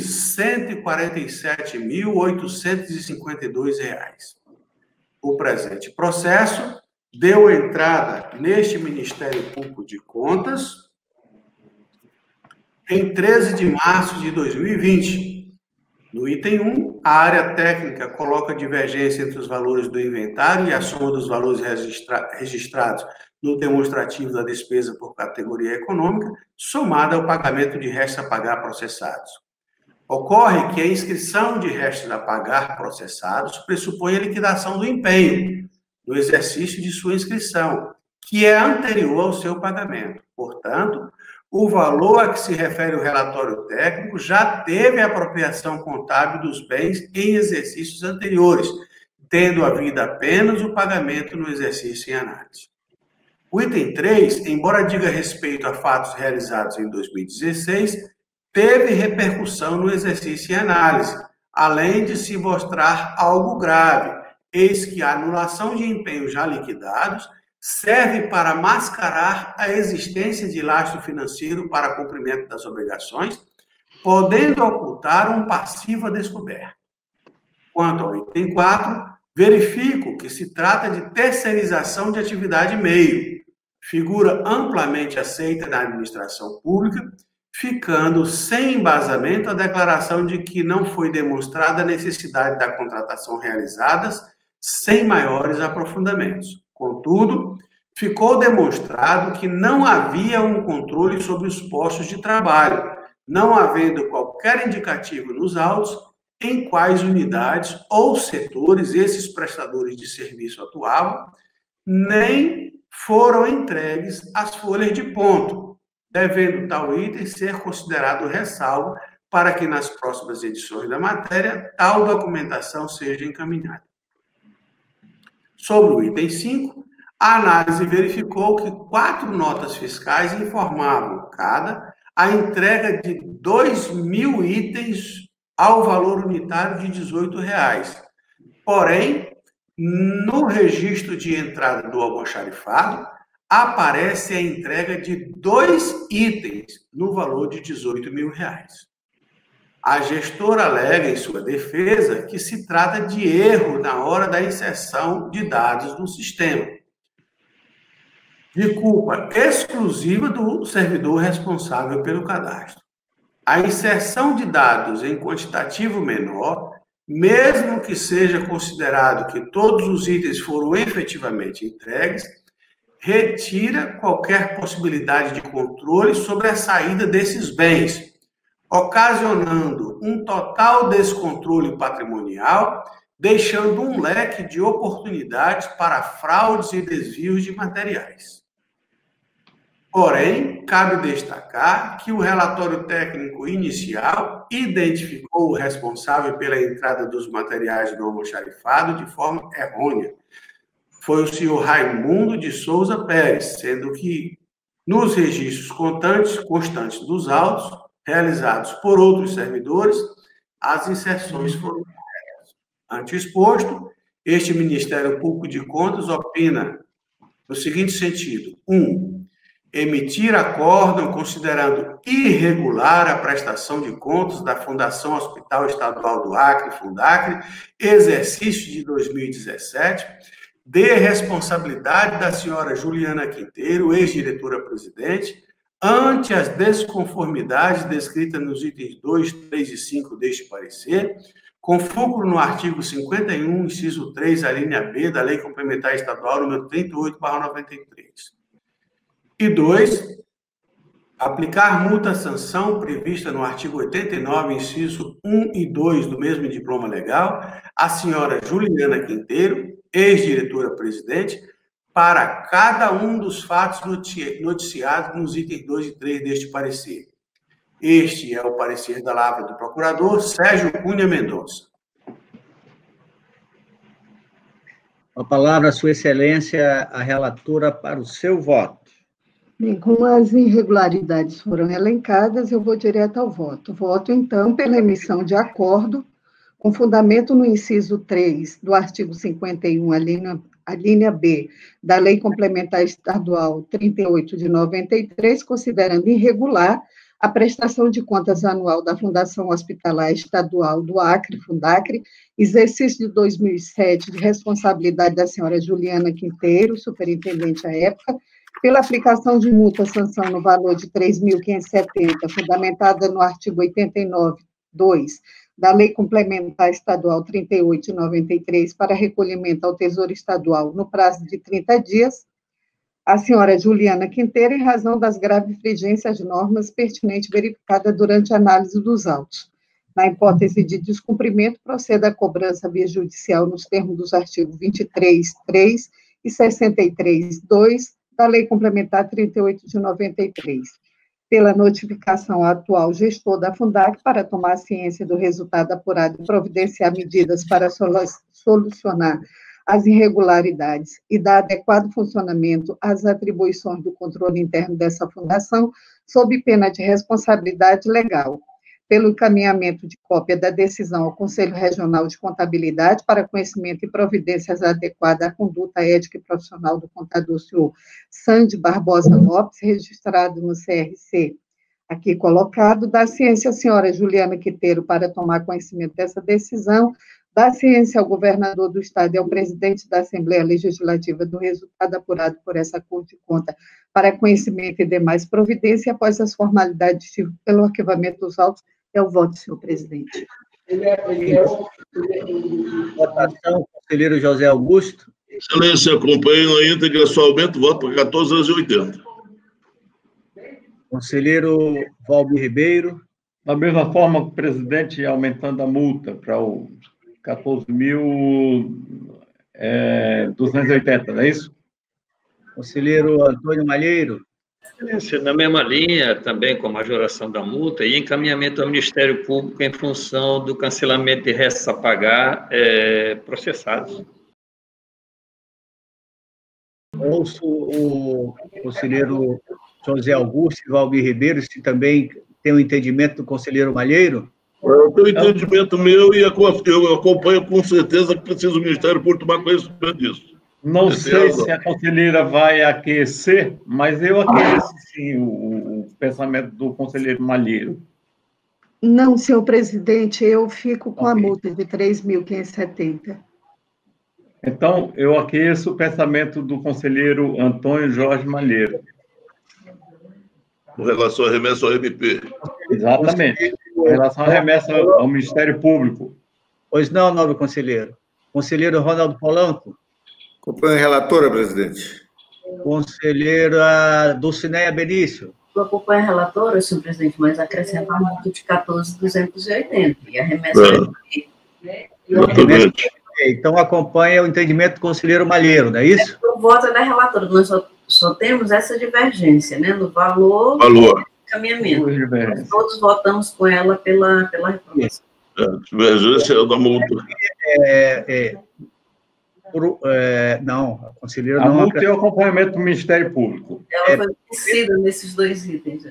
Speaker 2: 147.852. O presente processo deu entrada neste Ministério Público de Contas em 13 de março de 2020. No item 1, a área técnica coloca divergência entre os valores do inventário e a soma dos valores registrados no demonstrativo da despesa por categoria econômica, somada ao pagamento de restos a pagar processados. Ocorre que a inscrição de restos a pagar processados pressupõe a liquidação do empenho no exercício de sua inscrição, que é anterior ao seu pagamento. Portanto, o valor a que se refere o relatório técnico já teve a apropriação contábil dos bens em exercícios anteriores, tendo havido apenas o pagamento no exercício em análise. O item 3, embora diga respeito a fatos realizados em 2016, teve repercussão no exercício em análise, além de se mostrar algo grave, eis que a anulação de empenhos já liquidados serve para mascarar a existência de lastro financeiro para cumprimento das obrigações, podendo ocultar um passivo a descoberto. Quanto ao item 4, verifico que se trata de terceirização de atividade meio, figura amplamente aceita na administração pública, ficando sem embasamento a declaração de que não foi demonstrada a necessidade da contratação realizadas sem maiores aprofundamentos. Contudo, ficou demonstrado que não havia um controle sobre os postos de trabalho, não havendo qualquer indicativo nos autos em quais unidades ou setores esses prestadores de serviço atuavam, nem foram entregues as folhas de ponto, devendo tal item ser considerado ressalvo para que nas próximas edições da matéria tal documentação seja encaminhada. Sobre o item 5, a análise verificou que 4 notas fiscais informavam cada a entrega de 2.000 itens ao valor unitário de R$ 18. Porém, no registro de entrada do almoxarifado, aparece a entrega de 2 itens no valor de R$ 18.000. A gestora alega em sua defesa que se trata de erro na hora da inserção de dados no sistema, de culpa exclusiva do servidor responsável pelo cadastro. A inserção de dados em quantitativo menor, mesmo que seja considerado que todos os itens foram efetivamente entregues, retira qualquer possibilidade de controle sobre a saída desses bens, ocasionando um total descontrole patrimonial, deixando um leque de oportunidades para fraudes e desvios de materiais. Porém, cabe destacar que o relatório técnico inicial identificou o responsável pela entrada dos materiais do almoxarifado de forma errônea. Foi o senhor Raimundo de Souza Pérez, sendo que, nos registros constantes dos autos, realizados por outros servidores, as inserções foram corretas. Ante exposto, este Ministério Público de Contas opina no seguinte sentido: 1. Emitir acórdão considerando irregular a prestação de contas da Fundação Hospital Estadual do Acre, Fundacre, exercício de 2017, de responsabilidade da senhora Juliana Quinteiro, ex-diretora-presidente, ante as desconformidades descritas nos itens 2, 3 e 5 deste parecer, com fulcro no artigo 51, inciso 3, a linha B da Lei Complementar Estadual número 38/93. E 2, aplicar multa-sanção prevista no artigo 89, inciso 1 e 2 do mesmo diploma legal, à senhora Juliana Quinteiro, ex-diretora-presidente, para cada um dos fatos noticiados nos itens 2 e 3 deste parecer. Este é o parecer da lavra do procurador Sérgio Cunha Mendonça.
Speaker 1: A palavra, Sua Excelência, a relatora, para o seu voto.
Speaker 7: Bem, como as irregularidades foram elencadas, eu vou direto ao voto. Voto, então, pela emissão de acordo, com fundamento no inciso 3 do artigo 51, a linha B da Lei Complementar Estadual 38 de 93, considerando irregular a prestação de contas anual da Fundação Hospitalar Estadual do Acre, Fundacre, exercício de 2007, de responsabilidade da senhora Juliana Quinteiro, superintendente à época, pela aplicação de multa-sanção no valor de R$ 3.570, fundamentada no artigo 89.2 da Lei Complementar Estadual 38 de 93, para recolhimento ao Tesouro Estadual no prazo de 30 dias, a senhora Juliana Quinteiro, em razão das graves infringências de normas pertinentes verificadas durante a análise dos autos. Na hipótese de descumprimento, proceda a cobrança via judicial nos termos dos artigos 23.3 e 63.2 da Lei Complementar 38 de 93, pela notificação ao atual gestor da Fundac para tomar ciência do resultado apurado e providenciar medidas para solucionar as irregularidades e dar adequado funcionamento às atribuições do controle interno dessa fundação, sob pena de responsabilidade legal, pelo encaminhamento de cópia da decisão ao Conselho Regional de Contabilidade para conhecimento e providências adequadas à conduta ética e profissional do contador senhor Sandy Barbosa Lopes, registrado no CRC, aqui colocado, da ciência a senhora Juliana Quinteiro para tomar conhecimento dessa decisão, da ciência ao governador do Estado e ao presidente da Assembleia Legislativa do resultado apurado por essa Corte de Contas para conhecimento e demais providência, após as formalidades pelo arquivamento dos autos. É o voto, senhor presidente.
Speaker 1: Votação, conselheiro José Augusto.
Speaker 9: Excelência, acompanho na íntegra, somente voto para 14,80.
Speaker 1: Conselheiro Valmir Ribeiro.
Speaker 8: Da mesma forma, presidente, aumentando a multa para o 14.280, não é isso?
Speaker 1: Conselheiro Antônio Malheiro.
Speaker 5: Na mesma linha, também com a majoração da multa e encaminhamento ao Ministério Público em função do cancelamento de restos a pagar processados.
Speaker 1: Ouço o conselheiro José Augusto e Valmir Ribeiro, se também tem um entendimento do conselheiro Malheiro.
Speaker 9: Eu tenho entendimento meu e eu acompanho com certeza que precisa o Ministério Público tomar conhecimento disso.
Speaker 8: Não sei se a conselheira vai aquecer, mas eu aqueço, sim, o pensamento do conselheiro Malheiro.
Speaker 7: Não, senhor presidente, eu fico com a multa de 3.570.
Speaker 8: Então, eu aqueço o pensamento do conselheiro Antônio Jorge Malheiro.
Speaker 9: Com relação à remessa ao MP.
Speaker 8: Exatamente. Com relação à remessa ao Ministério Público.
Speaker 1: Pois não, nobre conselheiro. Conselheiro Ronaldo Polanco.
Speaker 4: Acompanho a relatora, presidente.
Speaker 1: Conselheira Dulcineia Benício.
Speaker 6: Eu acompanho a relatora, senhor presidente, mas acrescenta a multa de 14.280 e a remessa
Speaker 1: Então, acompanha o entendimento do conselheiro Malheiro, não é isso?
Speaker 6: O voto é da relatora, nós só temos essa divergência, né? No valor. encaminhamento. Nós todos votamos com ela pela reprovação.
Speaker 9: Divergência da multa.
Speaker 8: Não, a conselheira não... A multa e o acompanhamento do Ministério Público.
Speaker 6: Ela foi vencida nesses dois itens.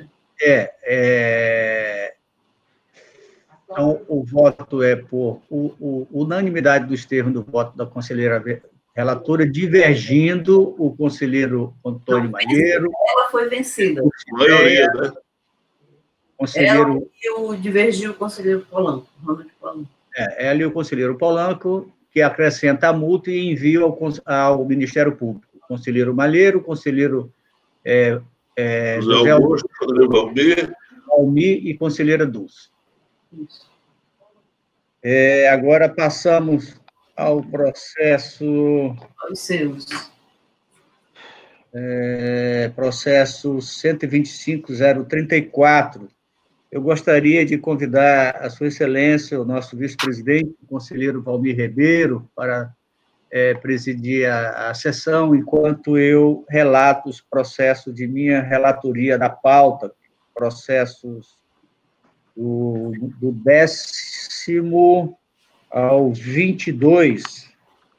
Speaker 1: Então, o voto é por unanimidade dos termos do voto da conselheira relatora, divergindo o conselheiro Antônio Malheiro.
Speaker 6: Ela foi vencida.
Speaker 9: Maioria, né?
Speaker 1: Conselheiro...
Speaker 6: Ela divergiu o conselheiro Polanco, Ronald Polanco.
Speaker 1: Ela e o conselheiro Polanco, que acrescenta a multa e envia ao Ministério Público. O conselheiro Malheiro, o conselheiro
Speaker 9: José Augusto,
Speaker 1: Valmir e conselheira Dulce. Agora passamos ao processo...
Speaker 6: Os seus.
Speaker 1: Processo 125.034. Eu gostaria de convidar a Sua Excelência, o nosso vice-presidente, o conselheiro Valmir Ribeiro, para presidir a sessão, enquanto eu relato os processos de minha relatoria da pauta, processos do 10º ao 22.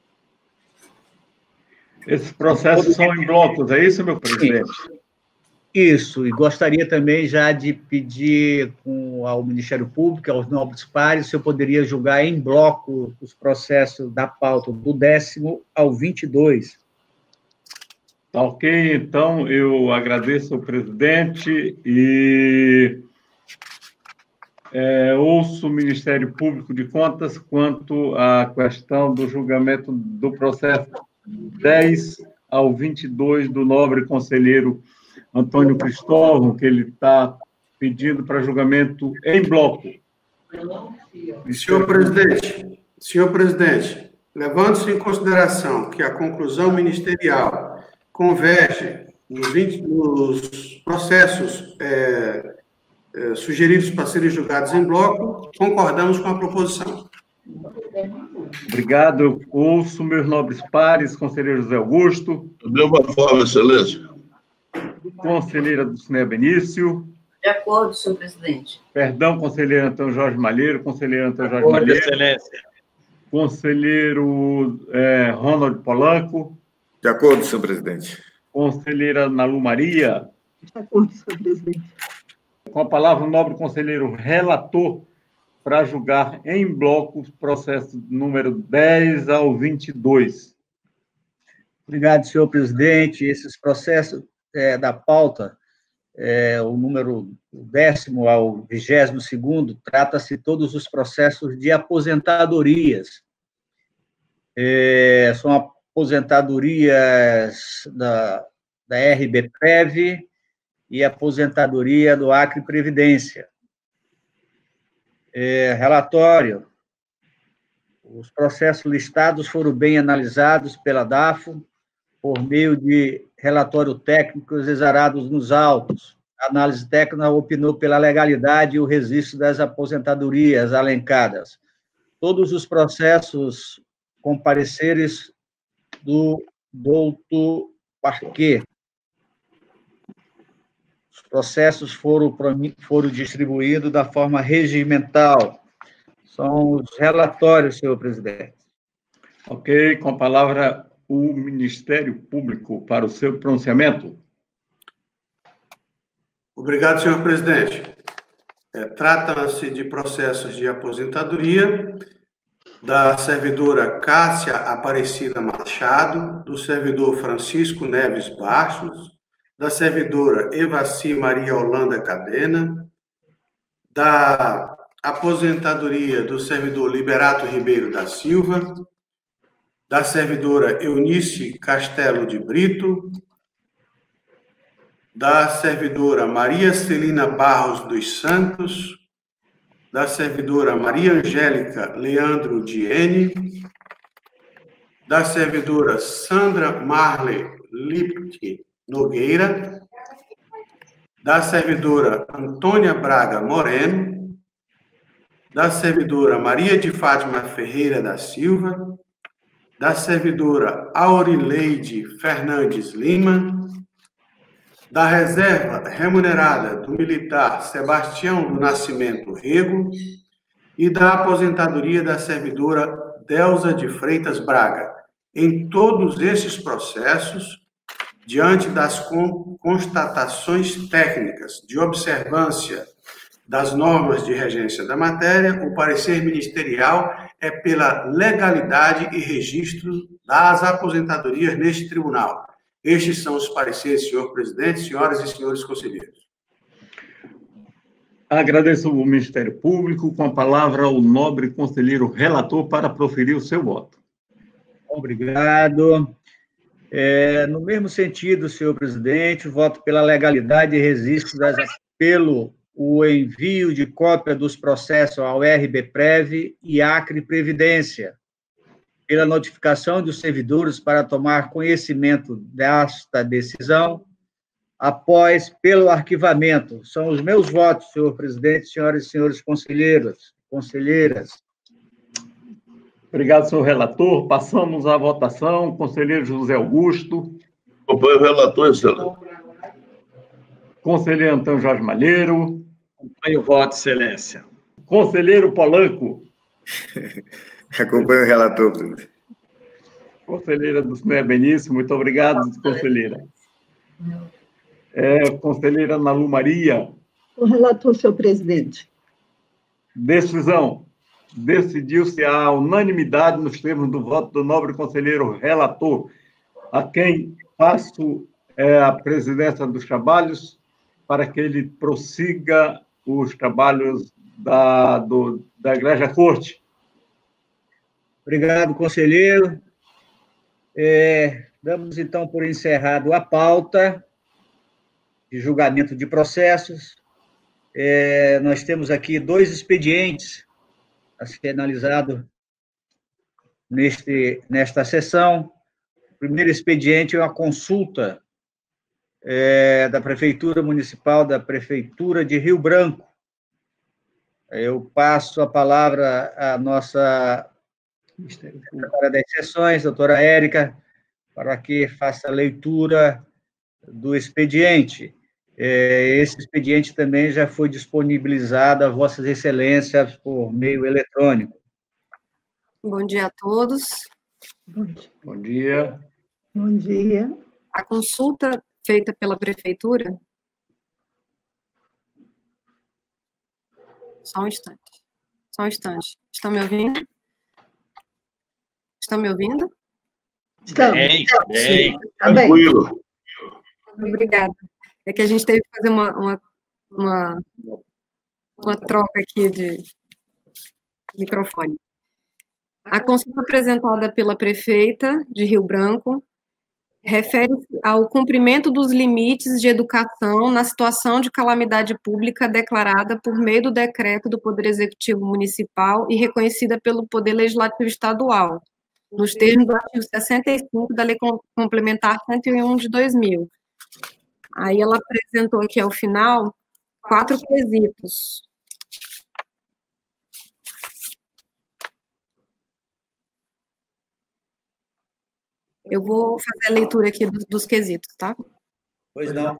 Speaker 8: Esses processos são em blocos, é isso, meu presidente?
Speaker 1: Isso, e gostaria também já de pedir ao Ministério Público, aos nobres pares, se eu poderia julgar em bloco os processos da pauta do 10º ao 22.
Speaker 8: Tá ok, então eu agradeço ao presidente e ouço o Ministério Público de Contas quanto à questão do julgamento do processo 10 ao 22 do nobre conselheiro Antônio Cristóvão, que ele está pedindo para julgamento em bloco.
Speaker 2: Senhor presidente, levando-se em consideração que a conclusão ministerial converge nos processos sugeridos para serem julgados em bloco, concordamos com a proposição.
Speaker 8: Obrigado. Eu ouço meus nobres pares, conselheiro José Augusto.
Speaker 9: Da mesma forma, excelência.
Speaker 8: Conselheira Dulcinea Benício.
Speaker 6: De acordo, senhor presidente.
Speaker 8: Perdão, conselheiro Antônio Jorge Malheiro. Conselheiro Antônio Jorge Malheiro.
Speaker 5: Excelência.
Speaker 8: Conselheiro Ronald Polanco.
Speaker 4: De acordo, senhor presidente.
Speaker 8: Conselheira Nalu Maria.
Speaker 7: De acordo, senhor presidente.
Speaker 8: Com a palavra, o nobre conselheiro relator para julgar em bloco o processo número 10 ao 22.
Speaker 1: Obrigado, senhor presidente. Esses processos da pauta, o número 10º ao 22º, trata-se todos os processos de aposentadorias. São aposentadorias da RBPrev e aposentadoria do Acre Previdência. Relatório. Os processos listados foram bem analisados pela DAFO, por meio de relatório técnico exarados nos autos. A análise técnica opinou pela legalidade e o registro das aposentadorias alencadas. Todos os processos com pareceres do doutor Parquet. Os processos foram distribuídos da forma regimental. São os relatórios, senhor presidente.
Speaker 8: Ok, com a palavra o Ministério Público para o seu pronunciamento.
Speaker 2: Obrigado, senhor presidente. Trata-se de processos de aposentadoria da servidora Cássia Aparecida Machado, do servidor Francisco Neves Bastos, da servidora Evaci Maria Holanda Cadena, da aposentadoria do servidor Liberato Ribeiro da Silva, da servidora Eunice Castelo de Brito, da servidora Maria Celina Barros dos Santos, da servidora Maria Angélica Leandro Diene, da servidora Sandra Marley Lipt Nogueira, da servidora Antônia Braga Moreno, da servidora Maria de Fátima Ferreira da Silva, da servidora Aurileide Fernandes Lima, da reserva remunerada do militar Sebastião do Nascimento Rego e da aposentadoria da servidora Delza de Freitas Braga. Em todos esses processos, diante das constatações técnicas de observância das normas de regência da matéria, o parecer ministerial é pela legalidade e registro das aposentadorias neste tribunal. Estes são os pareceres, senhor presidente, senhoras e senhores conselheiros.
Speaker 8: Agradeço ao Ministério Público. Com a palavra, o nobre conselheiro relator para proferir o seu voto.
Speaker 1: Obrigado. No mesmo sentido, senhor presidente, voto pela legalidade e registro pelo o envio de cópia dos processos ao RBPrev e Acre Previdência, pela notificação dos servidores para tomar conhecimento desta decisão, após pelo arquivamento. São os meus votos, senhor presidente, senhoras e senhores conselheiros, conselheiras.
Speaker 8: Obrigado, senhor relator. Passamos à votação. Conselheiro José Augusto.
Speaker 9: Acompanho o relator, excelência.
Speaker 8: Conselheiro Antônio Jorge Malheiro.
Speaker 5: Acompanho o voto, excelência.
Speaker 8: Conselheiro Polanco.
Speaker 4: Acompanho o relator, presidente.
Speaker 8: Conselheira Dulcinea Benício, muito obrigado, conselheira. Conselheira Nalu Maria.
Speaker 7: O relator, senhor presidente.
Speaker 8: Decisão. Decidiu-se a unanimidade nos termos do voto do nobre conselheiro relator, a quem passo a presidência dos trabalhos, para que ele prossiga os trabalhos da Igreja Corte.
Speaker 1: Obrigado, conselheiro. Damos, então, por encerrado a pauta de julgamento de processos. Nós temos aqui 2 expedientes a ser analisado nesta sessão. O primeiro expediente é uma consulta da Prefeitura Municipal da Prefeitura de Rio Branco. Eu passo a palavra à nossa secretária das sessões, doutora Érica, para que faça a leitura do expediente. Esse expediente também já foi disponibilizado a Vossas Excelências por meio eletrônico.
Speaker 10: Bom dia a todos.
Speaker 8: Bom dia.
Speaker 7: Bom dia.
Speaker 10: A consulta feita pela Prefeitura... Só um instante. Estão me ouvindo? Estão me ouvindo?
Speaker 7: Estamos.
Speaker 5: Bem.
Speaker 9: Tranquilo.
Speaker 10: Obrigada. É que a gente teve que fazer uma troca aqui de microfone. A consulta apresentada pela prefeita de Rio Branco refere-se ao cumprimento dos limites de educação na situação de calamidade pública declarada por meio do decreto do Poder Executivo Municipal e reconhecida pelo Poder Legislativo Estadual, nos termos do artigo 65 da Lei Complementar 101 de 2000. Aí ela apresentou aqui ao final 4 quesitos. Eu vou fazer a leitura aqui dos quesitos, tá?
Speaker 1: Pois não.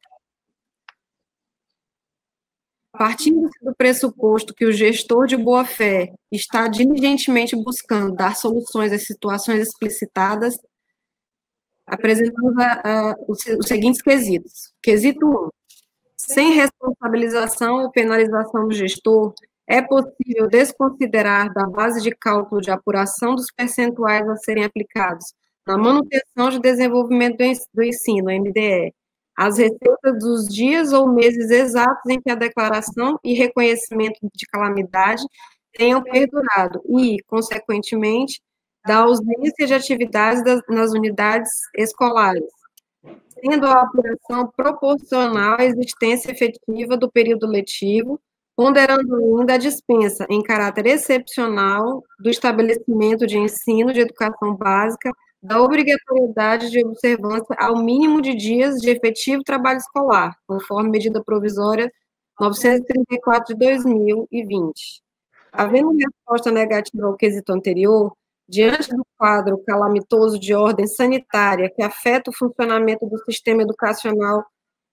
Speaker 10: Partindo do pressuposto que o gestor de boa-fé está diligentemente buscando dar soluções às situações explicitadas, apresentamos os seguintes quesitos. Quesito 1. Sem responsabilização ou penalização do gestor, é possível desconsiderar da base de cálculo de apuração dos percentuais a serem aplicados na manutenção de desenvolvimento do ensino, MDE, as receitas dos dias ou meses exatos em que a declaração e reconhecimento de calamidade tenham perdurado e, consequentemente, da ausência de atividades nas unidades escolares, sendo a apuração proporcional à existência efetiva do período letivo, ponderando ainda a dispensa, em caráter excepcional, do estabelecimento de ensino de educação básica, da obrigatoriedade de observância ao mínimo de dias de efetivo trabalho escolar, conforme medida provisória 934 de 2020. Havendo resposta negativa ao quesito anterior, diante do quadro calamitoso de ordem sanitária que afeta o funcionamento do sistema educacional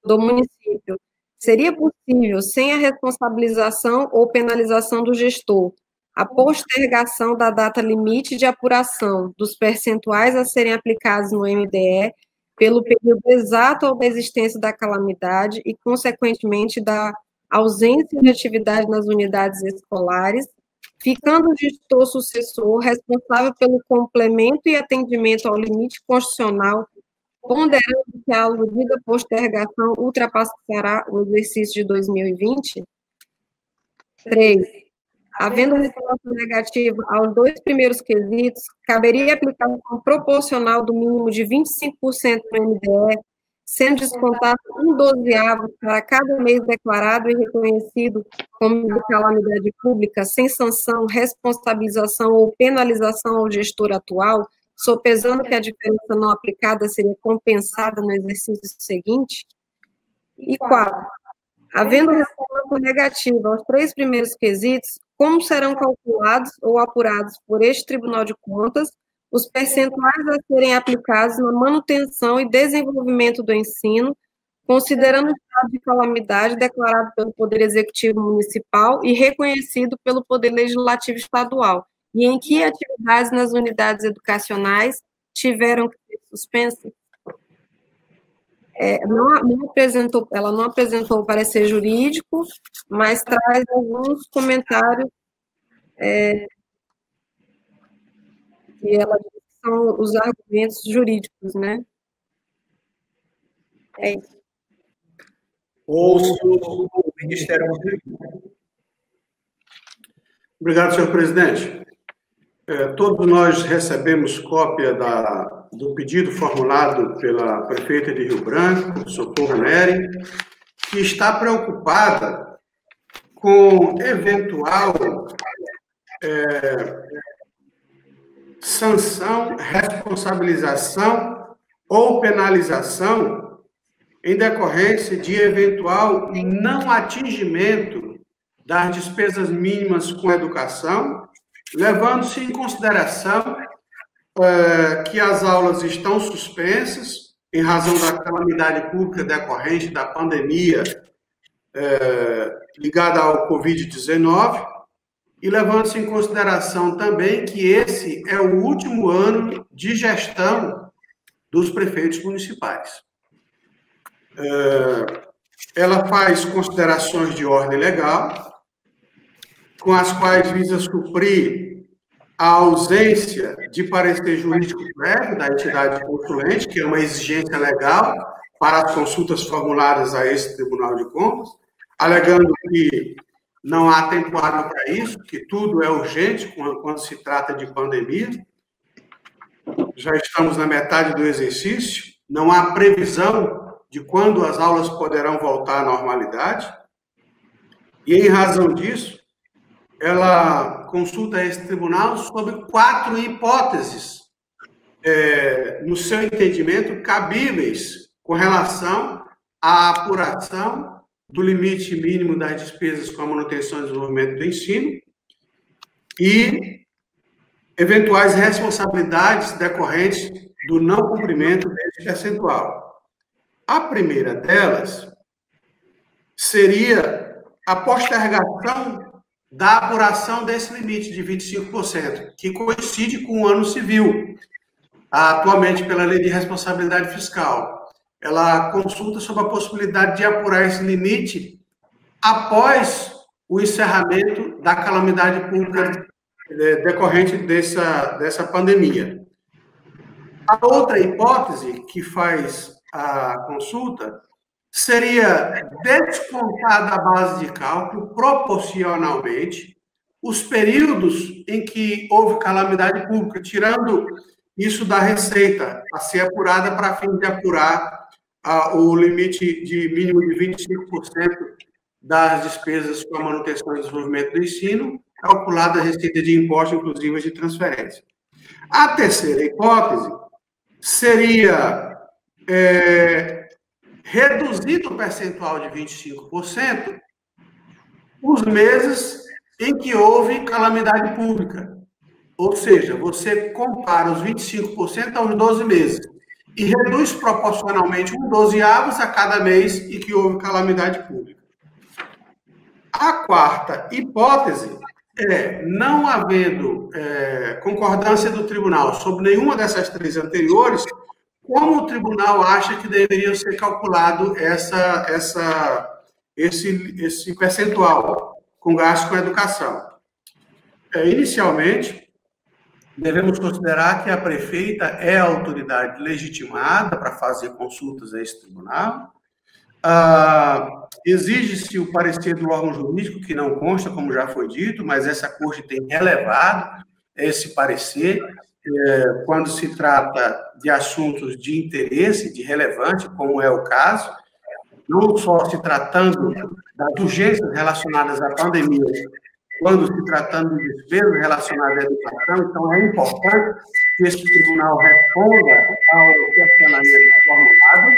Speaker 10: do município, seria possível, sem a responsabilização ou penalização do gestor, a postergação da data limite de apuração dos percentuais a serem aplicados no MDE pelo período exato ou da existência da calamidade e, consequentemente, da ausência de atividade nas unidades escolares, ficando o gestor sucessor responsável pelo complemento e atendimento ao limite constitucional, ponderando que a aludida postergação ultrapassará o exercício de 2020? 3. Havendo resposta negativa aos 2 primeiros quesitos, caberia aplicação proporcional do mínimo de 25% no MDE, sendo descontado 1/12 para cada mês declarado e reconhecido como de calamidade pública, sem sanção, responsabilização ou penalização ao gestor atual, sopesando que a diferença não aplicada seria compensada no exercício seguinte. E 4. Havendo resposta negativa aos 3 primeiros quesitos, como serão calculados ou apurados por este Tribunal de Contas os percentuais a serem aplicados na manutenção e desenvolvimento do ensino, considerando o estado de calamidade declarado pelo Poder Executivo Municipal e reconhecido pelo Poder Legislativo Estadual, e em que atividades nas unidades educacionais tiveram que ser suspensas? Ela não apresentou o parecer jurídico, mas traz alguns comentários que ela diz que são os argumentos jurídicos, né? É isso.
Speaker 2: Ouço o Ministério Público. Obrigado, senhor presidente. Todos nós recebemos cópia do pedido formulado pela prefeita de Rio Branco, Socorro Neri, que está preocupada com eventual sanção, responsabilização ou penalização em decorrência de eventual não atingimento das despesas mínimas com educação, levando-se em consideração que as aulas estão suspensas em razão da calamidade pública decorrente da pandemia ligada ao Covid-19, e levando-se em consideração também que esse é o último ano de gestão dos prefeitos municipais. Ela faz considerações de ordem legal, com as quais visa suprir a ausência de parecer jurídico prévio da entidade consulente, que é uma exigência legal para as consultas formuladas a esse Tribunal de Contas, alegando que não há tempo hábil para isso, que tudo é urgente quando se trata de pandemia. Já estamos na metade do exercício, não há previsão de quando as aulas poderão voltar à normalidade. E, em razão disso, ela consulta esse tribunal sobre 4 hipóteses, no seu entendimento, cabíveis com relação à apuração do limite mínimo das despesas com a manutenção e desenvolvimento do ensino e eventuais responsabilidades decorrentes do não cumprimento desse percentual. A primeira delas seria a postergação da apuração desse limite de 25%, que coincide com o ano civil, atualmente pela Lei de Responsabilidade Fiscal. Ela consulta sobre a possibilidade de apurar esse limite após o encerramento da calamidade pública decorrente dessa pandemia. A outra hipótese que faz a consulta seria descontar da base de cálculo, proporcionalmente, os períodos em que houve calamidade pública, tirando isso da receita a ser apurada para fim de apurar o limite de mínimo de 25% das despesas com a manutenção e desenvolvimento do ensino, calculada a receita de imposto, inclusive de transferência. A terceira hipótese seria reduzir o percentual de 25% os meses em que houve calamidade pública. Ou seja, você compara os 25% aos 12 meses. e reduz proporcionalmente 1/12 a cada mês em que houve calamidade pública. A quarta hipótese é, não havendo concordância do tribunal sobre nenhuma dessas três anteriores, como o tribunal acha que deveria ser calculado esse percentual com gasto com educação? Inicialmente, devemos considerar que a prefeita é a autoridade legitimada para fazer consultas a esse tribunal. Exige-se o parecer do órgão jurídico, que não consta, como já foi dito, mas essa corte tem relevado esse parecer quando se trata de assuntos de interesse, de relevante, como é o caso, não só se tratando das urgências relacionadas à pandemia, quando se tratando de despesas relacionadas à educação. Então, é importante que esse tribunal responda ao questionamento formulado.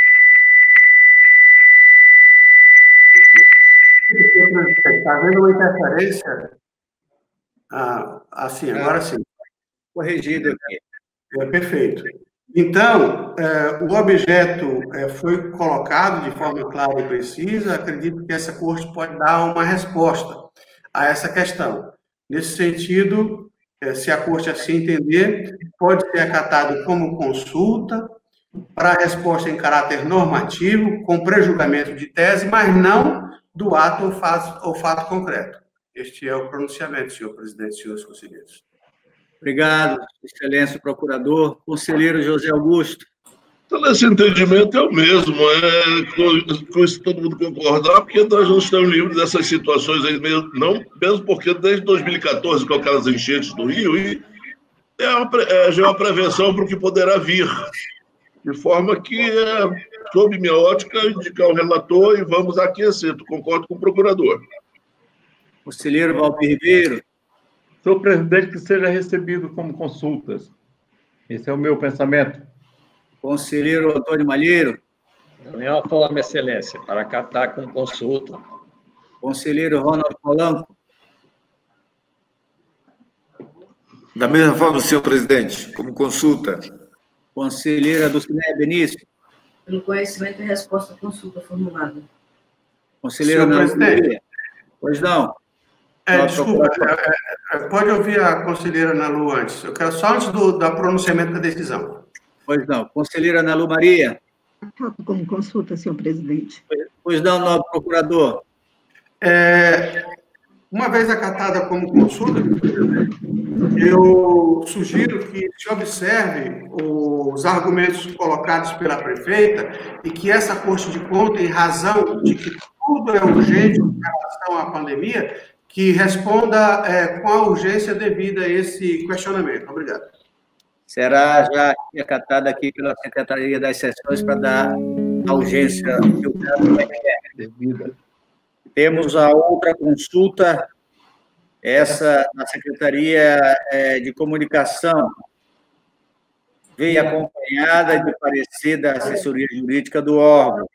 Speaker 2: Está havendo uma interferência? Assim, agora sim.
Speaker 1: Corrigido aqui.
Speaker 2: Perfeito. Então, o objeto foi colocado de forma clara e precisa. Acredito que essa corte pode dar uma resposta a essa questão. Nesse sentido, se a corte assim entender, pode ser acatado como consulta para resposta em caráter normativo, com prejulgamento de tese, mas não do ato ou fato concreto. Este é o pronunciamento, senhor presidente e senhores conselheiros.
Speaker 1: Obrigado, excelência procurador. Conselheiro José Augusto.
Speaker 9: Então, esse entendimento é o mesmo, com isso todo mundo concordar, porque nós não estamos livres dessas situações aí mesmo, mesmo porque desde 2014, com aquelas enchentes do Rio, e já é uma prevenção para o que poderá vir, de forma que, sob minha ótica, indicar o relator e vamos aquecer. Concordo com o procurador.
Speaker 1: Conselheiro Valdir Ribeiro.
Speaker 8: Senhor presidente, que seja recebido como consultas. Esse é o meu pensamento.
Speaker 1: Conselheiro Antônio Malheiro.
Speaker 5: Da mesma forma, excelência, para acatar com consulta.
Speaker 1: Conselheiro Ronald Polanco.
Speaker 4: Da mesma forma, senhor presidente, como consulta.
Speaker 1: Conselheira Dulcinea Benício.
Speaker 6: Pelo conhecimento e resposta à consulta formulada.
Speaker 1: Conselheira Ana Lu. Pois não.
Speaker 2: Desculpa, pode ouvir a conselheira Ana Lu antes. Eu quero só antes do pronunciamento da decisão.
Speaker 1: Pois não. Conselheira Ana Lu Maria.
Speaker 7: Como consulta, senhor presidente.
Speaker 1: Pois não, nobre procurador.
Speaker 2: Uma vez acatada como consulta, eu sugiro que se observe os argumentos colocados pela prefeita e que essa Corte de Contas, em razão de que tudo é urgente em relação à pandemia, que responda com a urgência devida a esse questionamento. Obrigado.
Speaker 1: Será já acatada aqui pela Secretaria das Sessões para dar a urgência que o caso devida. Temos a outra consulta, essa na Secretaria de Comunicação, veio acompanhada de parecer da assessoria jurídica do órgão.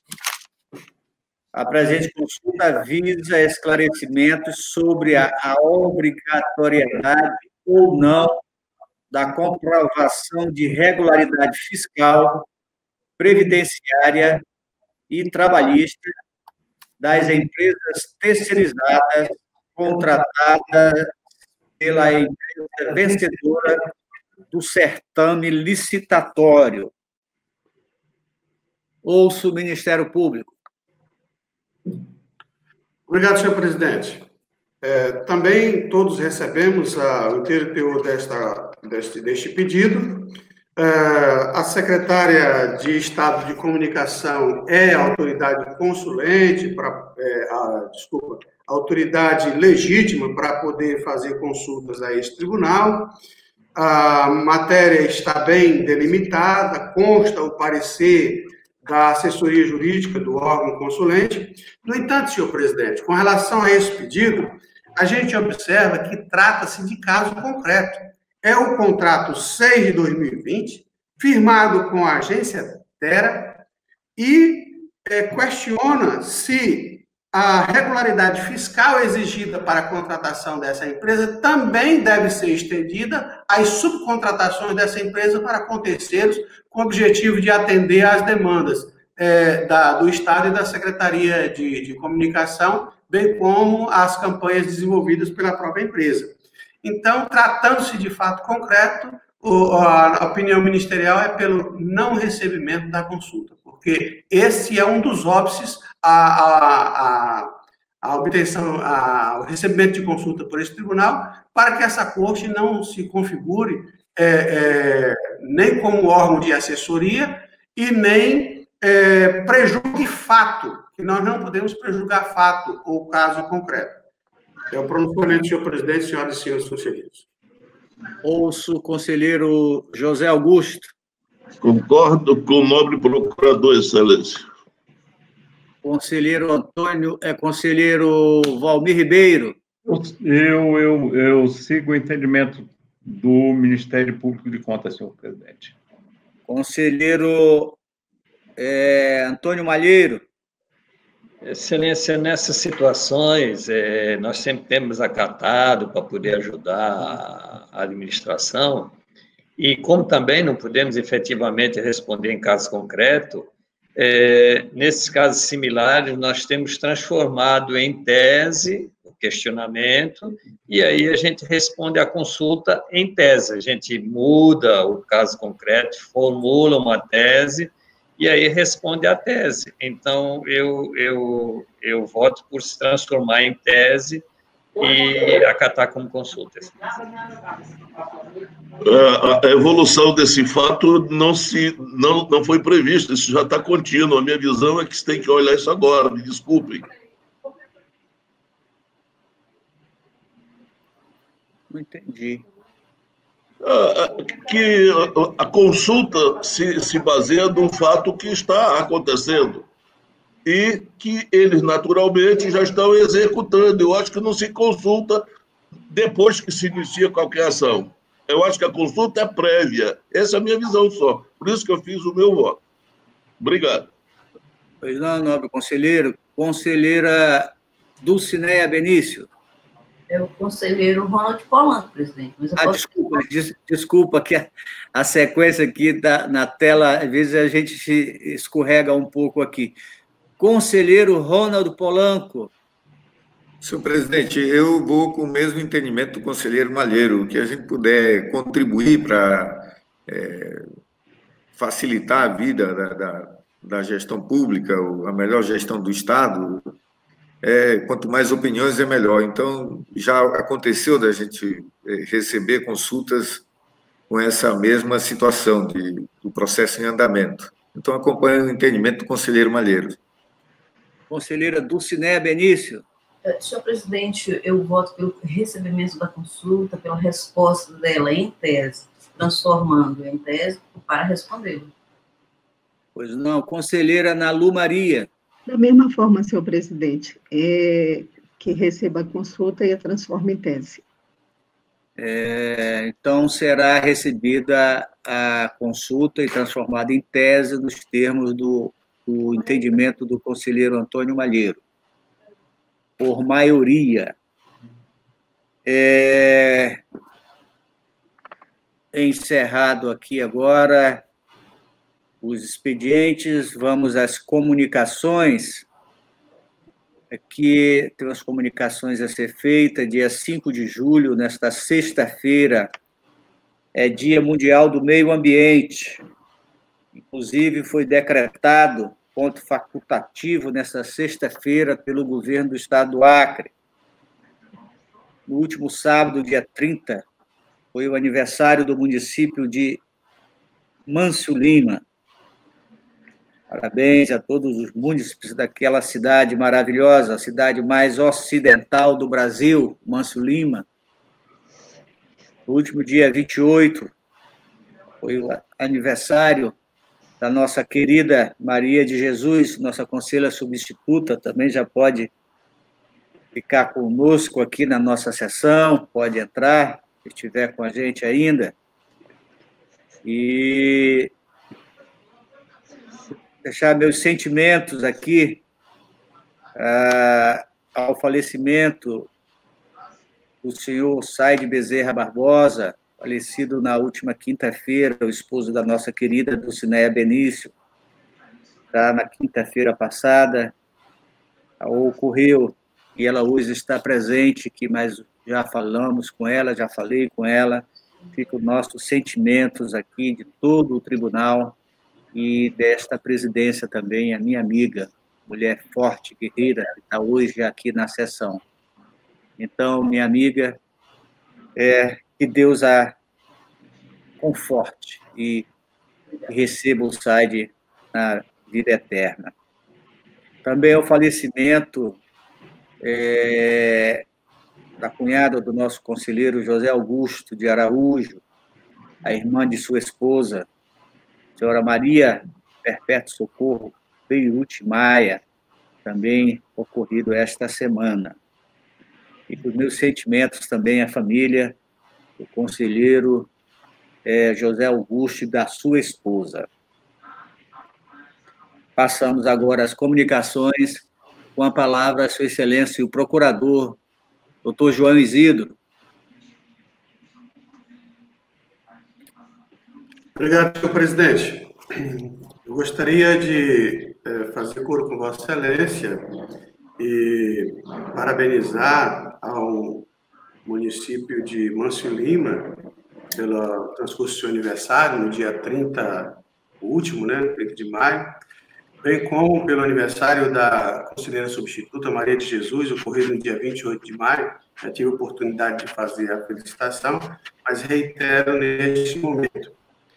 Speaker 1: A presente consulta visa esclarecimentos sobre a obrigatoriedade ou não da comprovação de regularidade fiscal, previdenciária e trabalhista das empresas terceirizadas contratadas pela empresa vencedora do certame licitatório. Ouço o Ministério Público.
Speaker 2: Obrigado, senhor presidente. Também todos recebemos o inteiro teor deste pedido. A secretária de Estado de Comunicação é a autoridade consulente, autoridade legítima para poder fazer consultas a esse tribunal. A matéria está bem delimitada, consta o parecer da assessoria jurídica do órgão consulente. No entanto, senhor presidente, com relação a esse pedido, a gente observa que trata-se de caso concreto. É o contrato 6 de 2020, firmado com a agência Terra, e questiona se a regularidade fiscal exigida para a contratação dessa empresa também deve ser estendida às subcontratações dessa empresa para com terceiros, com o objetivo de atender às demandas do Estado e da Secretaria de Comunicação, bem como as campanhas desenvolvidas pela própria empresa. Então, tratando-se de fato concreto, a opinião ministerial é pelo não recebimento da consulta, porque esse é um dos óbices a obtenção, o recebimento de consulta por esse tribunal, para que essa corte não se configure nem como órgão de assessoria e nem prejugue fato, que nós não podemos prejugar fato ou caso concreto. É o pronunciamento, senhor presidente, senhoras e senhores conselheiros.
Speaker 1: Ouço o conselheiro José Augusto.
Speaker 9: Concordo com o nobre procurador, excelência.
Speaker 1: Conselheiro conselheiro Valmir Ribeiro.
Speaker 8: Eu sigo o entendimento do Ministério Público de Contas, senhor presidente.
Speaker 1: Conselheiro Antônio Malheiro.
Speaker 5: Excelência, nessas situações, nós sempre temos acatado para poder ajudar a administração, e como também não podemos efetivamente responder em caso concreto, nesses casos similares, nós temos transformado em tese o questionamento, e aí a gente responde à consulta em tese. A gente muda o caso concreto, formula uma tese, e aí responde à tese. Então, eu voto por se transformar em tese e acatar como consulta.
Speaker 9: A evolução desse fato não foi prevista, isso já está contínuo. A minha visão é que você tem que olhar isso agora, me desculpem.
Speaker 1: Não entendi.
Speaker 9: Que a consulta se baseia num fato que está acontecendo e que eles, naturalmente, já estão executando. Eu acho que não se consulta depois que se inicia qualquer ação. Eu acho que a consulta é prévia. Essa é a minha visão só. Por isso que eu fiz o meu voto. Obrigado.
Speaker 1: Pois não, nobre conselheiro. Conselheira Dulcineia Benício.
Speaker 6: É o conselheiro Ronald Polanco, presidente. Mas
Speaker 1: desculpa que a sequência aqui na tela, às vezes a gente se escorrega um pouco aqui. Conselheiro Ronald Polanco.
Speaker 4: Senhor presidente, eu vou com o mesmo entendimento do conselheiro Malheiro, que a gente puder contribuir para facilitar a vida da gestão pública, a melhor gestão do Estado, quanto mais opiniões é melhor. Então, já aconteceu da gente receber consultas com essa mesma situação do processo em andamento. Então, acompanho o entendimento do conselheiro Malheiro.
Speaker 1: Conselheira Dulcineia Benício.
Speaker 6: Senhor presidente, eu voto pelo recebimento da consulta, pela resposta dela em tese, transformando em tese para responder.
Speaker 1: Pois não. Conselheira Nalu Maria.
Speaker 7: Da mesma forma, senhor presidente, que receba a consulta e a transforme em tese.
Speaker 1: Então, será recebida a consulta e transformada em tese nos termos do entendimento do conselheiro Antônio Malheiro, por maioria. Encerrado aqui agora os expedientes, vamos às comunicações. Aqui tem as comunicações a ser feitas. Dia 5 de julho, nesta sexta-feira, é Dia Mundial do Meio Ambiente. Inclusive, foi decretado ponto facultativo nesta sexta-feira pelo governo do estado do Acre. No último sábado, dia 30, foi o aniversário do município de Mâncio Lima. Parabéns a todos os munícipes daquela cidade maravilhosa, a cidade mais ocidental do Brasil, Mâncio Lima. No último dia 28, foi o aniversário da nossa querida Maria de Jesus, nossa conselheira substituta, também já pode ficar conosco aqui na nossa sessão, pode entrar, se estiver com a gente ainda. E deixar meus sentimentos aqui ao falecimento do senhor Said Bezerra Barbosa, falecido na última quinta-feira, o esposo da nossa querida Dulcineia Benício, na quinta-feira passada, ocorreu, e ela hoje está presente, mas já falamos com ela, já falei com ela, ficam nossos sentimentos aqui de todo o tribunal e desta presidência também, a minha amiga, mulher forte, guerreira, que está hoje aqui na sessão. Então, minha amiga, que Deus a conforte e receba o Said na vida eterna. Também o falecimento da cunhada do nosso conselheiro José Augusto de Araújo, a irmã de sua esposa, senhora Maria Perpétuo Socorro Beirute Maia, também ocorrido esta semana. E os meus sentimentos também à família do conselheiro José Augusto e da sua esposa. Passamos agora às comunicações, com a palavra a Sua Excelência, o procurador, doutor João Isidro.
Speaker 2: Obrigado, senhor presidente. Eu gostaria de fazer coro com Vossa Excelência e parabenizar ao município de Mâncio Lima pelo transcurso do seu aniversário, no dia 30, o último, né, 30 de maio, bem como pelo aniversário da conselheira substituta Maria de Jesus, ocorrido no dia 28 de maio. Já tive a oportunidade de fazer a felicitação, mas reitero neste momento.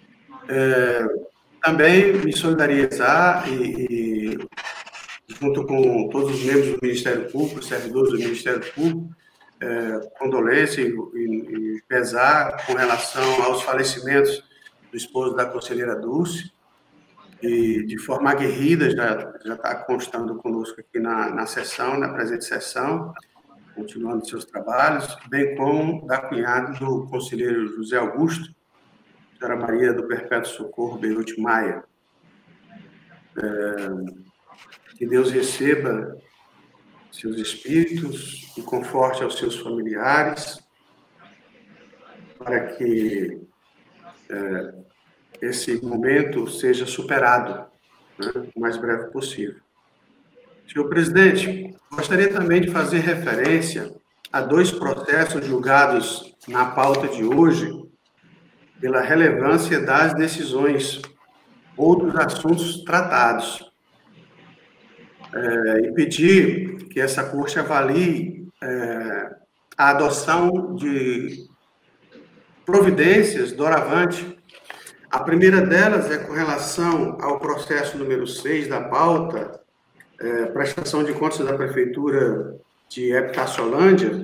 Speaker 2: Também me solidarizar e junto com todos os membros do Ministério Público, servidores do Ministério Público, condolência e pesar com relação aos falecimentos do esposo da conselheira Dulce, e de forma aguerrida já está constando conosco aqui na sessão, na presente sessão, continuando seus trabalhos, bem como da cunhada do conselheiro José Augusto, senhora Maria do Perpétuo Socorro Beirute Maia. Que Deus receba seus espíritos e conforte aos seus familiares, para que esse momento seja superado, né, o mais breve possível. Senhor presidente, gostaria também de fazer referência a 2 processos julgados na pauta de hoje, pela relevância das decisões ou dos assuntos tratados. E pedir que essa Corte avalie a adoção de providências doravante. A primeira delas é com relação ao processo número 6 da pauta, prestação de contas da Prefeitura de Epitácio-Holândia,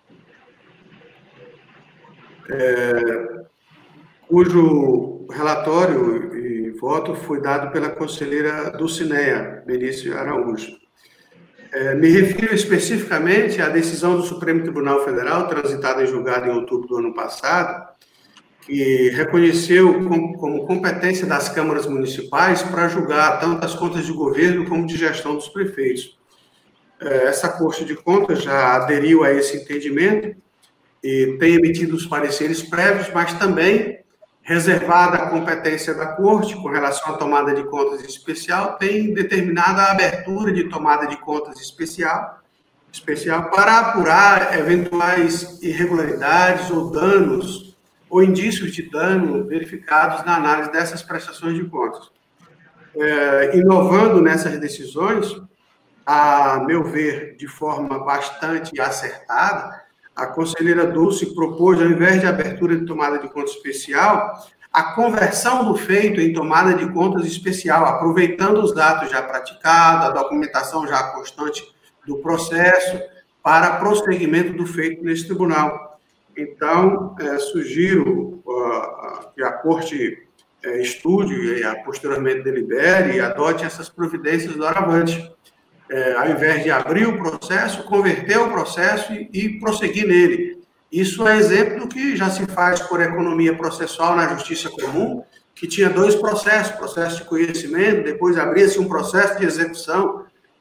Speaker 2: cujo relatório e voto foi dado pela conselheira Dulcineia Benício Araújo. Me refiro especificamente à decisão do Supremo Tribunal Federal, transitada em julgado em outubro do ano passado, que reconheceu como competência das câmaras municipais para julgar tanto as contas de governo como de gestão dos prefeitos. Essa Corte de Contas já aderiu a esse entendimento e tem emitido os pareceres prévios, mas também, reservada a competência da Corte com relação à tomada de contas especial, tem determinado a abertura de tomada de contas especial para apurar eventuais irregularidades ou danos ou indícios de dano verificados na análise dessas prestações de contas. Inovando nessas decisões, a meu ver, de forma bastante acertada, a conselheira Dulce propôs, ao invés de abertura de tomada de conta especial, a conversão do feito em tomada de contas especial, aproveitando os dados já praticados, a documentação já constante do processo, para prosseguimento do feito nesse tribunal. Então, sugiro que a Corte estude e posteriormente delibere e adote essas providências doravante. Ao invés de abrir o processo, converter o processo e prosseguir nele. Isso é exemplo do que já se faz por economia processual na Justiça Comum, que tinha 2 processos, processo de conhecimento, depois abria-se um processo de execução.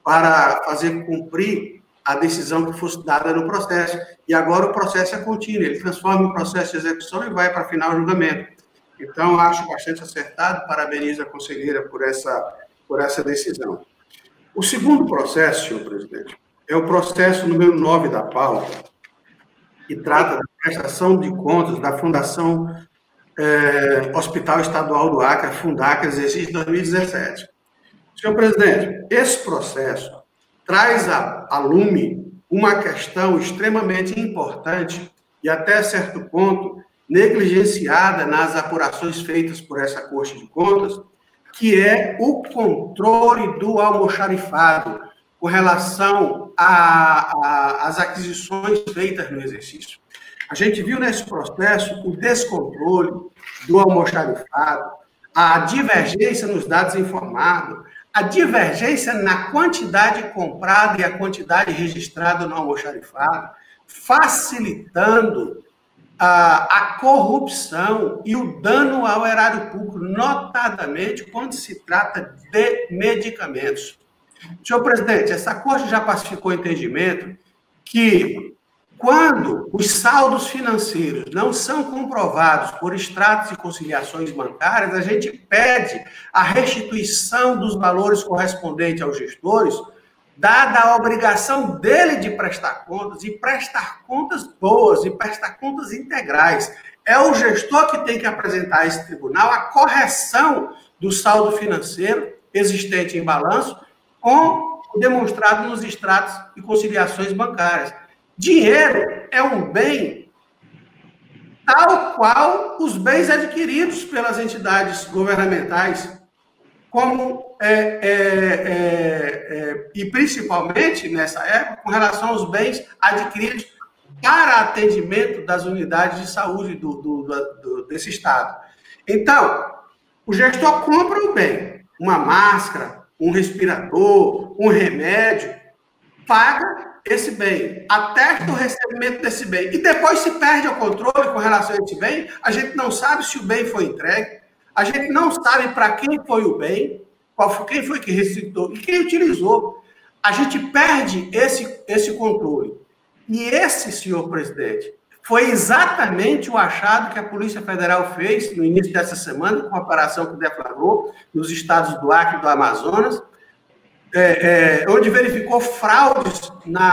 Speaker 2: para fazer cumprir a decisão que fosse dada no processo. E agora o processo é contínuo, ele transforma em processo de execução e vai para final de julgamento. Então, acho bastante acertado, parabenizo a conselheira por essa decisão. O segundo processo, senhor presidente, é o processo número 9 da pauta, que trata da prestação de contas da Fundação Hospital Estadual do Acre, a Fundacre, exercício 2017. Senhor presidente, esse processo traz a lume uma questão extremamente importante e, até certo ponto, negligenciada nas apurações feitas por essa Corte de Contas, que é o controle do almoxarifado com relação às aquisições feitas no exercício. A gente viu nesse processo o descontrole do almoxarifado, a divergência nos dados informados, a divergência na quantidade comprada e a quantidade registrada no almoxarifado, facilitando a corrupção e o dano ao erário público, notadamente quando se trata de medicamentos. Senhor presidente, essa Corte já pacificou o entendimento que, quando os saldos financeiros não são comprovados por extratos e conciliações bancárias, a gente pede a restituição dos valores correspondentes aos gestores, dada a obrigação dele de prestar contas, e prestar contas boas, e prestar contas integrais. É o gestor que tem que apresentar a esse tribunal a correção do saldo financeiro existente em balanço, com o demonstrado nos extratos e conciliações bancárias. Dinheiro é um bem tal qual os bens adquiridos pelas entidades governamentais, como e principalmente nessa época com relação aos bens adquiridos para atendimento das unidades de saúde desse estado. Então, o gestor compra o bem, uma máscara, um respirador, um remédio, paga esse bem, atesta o recebimento desse bem, e depois se perde o controle com relação a esse bem, a gente não sabe se o bem foi entregue, a gente não sabe para quem foi o bem, quem foi que recitou e quem utilizou. A gente perde esse controle. E esse, senhor presidente, foi exatamente o achado que a Polícia Federal fez no início dessa semana, com a operação que deflagrou nos estados do Acre e do Amazonas, onde verificou fraudes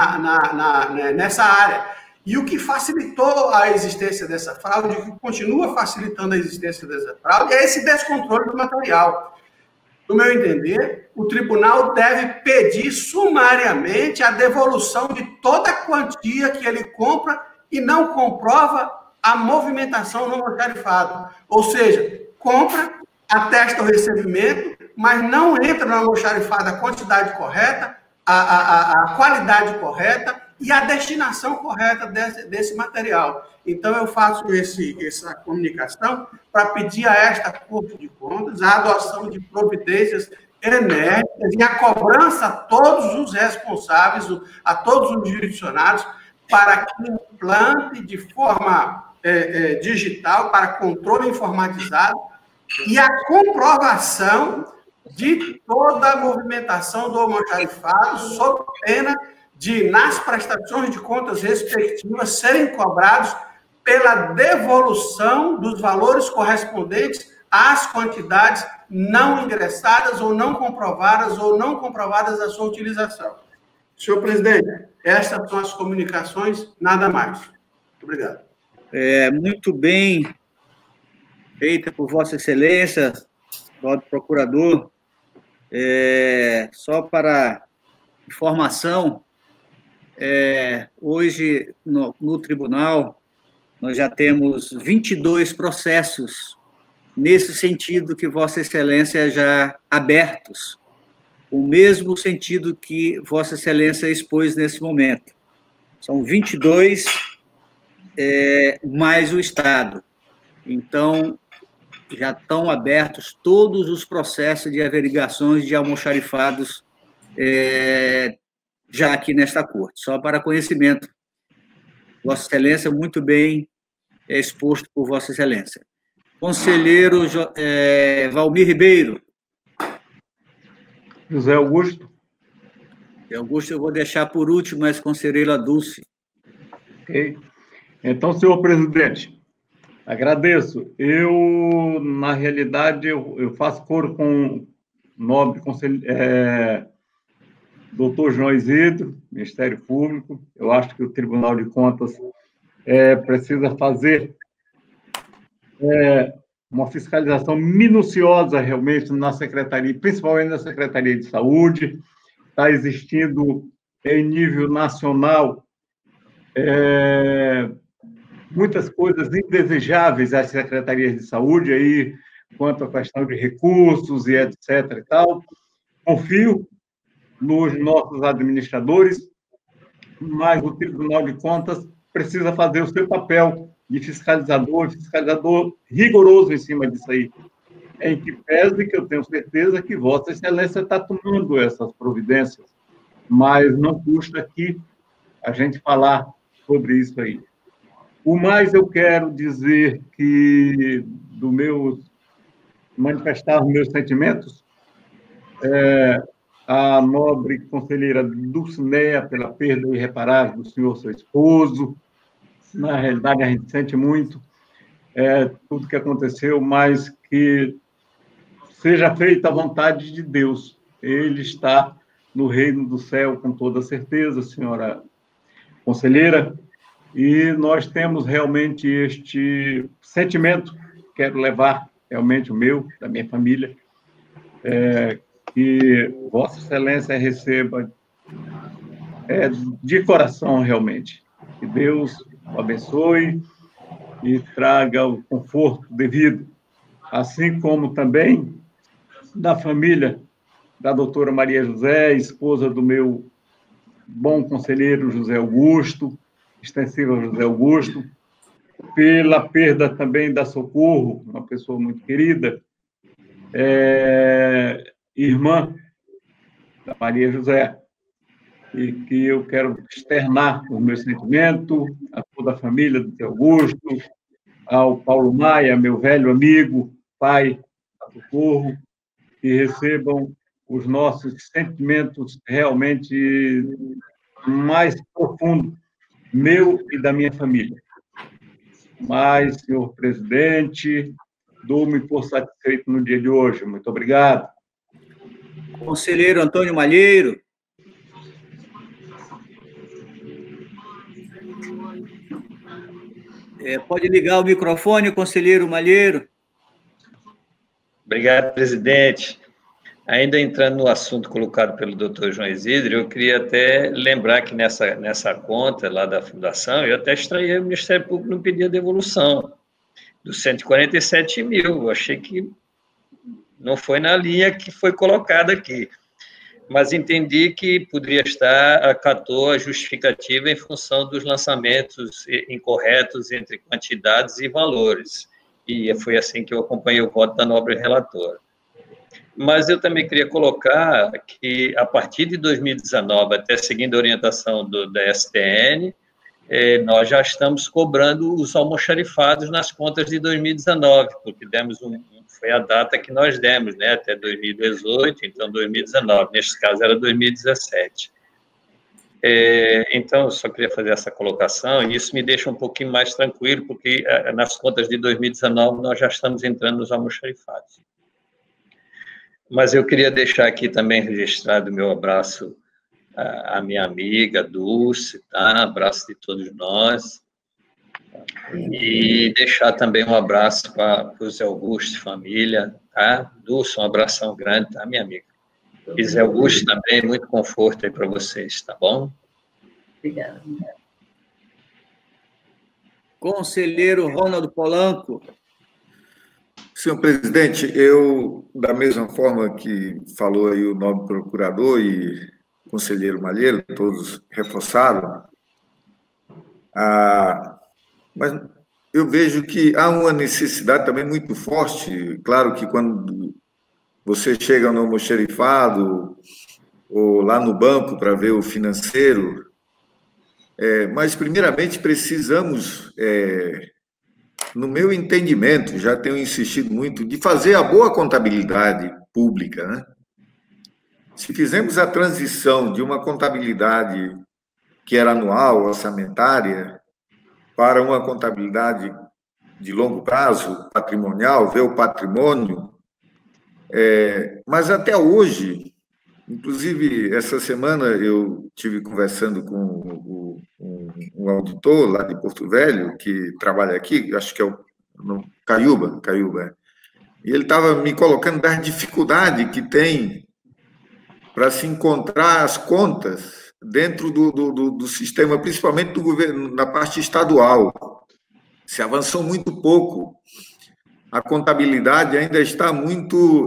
Speaker 2: nessa área. E o que facilitou a existência dessa fraude, o que continua facilitando a existência dessa fraude, é esse descontrole do material. No meu entender, o tribunal deve pedir sumariamente a devolução de toda a quantia que ele compra e não comprova a movimentação no almoxarifado. Ou seja, compra, atesta o recebimento, mas não entra no almoxarifado a quantidade correta, a qualidade correta e a destinação correta desse material. Então, eu faço essa comunicação para pedir a esta Corte de Contas a adoção de providências enérgicas e a cobrança a todos os responsáveis, a todos os jurisdicionados, para que implante de forma digital, para controle informatizado, e a comprovação de toda a movimentação do almoxarifado, sob pena de, nas prestações de contas respectivas, serem cobrados pela devolução dos valores correspondentes às quantidades não ingressadas ou não comprovadas a sua utilização. Senhor presidente, estas são as comunicações, nada mais. Muito obrigado.
Speaker 1: Muito bem feita por Vossa Excelência, Lorde Procurador. Só para informação, hoje no tribunal nós já temos 22 processos nesse sentido que Vossa Excelência já abertos, o mesmo sentido que Vossa Excelência expôs nesse momento. São 22 mais o Estado. Então, já estão abertos todos os processos de averiguações de almoxarifados já aqui nesta Corte, só para conhecimento. Vossa Excelência, muito bem exposto por Vossa Excelência. Conselheiro Valmir Ribeiro.
Speaker 8: José Augusto.
Speaker 1: Augusto, eu vou deixar por último a conselheira Dulce.
Speaker 8: Ok. Então, senhor presidente, agradeço. Eu, na realidade, eu faço coro com o nobre doutor João Isidro, Ministério Público. Eu acho que o Tribunal de Contas precisa fazer uma fiscalização minuciosa, realmente, na Secretaria, principalmente na Secretaria de Saúde. Está existindo, em nível nacional, muitas coisas indesejáveis às secretarias de saúde, aí, quanto à questão de recursos e etc. e tal. Confio nos nossos administradores, mas o Tribunal de Contas precisa fazer o seu papel de fiscalizador rigoroso em cima disso aí. Em que pese que eu tenho certeza que Vossa Excelência está tomando essas providências, mas não custa aqui a gente falar sobre isso aí. O mais eu quero dizer que, manifestar os meus sentimentos, a nobre conselheira Dulcineia, pela perda irreparável do senhor, seu esposo. Na realidade, a gente sente muito tudo que aconteceu, mas que seja feita a vontade de Deus. Ele está no reino do céu, com toda certeza, senhora conselheira, e nós temos realmente este sentimento, quero levar realmente o meu, da minha família, que Vossa Excelência receba de coração, realmente. Que Deus o abençoe e traga o conforto devido, assim como também da família da doutora Maria José, esposa do meu bom conselheiro José Augusto, extensivo José Augusto, pela perda também da Socorro, uma pessoa muito querida, irmã da Maria José, e que eu quero externar o meu sentimento a toda a família do Zé Augusto, ao Paulo Maia, meu velho amigo, pai da Socorro, que recebam os nossos sentimentos realmente mais profundos, meu e da minha família. Mas, senhor presidente, dou-me por satisfeito no dia de hoje. Muito obrigado.
Speaker 1: Conselheiro Antônio Malheiro. Pode ligar o microfone, conselheiro Malheiro.
Speaker 5: Obrigado, presidente. Ainda entrando no assunto colocado pelo doutor João Isidro, eu queria até lembrar que nessa conta lá da Fundação, eu até extraí, o Ministério Público não pedia devolução dos 147 mil. Eu achei que não foi na linha que foi colocada aqui, mas entendi que poderia estar, acatou a justificativa em função dos lançamentos incorretos entre quantidades e valores, e foi assim que eu acompanhei o voto da nobre relatora. Mas eu também queria colocar que, a partir de 2019, até seguindo a orientação da STN, nós já estamos cobrando os almoxarifados nas contas de 2019, porque foi a data que nós demos, né, até 2018, então 2019, neste caso era 2017. Então, eu só queria fazer essa colocação, e isso me deixa um pouquinho mais tranquilo, porque nas contas de 2019 nós já estamos entrando nos almoxarifados. Mas eu queria deixar aqui também registrado o meu abraço à minha amiga Dulce, tá? Abraço de todos nós. E deixar também um abraço para o Zé Augusto e família, tá? Dulce, um abração grande, tá, minha amiga? E Zé Augusto também, muito conforto aí para vocês, tá bom?
Speaker 6: Obrigada.
Speaker 1: Conselheiro Ronaldo Polanco.
Speaker 4: Senhor presidente, eu, da mesma forma que falou aí o nobre procurador e o conselheiro Malheiro, todos reforçaram, mas eu vejo que há uma necessidade também muito forte. Claro que quando você chega no almoxarifado ou lá no banco para ver o financeiro, mas primeiramente precisamos, no meu entendimento, já tenho insistido muito, de fazer a boa contabilidade pública, né? se fizermos a transição de uma contabilidade que era anual, orçamentária, para uma contabilidade de longo prazo, patrimonial, ver o patrimônio, mas até hoje, inclusive essa semana eu tive conversando com um auditor lá de Porto Velho, que trabalha aqui, acho que é o Caiuba, e ele estava me colocando das dificuldades que tem para se encontrar as contas dentro do sistema, principalmente do governo, na parte estadual. Se avançou muito pouco. A contabilidade ainda está muito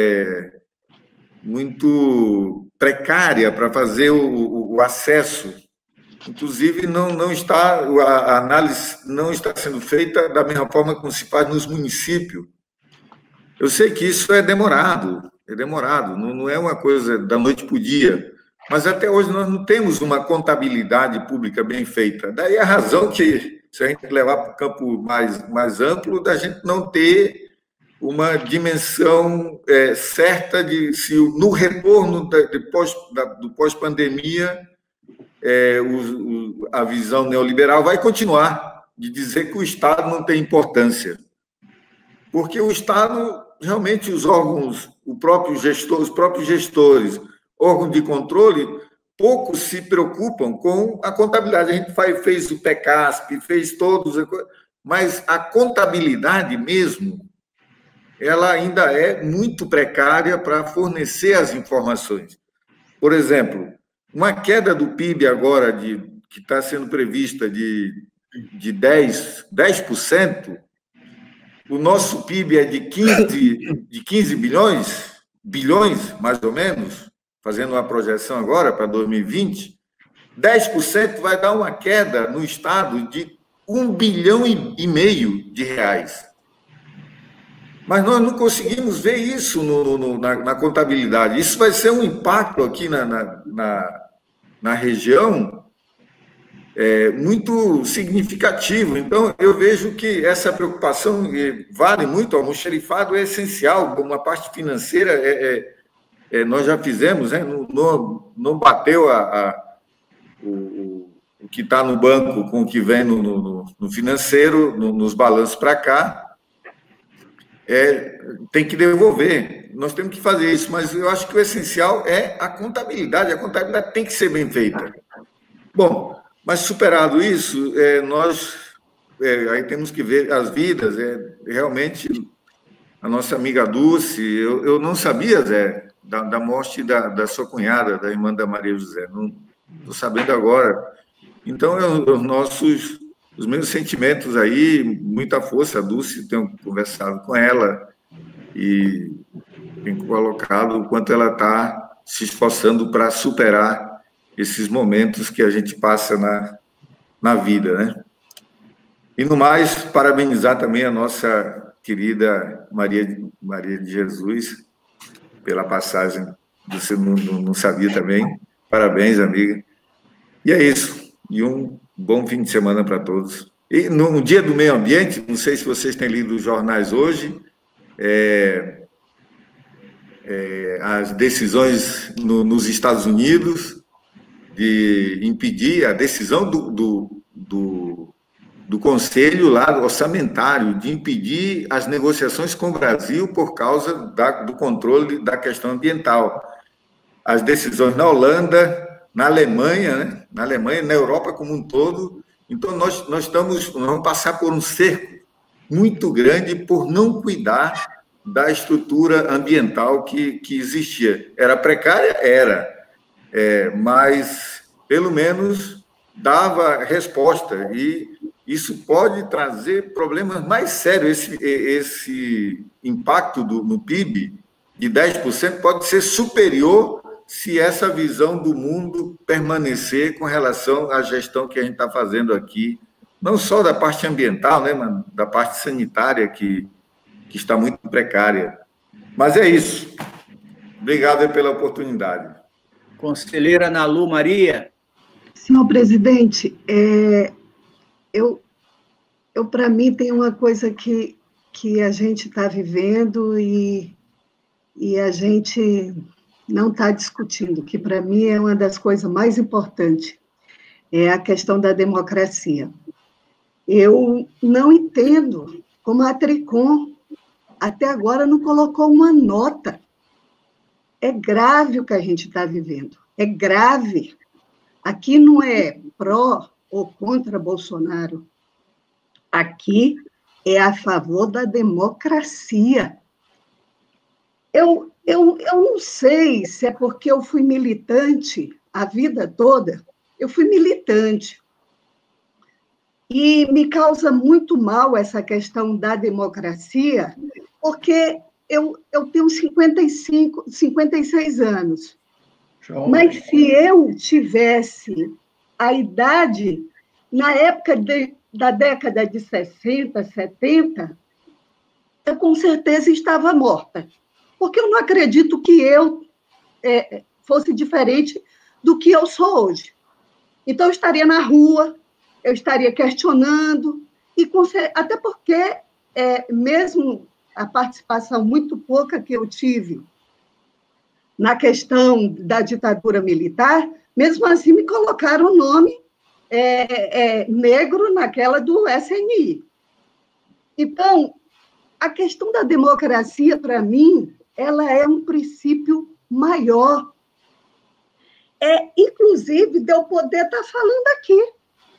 Speaker 4: precária para fazer o acesso. Inclusive, a análise não está sendo feita da mesma forma como se faz nos municípios. Eu sei que isso é demorado, não é uma coisa da noite para o dia, mas até hoje nós não temos uma contabilidade pública bem feita. Daí a razão que, se a gente levar para o campo mais amplo, da gente não ter uma dimensão certa de se no retorno do pós-pandemia a visão neoliberal vai continuar de dizer que o Estado não tem importância. Porque o Estado, realmente, os órgãos, os próprios gestores, órgãos de controle, poucos se preocupam com a contabilidade. A gente fez o PECASP, fez todos, mas a contabilidade mesmo, ela ainda é muito precária para fornecer as informações. Por exemplo, uma queda do PIB agora, que está sendo prevista de 10%, o nosso PIB é de 15 bilhões, mais ou menos, fazendo uma projeção agora para 2020, 10% vai dar uma queda no Estado de 1,5 bilhão de reais. Mas nós não conseguimos ver isso na contabilidade. Isso vai ser um impacto aqui na região muito significativo. Então, eu vejo que essa preocupação vale muito. O almoxerifado é essencial, uma parte financeira nós já fizemos, não bateu o que está no banco com o que vem no financeiro, nos balanços para cá. Tem que devolver, nós temos que fazer isso, mas eu acho que o essencial é a contabilidade tem que ser bem feita. Bom, mas superado isso, nós aí temos que ver as vidas, realmente, a nossa amiga Dulce, eu não sabia, Zé, da morte da sua cunhada, da irmã da Maria José, não estou sabendo agora. Então, os meus sentimentos aí, muita força, a Dulce, tenho conversado com ela e tenho colocado o quanto ela está se esforçando para superar esses momentos que a gente passa na vida, né? E, no mais, parabenizar também a nossa querida Maria de Jesus pela passagem, você não sabia também. Parabéns, amiga. E é isso. E um bom fim de semana para todos. E no Dia do Meio Ambiente, não sei se vocês têm lido os jornais hoje, as decisões nos Estados Unidos de impedir a decisão do Conselho lá orçamentário de impedir as negociações com o Brasil por causa do controle da questão ambiental. As decisões na Holanda, na Alemanha, né? Na Europa como um todo. Então, nós vamos passar por um cerco muito grande por não cuidar da estrutura ambiental que existia. Era precária? Era. Mas, pelo menos, dava resposta. E isso pode trazer problemas mais sérios. Esse impacto no PIB de 10% pode ser superior se essa visão do mundo permanecer com relação à gestão que a gente está fazendo aqui, não só da parte ambiental, né, mas da parte sanitária, que está muito precária. Mas é isso. Obrigado pela oportunidade.
Speaker 1: Conselheira Nalu Maria.
Speaker 7: Senhor presidente, para mim, tem uma coisa que a gente está vivendo e a gente não está discutindo, que para mim é uma das coisas mais importantes, é a questão da democracia. Eu não entendo como a Tricom até agora não colocou uma nota. É grave o que a gente está vivendo, é grave. Aqui não é pró ou contra Bolsonaro, aqui é a favor da democracia. Eu não sei se é porque eu fui militante a vida toda, eu fui militante, e me causa muito mal essa questão da democracia, porque eu tenho 56 anos, mas se eu tivesse a idade, na época da década de 60, 70, eu com certeza estava morta, porque eu não acredito que eu fosse diferente do que eu sou hoje. Então, eu estaria na rua, eu estaria questionando, e até porque, mesmo a participação muito pouca que eu tive na questão da ditadura militar, mesmo assim me colocaram o nome negro naquela do SNI. Então, a questão da democracia, para mim, ela é um princípio maior. Inclusive, de eu poder estar falando aqui.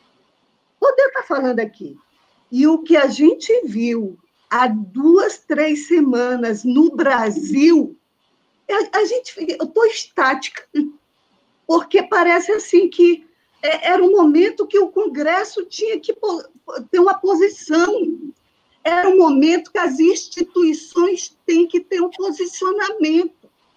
Speaker 7: E o que a gente viu há 2, 3 semanas no Brasil, eu estou estática, porque parece assim que era um momento que o Congresso tinha que ter uma posição, era um momento que as instituições têm que ter um posicionamento.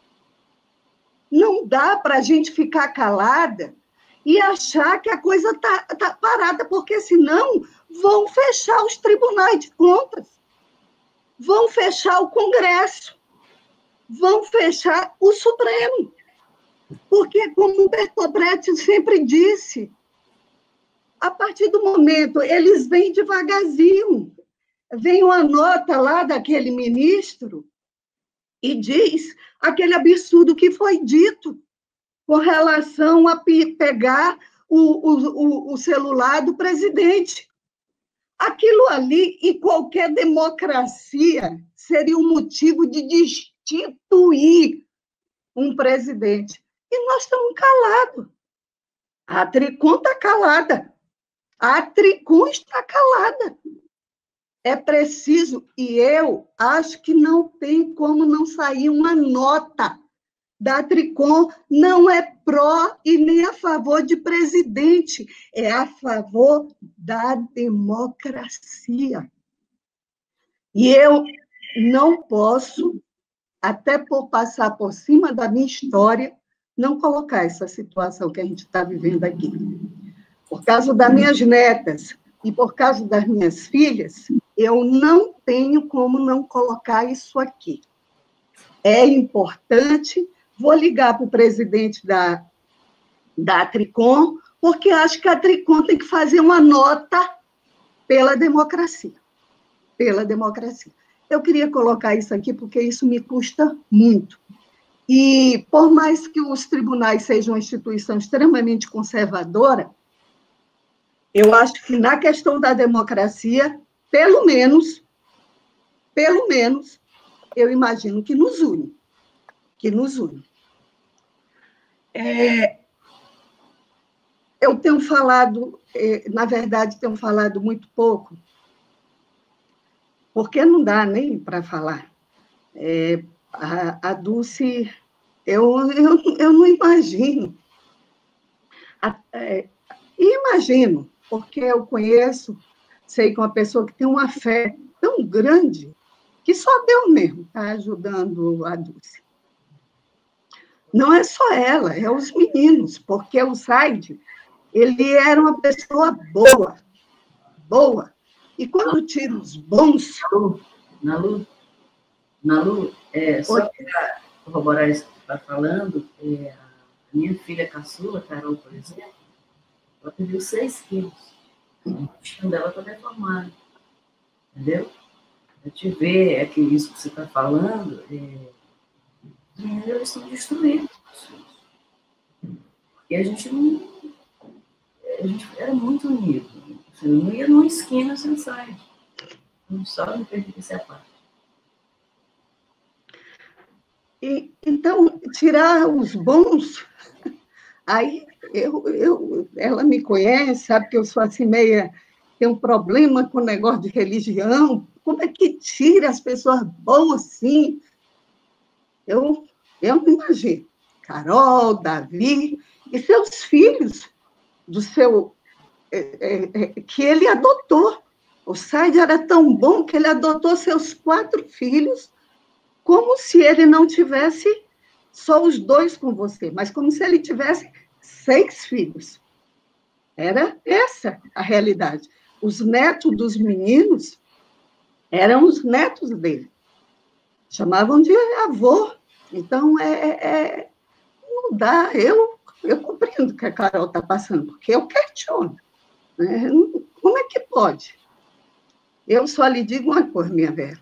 Speaker 7: Não dá para a gente ficar calada e achar que a coisa tá parada, porque senão vão fechar os tribunais de contas, vão fechar o Congresso, vão fechar o Supremo. Porque, como o Bertolt Brecht sempre disse, a partir do momento, eles vêm devagarzinho, vem uma nota lá daquele ministro e diz aquele absurdo que foi dito com relação a pegar o celular do presidente. Aquilo ali, em qualquer democracia, seria um motivo de destituir um presidente. E nós estamos calados. A Tricom está calada. A Tricom está calada. É preciso, e eu acho que não tem como não sair uma nota da Tricom, não é pró e nem a favor de presidente, é a favor da democracia. E eu não posso, até por passar por cima da minha história, não colocar essa situação que a gente está vivendo aqui. Por causa das minhas netas e por causa das minhas filhas, eu não tenho como não colocar isso aqui. É importante. Vou ligar para o presidente da Tricom, porque acho que a Tricom tem que fazer uma nota pela democracia. Pela democracia. Eu queria colocar isso aqui, porque isso me custa muito. E, por mais que os tribunais sejam uma instituição extremamente conservadora, eu acho que, na questão da democracia, pelo menos, eu imagino que nos une. Eu tenho falado, na verdade, tenho falado muito pouco, porque não dá nem para falar. A Dulce, eu não imagino. Imagino, porque eu conheço, sei que uma pessoa que tem uma fé tão grande, que só Deus mesmo está ajudando a Dulce. Não é só ela, é os meninos, porque o Said, ele era uma pessoa boa. E quando tira os bons...
Speaker 6: Nalu, só para corroborar isso que você está falando, a minha filha caçula, Carol, por exemplo, ela perdeu 6 quilos. O intestino dela está deformado. Entendeu? A gente vê isso que você está falando... Os meninos estão destruídos. E a gente era muito unido. Você não ia numa esquina sem sair. Só não perdi essa parte.
Speaker 7: Então, tirar os bons, aí ela me conhece, sabe que eu sou assim meia, tenho um problema com o negócio de religião, como é que tira as pessoas boas assim? Eu não imagino. Carol, Davi e seus filhos, que ele adotou. O Said era tão bom que ele adotou seus 4 filhos, como se ele não tivesse só os 2 com você, mas como se ele tivesse 6 filhos. Era essa a realidade. Os netos dos meninos eram os netos dele. Chamavam de avô. Então, não dá. Eu compreendo o que a Carol está passando, porque eu questiono. Né? Como é que pode? Eu só lhe digo uma coisa, minha velha.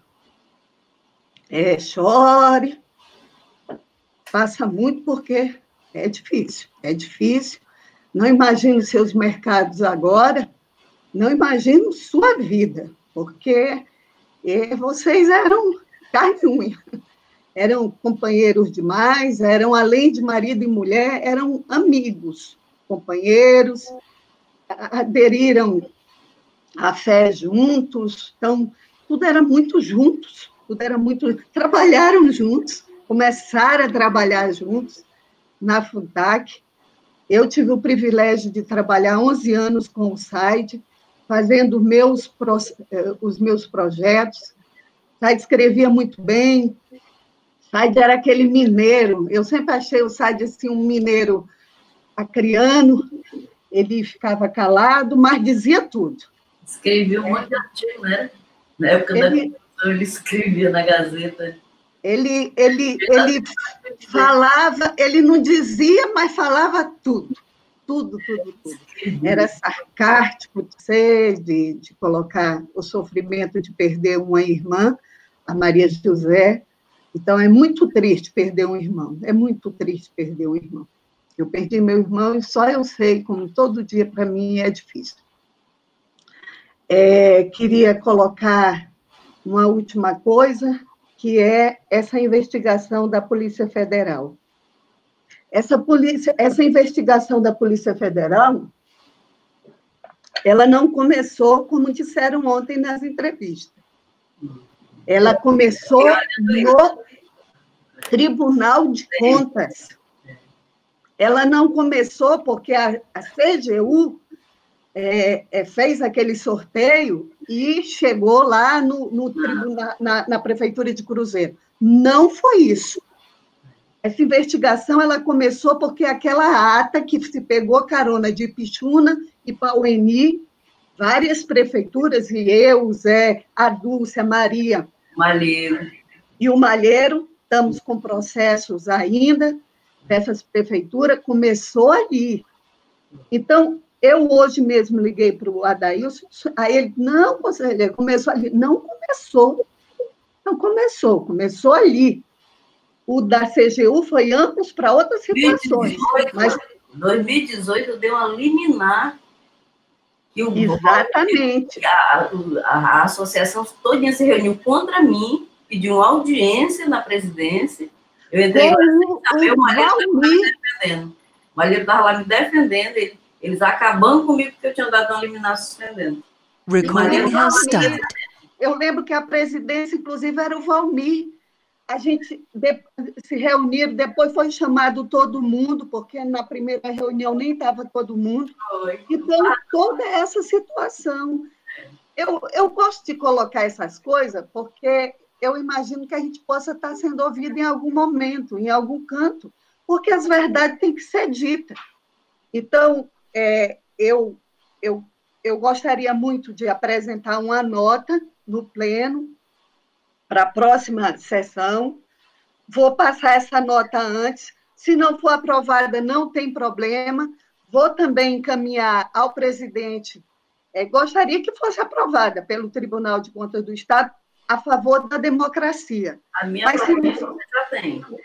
Speaker 7: Chore, faça muito, porque é difícil. É difícil. Não imagino seus mercados agora, não imagino sua vida, porque vocês eram carne e unha. Eram companheiros demais, eram, além de marido e mulher, eram amigos, companheiros, aderiram à fé juntos, então, tudo era muito juntos, trabalharam juntos, começaram a trabalhar juntos na FUNTAC. Eu tive o privilégio de trabalhar 11 anos com o Said, fazendo os meus projetos. O Said escrevia muito bem, Said era aquele mineiro, eu sempre achei o Said assim, um mineiro acriano, ele ficava calado, mas dizia tudo.
Speaker 6: Escrevia um monte de artigo, né? Na época da Constituição, ele escrevia na Gazeta.
Speaker 7: Ele falava, ele não dizia, mas falava tudo. Tudo. Era sarcástico de colocar o sofrimento de perder uma irmã, a Maria José. Então, é muito triste perder um irmão. É muito triste perder um irmão. Eu perdi meu irmão e só eu sei como todo dia, para mim, é difícil. Queria colocar uma última coisa, que é essa investigação da Polícia Federal. Essa investigação da Polícia Federal, ela não começou, como disseram ontem nas entrevistas. Ela começou no Tribunal de Contas. Ela não começou porque a CGU fez aquele sorteio e chegou lá no tribunal, na Prefeitura de Cruzeiro. Não foi isso. Essa investigação ela começou porque aquela ata que se pegou carona de Ipixuna e Paueni, várias prefeituras, e eu, o Zé, a Dulce, a Maria,
Speaker 6: Malheiro.
Speaker 7: E o Malheiro, estamos com processos ainda dessas prefeituras, começou ali. Então, eu hoje mesmo liguei para o Adailson, aí ele, não, conselheiro, começou ali. Não começou ali. O da CGU foi amplos para outras situações.
Speaker 6: 2018 deu uma liminar.
Speaker 7: Exatamente.
Speaker 6: A associação todinha se reuniu contra mim, pediu uma audiência na presidência. Eu entrei lá sem saber, o Malheiro estava defendendo. O Malheiro estava lá me defendendo, eles acabando comigo porque eu tinha dado uma liminar suspendendo.
Speaker 7: Eu lembro que a presidência, inclusive, era o Valmir. A gente se reuniram, depois foi chamado todo mundo, porque na primeira reunião nem estava todo mundo. Então, toda essa situação. Eu gosto de colocar essas coisas, porque eu imagino que a gente possa estar sendo ouvido em algum momento, em algum canto, porque as verdades têm que ser ditas. Então, eu gostaria muito de apresentar uma nota no Pleno, para a próxima sessão. Vou passar essa nota antes. Se não for aprovada, não tem problema. Vou também encaminhar ao presidente. Gostaria que fosse aprovada pelo Tribunal de Contas do Estado a favor da democracia.
Speaker 6: A minha proposta já tem.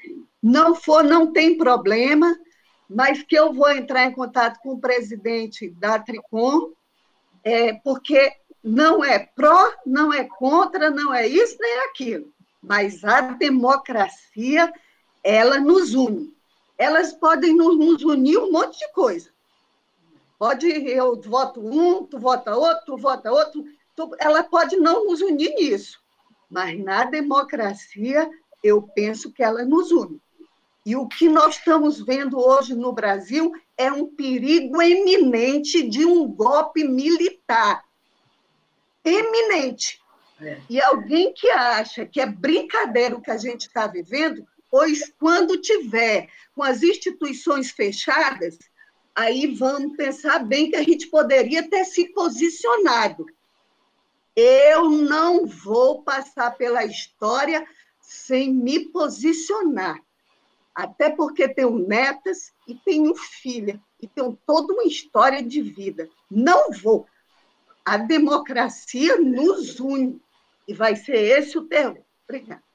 Speaker 7: Não for, não tem problema, mas que eu vou entrar em contato com o presidente da Tricom, porque não é pró, não é contra, não é isso nem aquilo, mas a democracia, ela nos une. Elas podem nos unir um monte de coisa. Pode, eu voto um, tu vota outro, ela pode não nos unir nisso, mas na democracia eu penso que ela nos une. E o que nós estamos vendo hoje no Brasil é um perigo eminente de um golpe militar. Eminente. E alguém que acha que é brincadeira o que a gente está vivendo, pois quando tiver com as instituições fechadas, aí vamos pensar bem que a gente poderia ter se posicionado. Eu não vou passar pela história sem me posicionar. Até porque tenho netas e tenho filha, e tenho toda uma história de vida. Não vou. A democracia nos une, e vai ser esse o termo. Obrigada.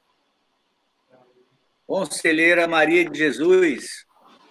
Speaker 1: Conselheira Maria de Jesus.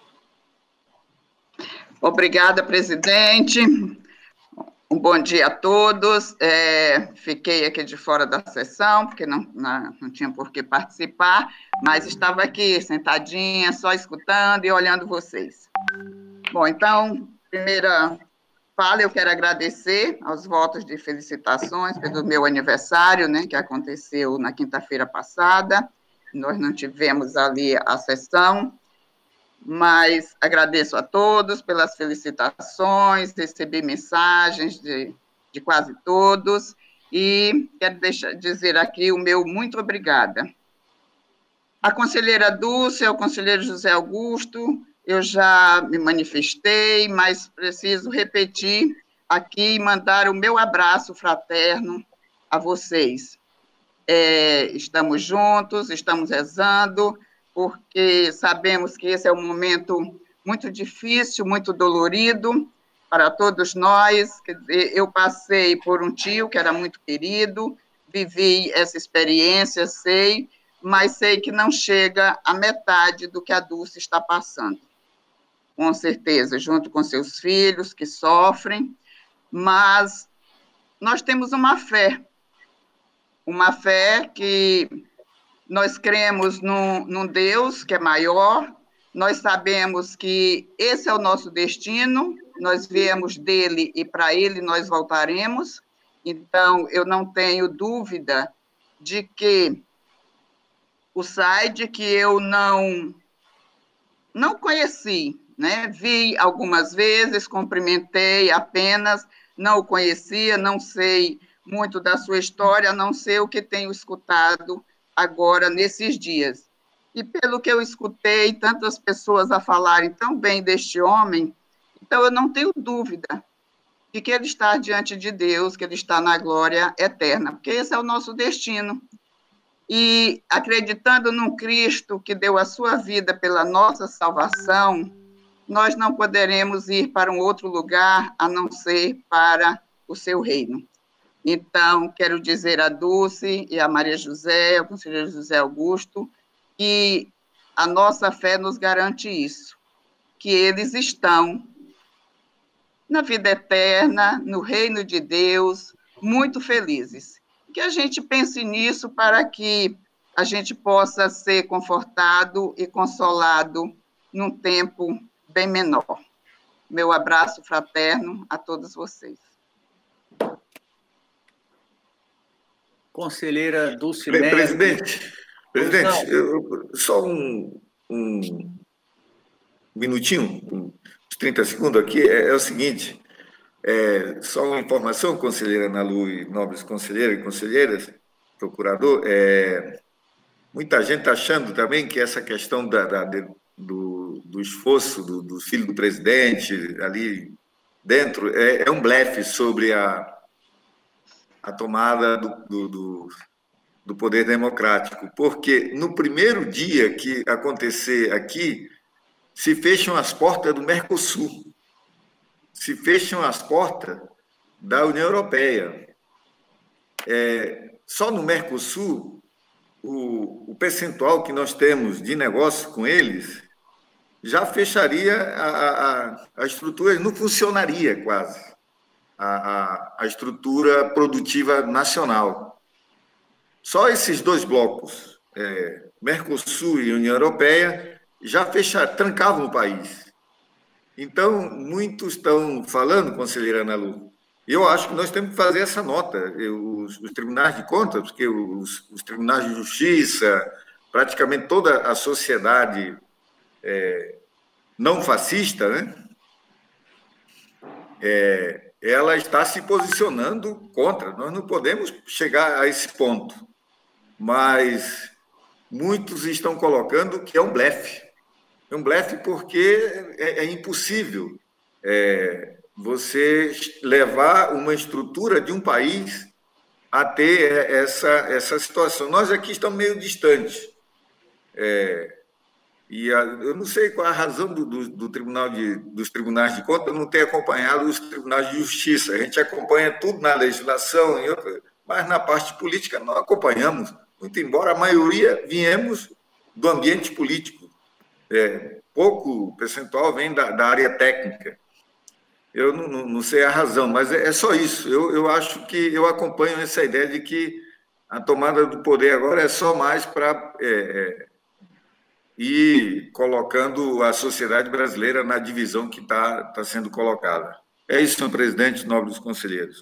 Speaker 3: Obrigada, presidente. Um bom dia a todos. Fiquei aqui de fora da sessão, porque não tinha por que participar, mas estava aqui, sentadinha, só escutando e olhando vocês. Bom, então, primeira fala, eu quero agradecer aos votos de felicitações pelo meu aniversário, né, que aconteceu na quinta-feira passada. Nós não tivemos ali a sessão, mas agradeço a todos pelas felicitações, recebi mensagens de quase todos, e quero dizer aqui o meu muito obrigada. A conselheira Dulce, ao conselheiro José Augusto, eu já me manifestei, mas preciso repetir aqui e mandar o meu abraço fraterno a vocês. Estamos juntos, estamos rezando, porque sabemos que esse é um momento muito difícil, muito dolorido para todos nós. Quer dizer, eu passei por um tio que era muito querido, vivi essa experiência, sei, mas sei que não chega à metade do que a Dulce está passando. Com certeza, junto com seus filhos que sofrem, mas nós temos uma fé que nós cremos num Deus que é maior, nós sabemos que esse é o nosso destino, nós viemos dele e para ele nós voltaremos, então eu não tenho dúvida de que o SAID, que eu não conheci, né? Vi algumas vezes, cumprimentei apenas, não o conhecia, não sei muito da sua história, não sei o que tenho escutado agora, nesses dias. E pelo que eu escutei, tantas pessoas a falarem tão bem deste homem, então eu não tenho dúvida de que ele está diante de Deus, que ele está na glória eterna, porque esse é o nosso destino. E acreditando num Cristo que deu a sua vida pela nossa salvação, nós não poderemos ir para um outro lugar a não ser para o seu reino. Então, quero dizer a Dulce e a Maria José, ao conselheiro José Augusto, que a nossa fé nos garante isso, que eles estão na vida eterna, no reino de Deus, muito felizes. Que a gente pense nisso para que a gente possa ser confortado e consolado num tempo bem menor. Meu abraço fraterno a todos vocês.
Speaker 1: Conselheira Dulce
Speaker 4: Neto. Presidente, só um minutinho, uns 30 segundos aqui, é o seguinte, só uma informação, conselheira Ana Lu e nobres conselheiros e conselheiras, procurador, muita gente está achando também que essa questão do esforço do filho do presidente ali dentro é um blefe sobre a tomada do poder democrático, porque no primeiro dia que acontecer aqui, se fecham as portas do Mercosul, se fecham as portas da União Europeia. Só no Mercosul o percentual que nós temos de negócio com eles já fecharia a estrutura, não funcionaria quase a estrutura produtiva nacional. Só esses dois blocos, Mercosul e União Europeia, já trancavam o país. Então, muitos estão falando, conselheira Ana Lu, eu acho que nós temos que fazer essa nota. Os tribunais de contas, porque os tribunais de justiça, praticamente toda a sociedade não fascista, né? Ela está se posicionando contra. Nós não podemos chegar a esse ponto. Mas muitos estão colocando que é um blefe. É um blefe porque é impossível você levar uma estrutura de um país a ter essa situação. Nós aqui estamos meio distantes. Eu não sei qual a razão dos tribunais de contas não ter acompanhado os tribunais de justiça. A gente acompanha tudo na legislação, mas na parte política não acompanhamos, muito embora a maioria viemos do ambiente político. Pouco percentual vem da área técnica. Eu não sei a razão, mas é só isso. Eu acho que eu acompanho essa ideia de que a tomada do poder agora é só mais para ir colocando a sociedade brasileira na divisão que está sendo colocada. É isso, senhor presidente, nobres conselheiros.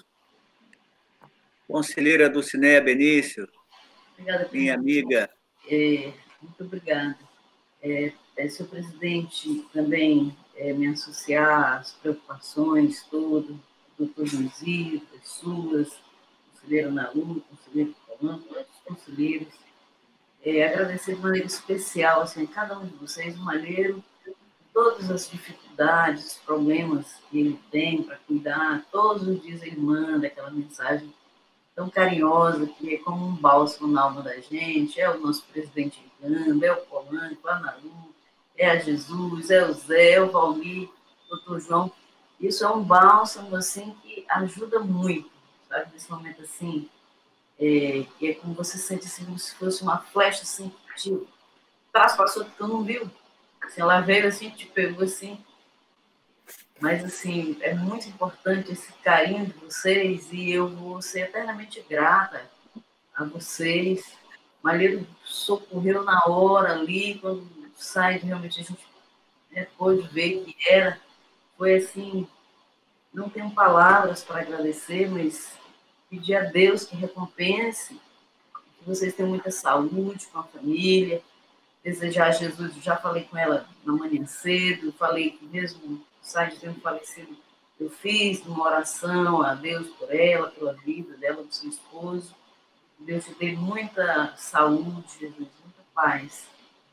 Speaker 1: Conselheira Dulcinéia Benício,
Speaker 6: obrigada,
Speaker 1: minha amiga.
Speaker 6: Muito obrigada. Senhor presidente, também me associar às preocupações todas, do doutor Joãozito, as suas, conselheira Ana Lu, conselheiro Polanco, todos os conselheiros. Agradecer de maneira especial assim, a cada um de vocês, o Malheiro, todas as dificuldades, os problemas que ele tem para cuidar. Todos os dias ele manda aquela mensagem tão carinhosa, que é como um bálsamo na alma da gente. É o nosso presidente ligando, é o Polanco, a Ana Lu, é a Jesus, é o Zé, é o Valmir, o doutor João. Isso é um bálsamo, assim, que ajuda muito, sabe? Nesse momento, assim, que é como você sente, assim, como se fosse uma flecha, assim, que te traspassou, que tu não viu. Assim, ela veio, assim, te pegou, assim. Mas, assim, é muito importante esse carinho de vocês e eu vou ser eternamente grata a vocês. O Malheiro socorreu na hora ali, quando sai, realmente a gente pôde ver que era. Foi assim, não tenho palavras para agradecer, mas pedir a Deus que recompense, que vocês tenham muita saúde com a família, desejar a Jesus, já falei com ela na manhã cedo, falei que mesmo Said tendo falecido, eu fiz uma oração a Deus por ela, pela vida dela, do seu esposo. Deus te dê muita saúde, Jesus, muita paz.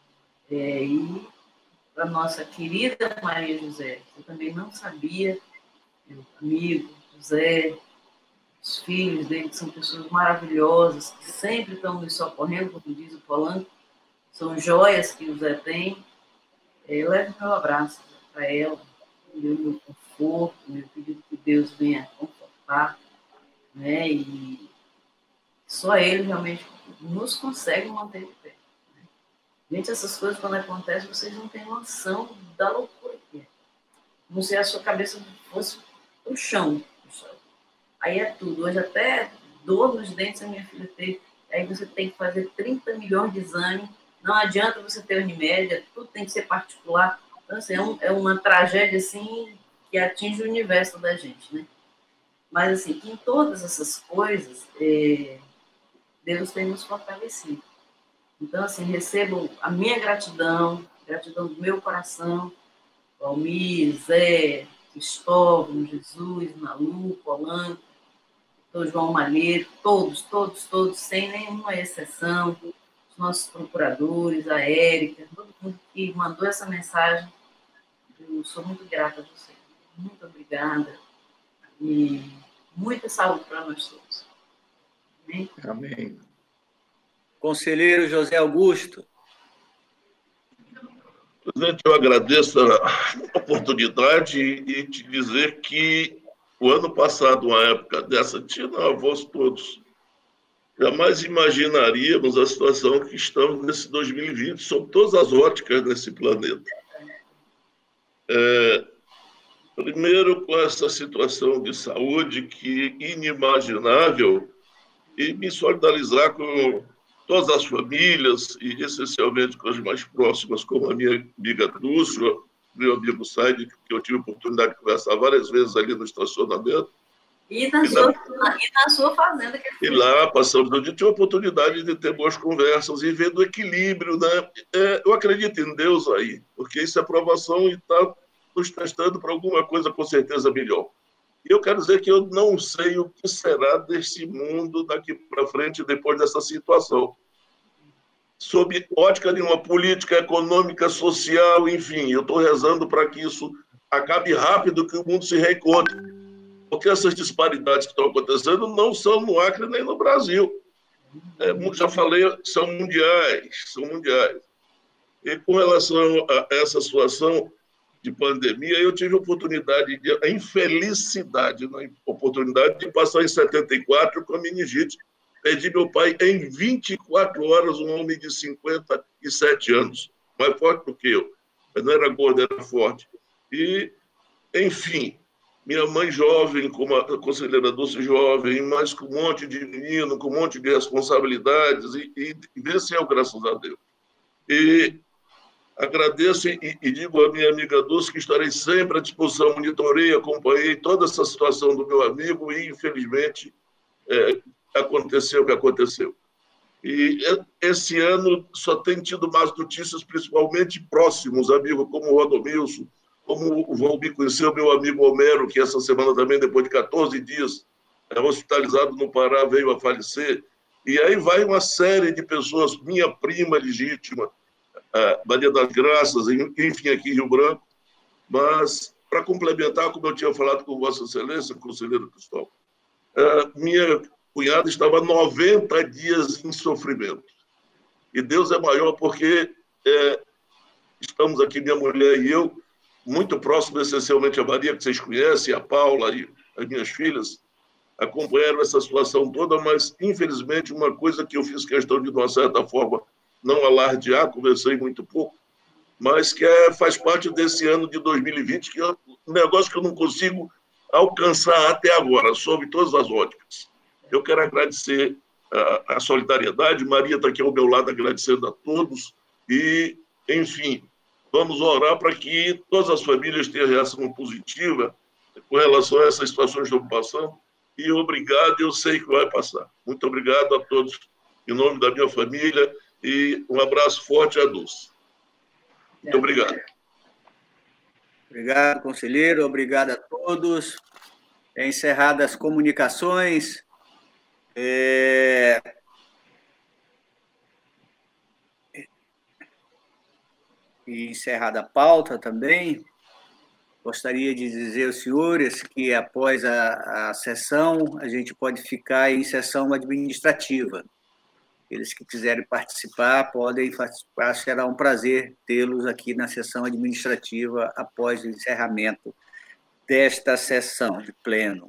Speaker 6: E para nossa querida Maria José, eu também não sabia, meu amigo José, os filhos dele, que são pessoas maravilhosas, que sempre estão nos socorrendo, como diz o Polanco, são joias que o Zé tem. Leve meu abraço para ela, meu conforto, meu pedido que Deus venha confortar, né? E só Ele realmente nos consegue manter de pé. Né? Gente, essas coisas quando acontecem, vocês não têm noção da loucura que é. Como se a sua cabeça fosse pro chão. Aí é tudo. Hoje até dor nos dentes a minha filha teve. Aí você tem que fazer 30 milhões de exames. Não adianta você ter Unimed, tudo tem que ser particular. Então, assim, é uma tragédia, assim, que atinge o universo da gente, né? Mas, assim, que em todas essas coisas, Deus tem nos fortalecido. Então, assim, recebo a minha gratidão do meu coração, Valmir, Zé, Cristóvão, Jesus, Ana Lu, Polanco, doutor João Malheiro, todos, sem nenhuma exceção, os nossos procuradores, a Érica, todo mundo que mandou essa mensagem, eu sou muito grata a você. Muito obrigada e muita saúde para nós todos. Amém?
Speaker 4: Amém.
Speaker 1: Conselheiro José Augusto.
Speaker 9: Presidente, eu agradeço a oportunidade e te dizer que o ano passado, uma época dessa, tinha avós todos. jamais imaginaríamos a situação que estamos nesse 2020, sob todas as óticas desse planeta. Primeiro, com essa situação de saúde que é inimaginável, e me solidarizar com todas as famílias, e essencialmente com as mais próximas, como a minha amiga Dulce, meu amigo Said, que eu tive a oportunidade de conversar várias vezes ali no estacionamento.
Speaker 6: E na sua fazenda.
Speaker 9: E lá, passamos o dia, tive a oportunidade de ter boas conversas e ver do equilíbrio, né? Eu acredito em Deus aí, porque isso é provação e está nos testando para alguma coisa com certeza melhor. E eu quero dizer que eu não sei o que será desse mundo daqui para frente, depois dessa situação. Sob ótica de uma política econômica, social, enfim, eu estou rezando para que isso acabe rápido, que o mundo se reencontre. Porque essas disparidades que estão acontecendo não são no Acre nem no Brasil. Já falei, são mundiais. E com relação a essa situação de pandemia, eu tive a infelicidade de passar em 74 com a meningite. Perdi meu pai em 24 horas, um homem de 57 anos, mais forte do que eu. Mas não era gordo, era forte. E, enfim, minha mãe jovem, como a conselheira Dulce jovem, mas com um monte de menino, com um monte de responsabilidades, e venceu, graças a Deus. E agradeço e digo à minha amiga Dulce que estarei sempre à disposição, monitorei, acompanhei toda essa situação do meu amigo e, infelizmente, aconteceu o que aconteceu. E esse ano só tem tido mais notícias, principalmente próximos, amigos como o Rodomilson, como o Valmir conheceu, meu amigo Homero, que essa semana também, depois de 14 dias, hospitalizado no Pará, veio a falecer. E aí vai uma série de pessoas, minha prima legítima, Maria das Graças, enfim, aqui em Rio Branco. Mas, para complementar, como eu tinha falado com Vossa Excelência, conselheiro Cristóvão, minha cunhada estava 90 dias em sofrimento. E Deus é maior porque estamos aqui, minha mulher e eu, muito próximos, essencialmente a Maria, que vocês conhecem, a Paula e as minhas filhas, acompanharam essa situação toda, mas, infelizmente, uma coisa que eu fiz questão de, uma certa forma, não alardear, conversei muito pouco, mas que faz parte desse ano de 2020, que é um negócio que eu não consigo alcançar até agora, sob todas as óticas. Eu quero agradecer a solidariedade, Maria está aqui ao meu lado agradecendo a todos, e, enfim, vamos orar para que todas as famílias tenham reação positiva com relação a essas situações que estão passando, e obrigado, eu sei que vai passar. Muito obrigado a todos, em nome da minha família, e um abraço forte a Dulce. Muito obrigado.
Speaker 1: Obrigado, conselheiro, obrigado a todos. Encerradas as comunicações. E encerrada a pauta também, gostaria de dizer aos senhores que, após a sessão, a gente pode ficar em sessão administrativa. Aqueles que quiserem participar, podem participar, será um prazer tê-los aqui na sessão administrativa após o encerramento desta sessão de pleno.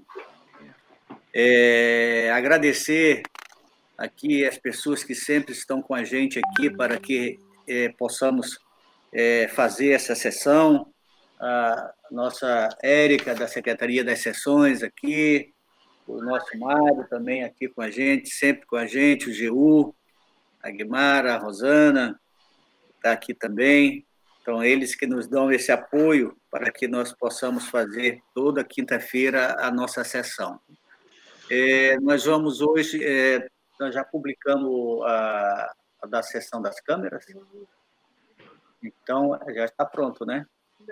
Speaker 1: Agradecer aqui as pessoas que sempre estão com a gente aqui para que possamos fazer essa sessão, a nossa Érica, da Secretaria das Sessões aqui, o nosso Mário também aqui com a gente, sempre com a gente, o GU, a Guimara, a Rosana, está aqui também. Então, eles que nos dão esse apoio para que nós possamos fazer toda quinta-feira a nossa sessão. Nós vamos hoje, nós já publicamos a da sessão das câmeras, então já está pronto, né?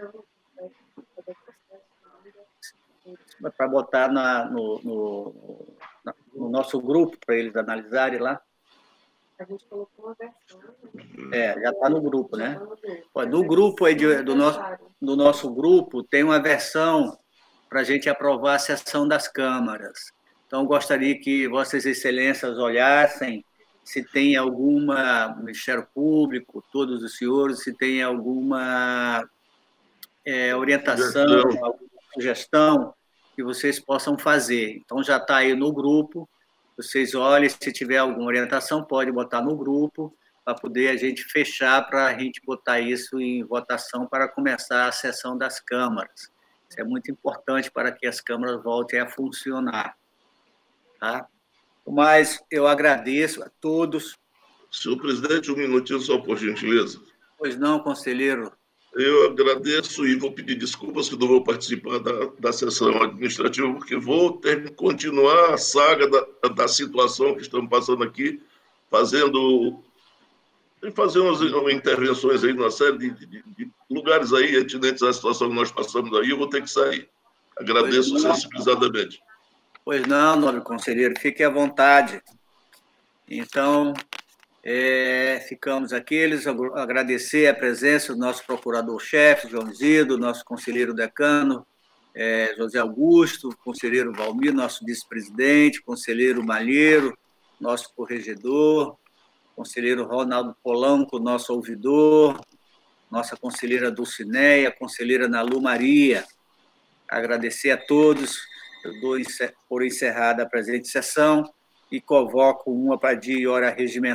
Speaker 1: Para botar no nosso grupo, para eles analisarem lá.
Speaker 6: A gente colocou uma versão.
Speaker 1: Já está no grupo, né? No grupo aí do nosso grupo tem uma versão para a gente aprovar a sessão das câmaras. Então, gostaria que Vossas Excelências olhassem se tem alguma, Ministério Público, todos os senhores, se tem alguma orientação, alguma sugestão que vocês possam fazer. Então, já está aí no grupo, vocês olhem, se tiver alguma orientação, pode botar no grupo, para poder a gente fechar, para a gente botar isso em votação para começar a sessão das câmaras. Isso é muito importante para que as câmaras voltem a funcionar. Tá? Mas eu agradeço a todos.
Speaker 9: Senhor presidente, um minutinho só, por gentileza.
Speaker 1: Pois não, conselheiro.
Speaker 9: Eu agradeço e vou pedir desculpas que não vou participar da sessão administrativa, porque vou continuar a saga da situação que estamos passando aqui, fazendo intervenções aí numa série de lugares aí atinentes à situação que nós passamos aí. Eu vou ter que sair. Agradeço sensibilizadamente.
Speaker 1: Pois não, nobre conselheiro, fique à vontade. Então, ficamos aqui. Eles agradecer a presença do nosso procurador-chefe, João Zido, nosso conselheiro decano, José Augusto, conselheiro Valmir, nosso vice-presidente, conselheiro Malheiro, nosso corregedor, conselheiro Ronaldo Polanco, nosso ouvidor, nossa conselheira Dulcineia, conselheira Nalu Maria. Agradecer a todos. Eu dou por encerrada a presente sessão e convoco uma para dia e hora regimental.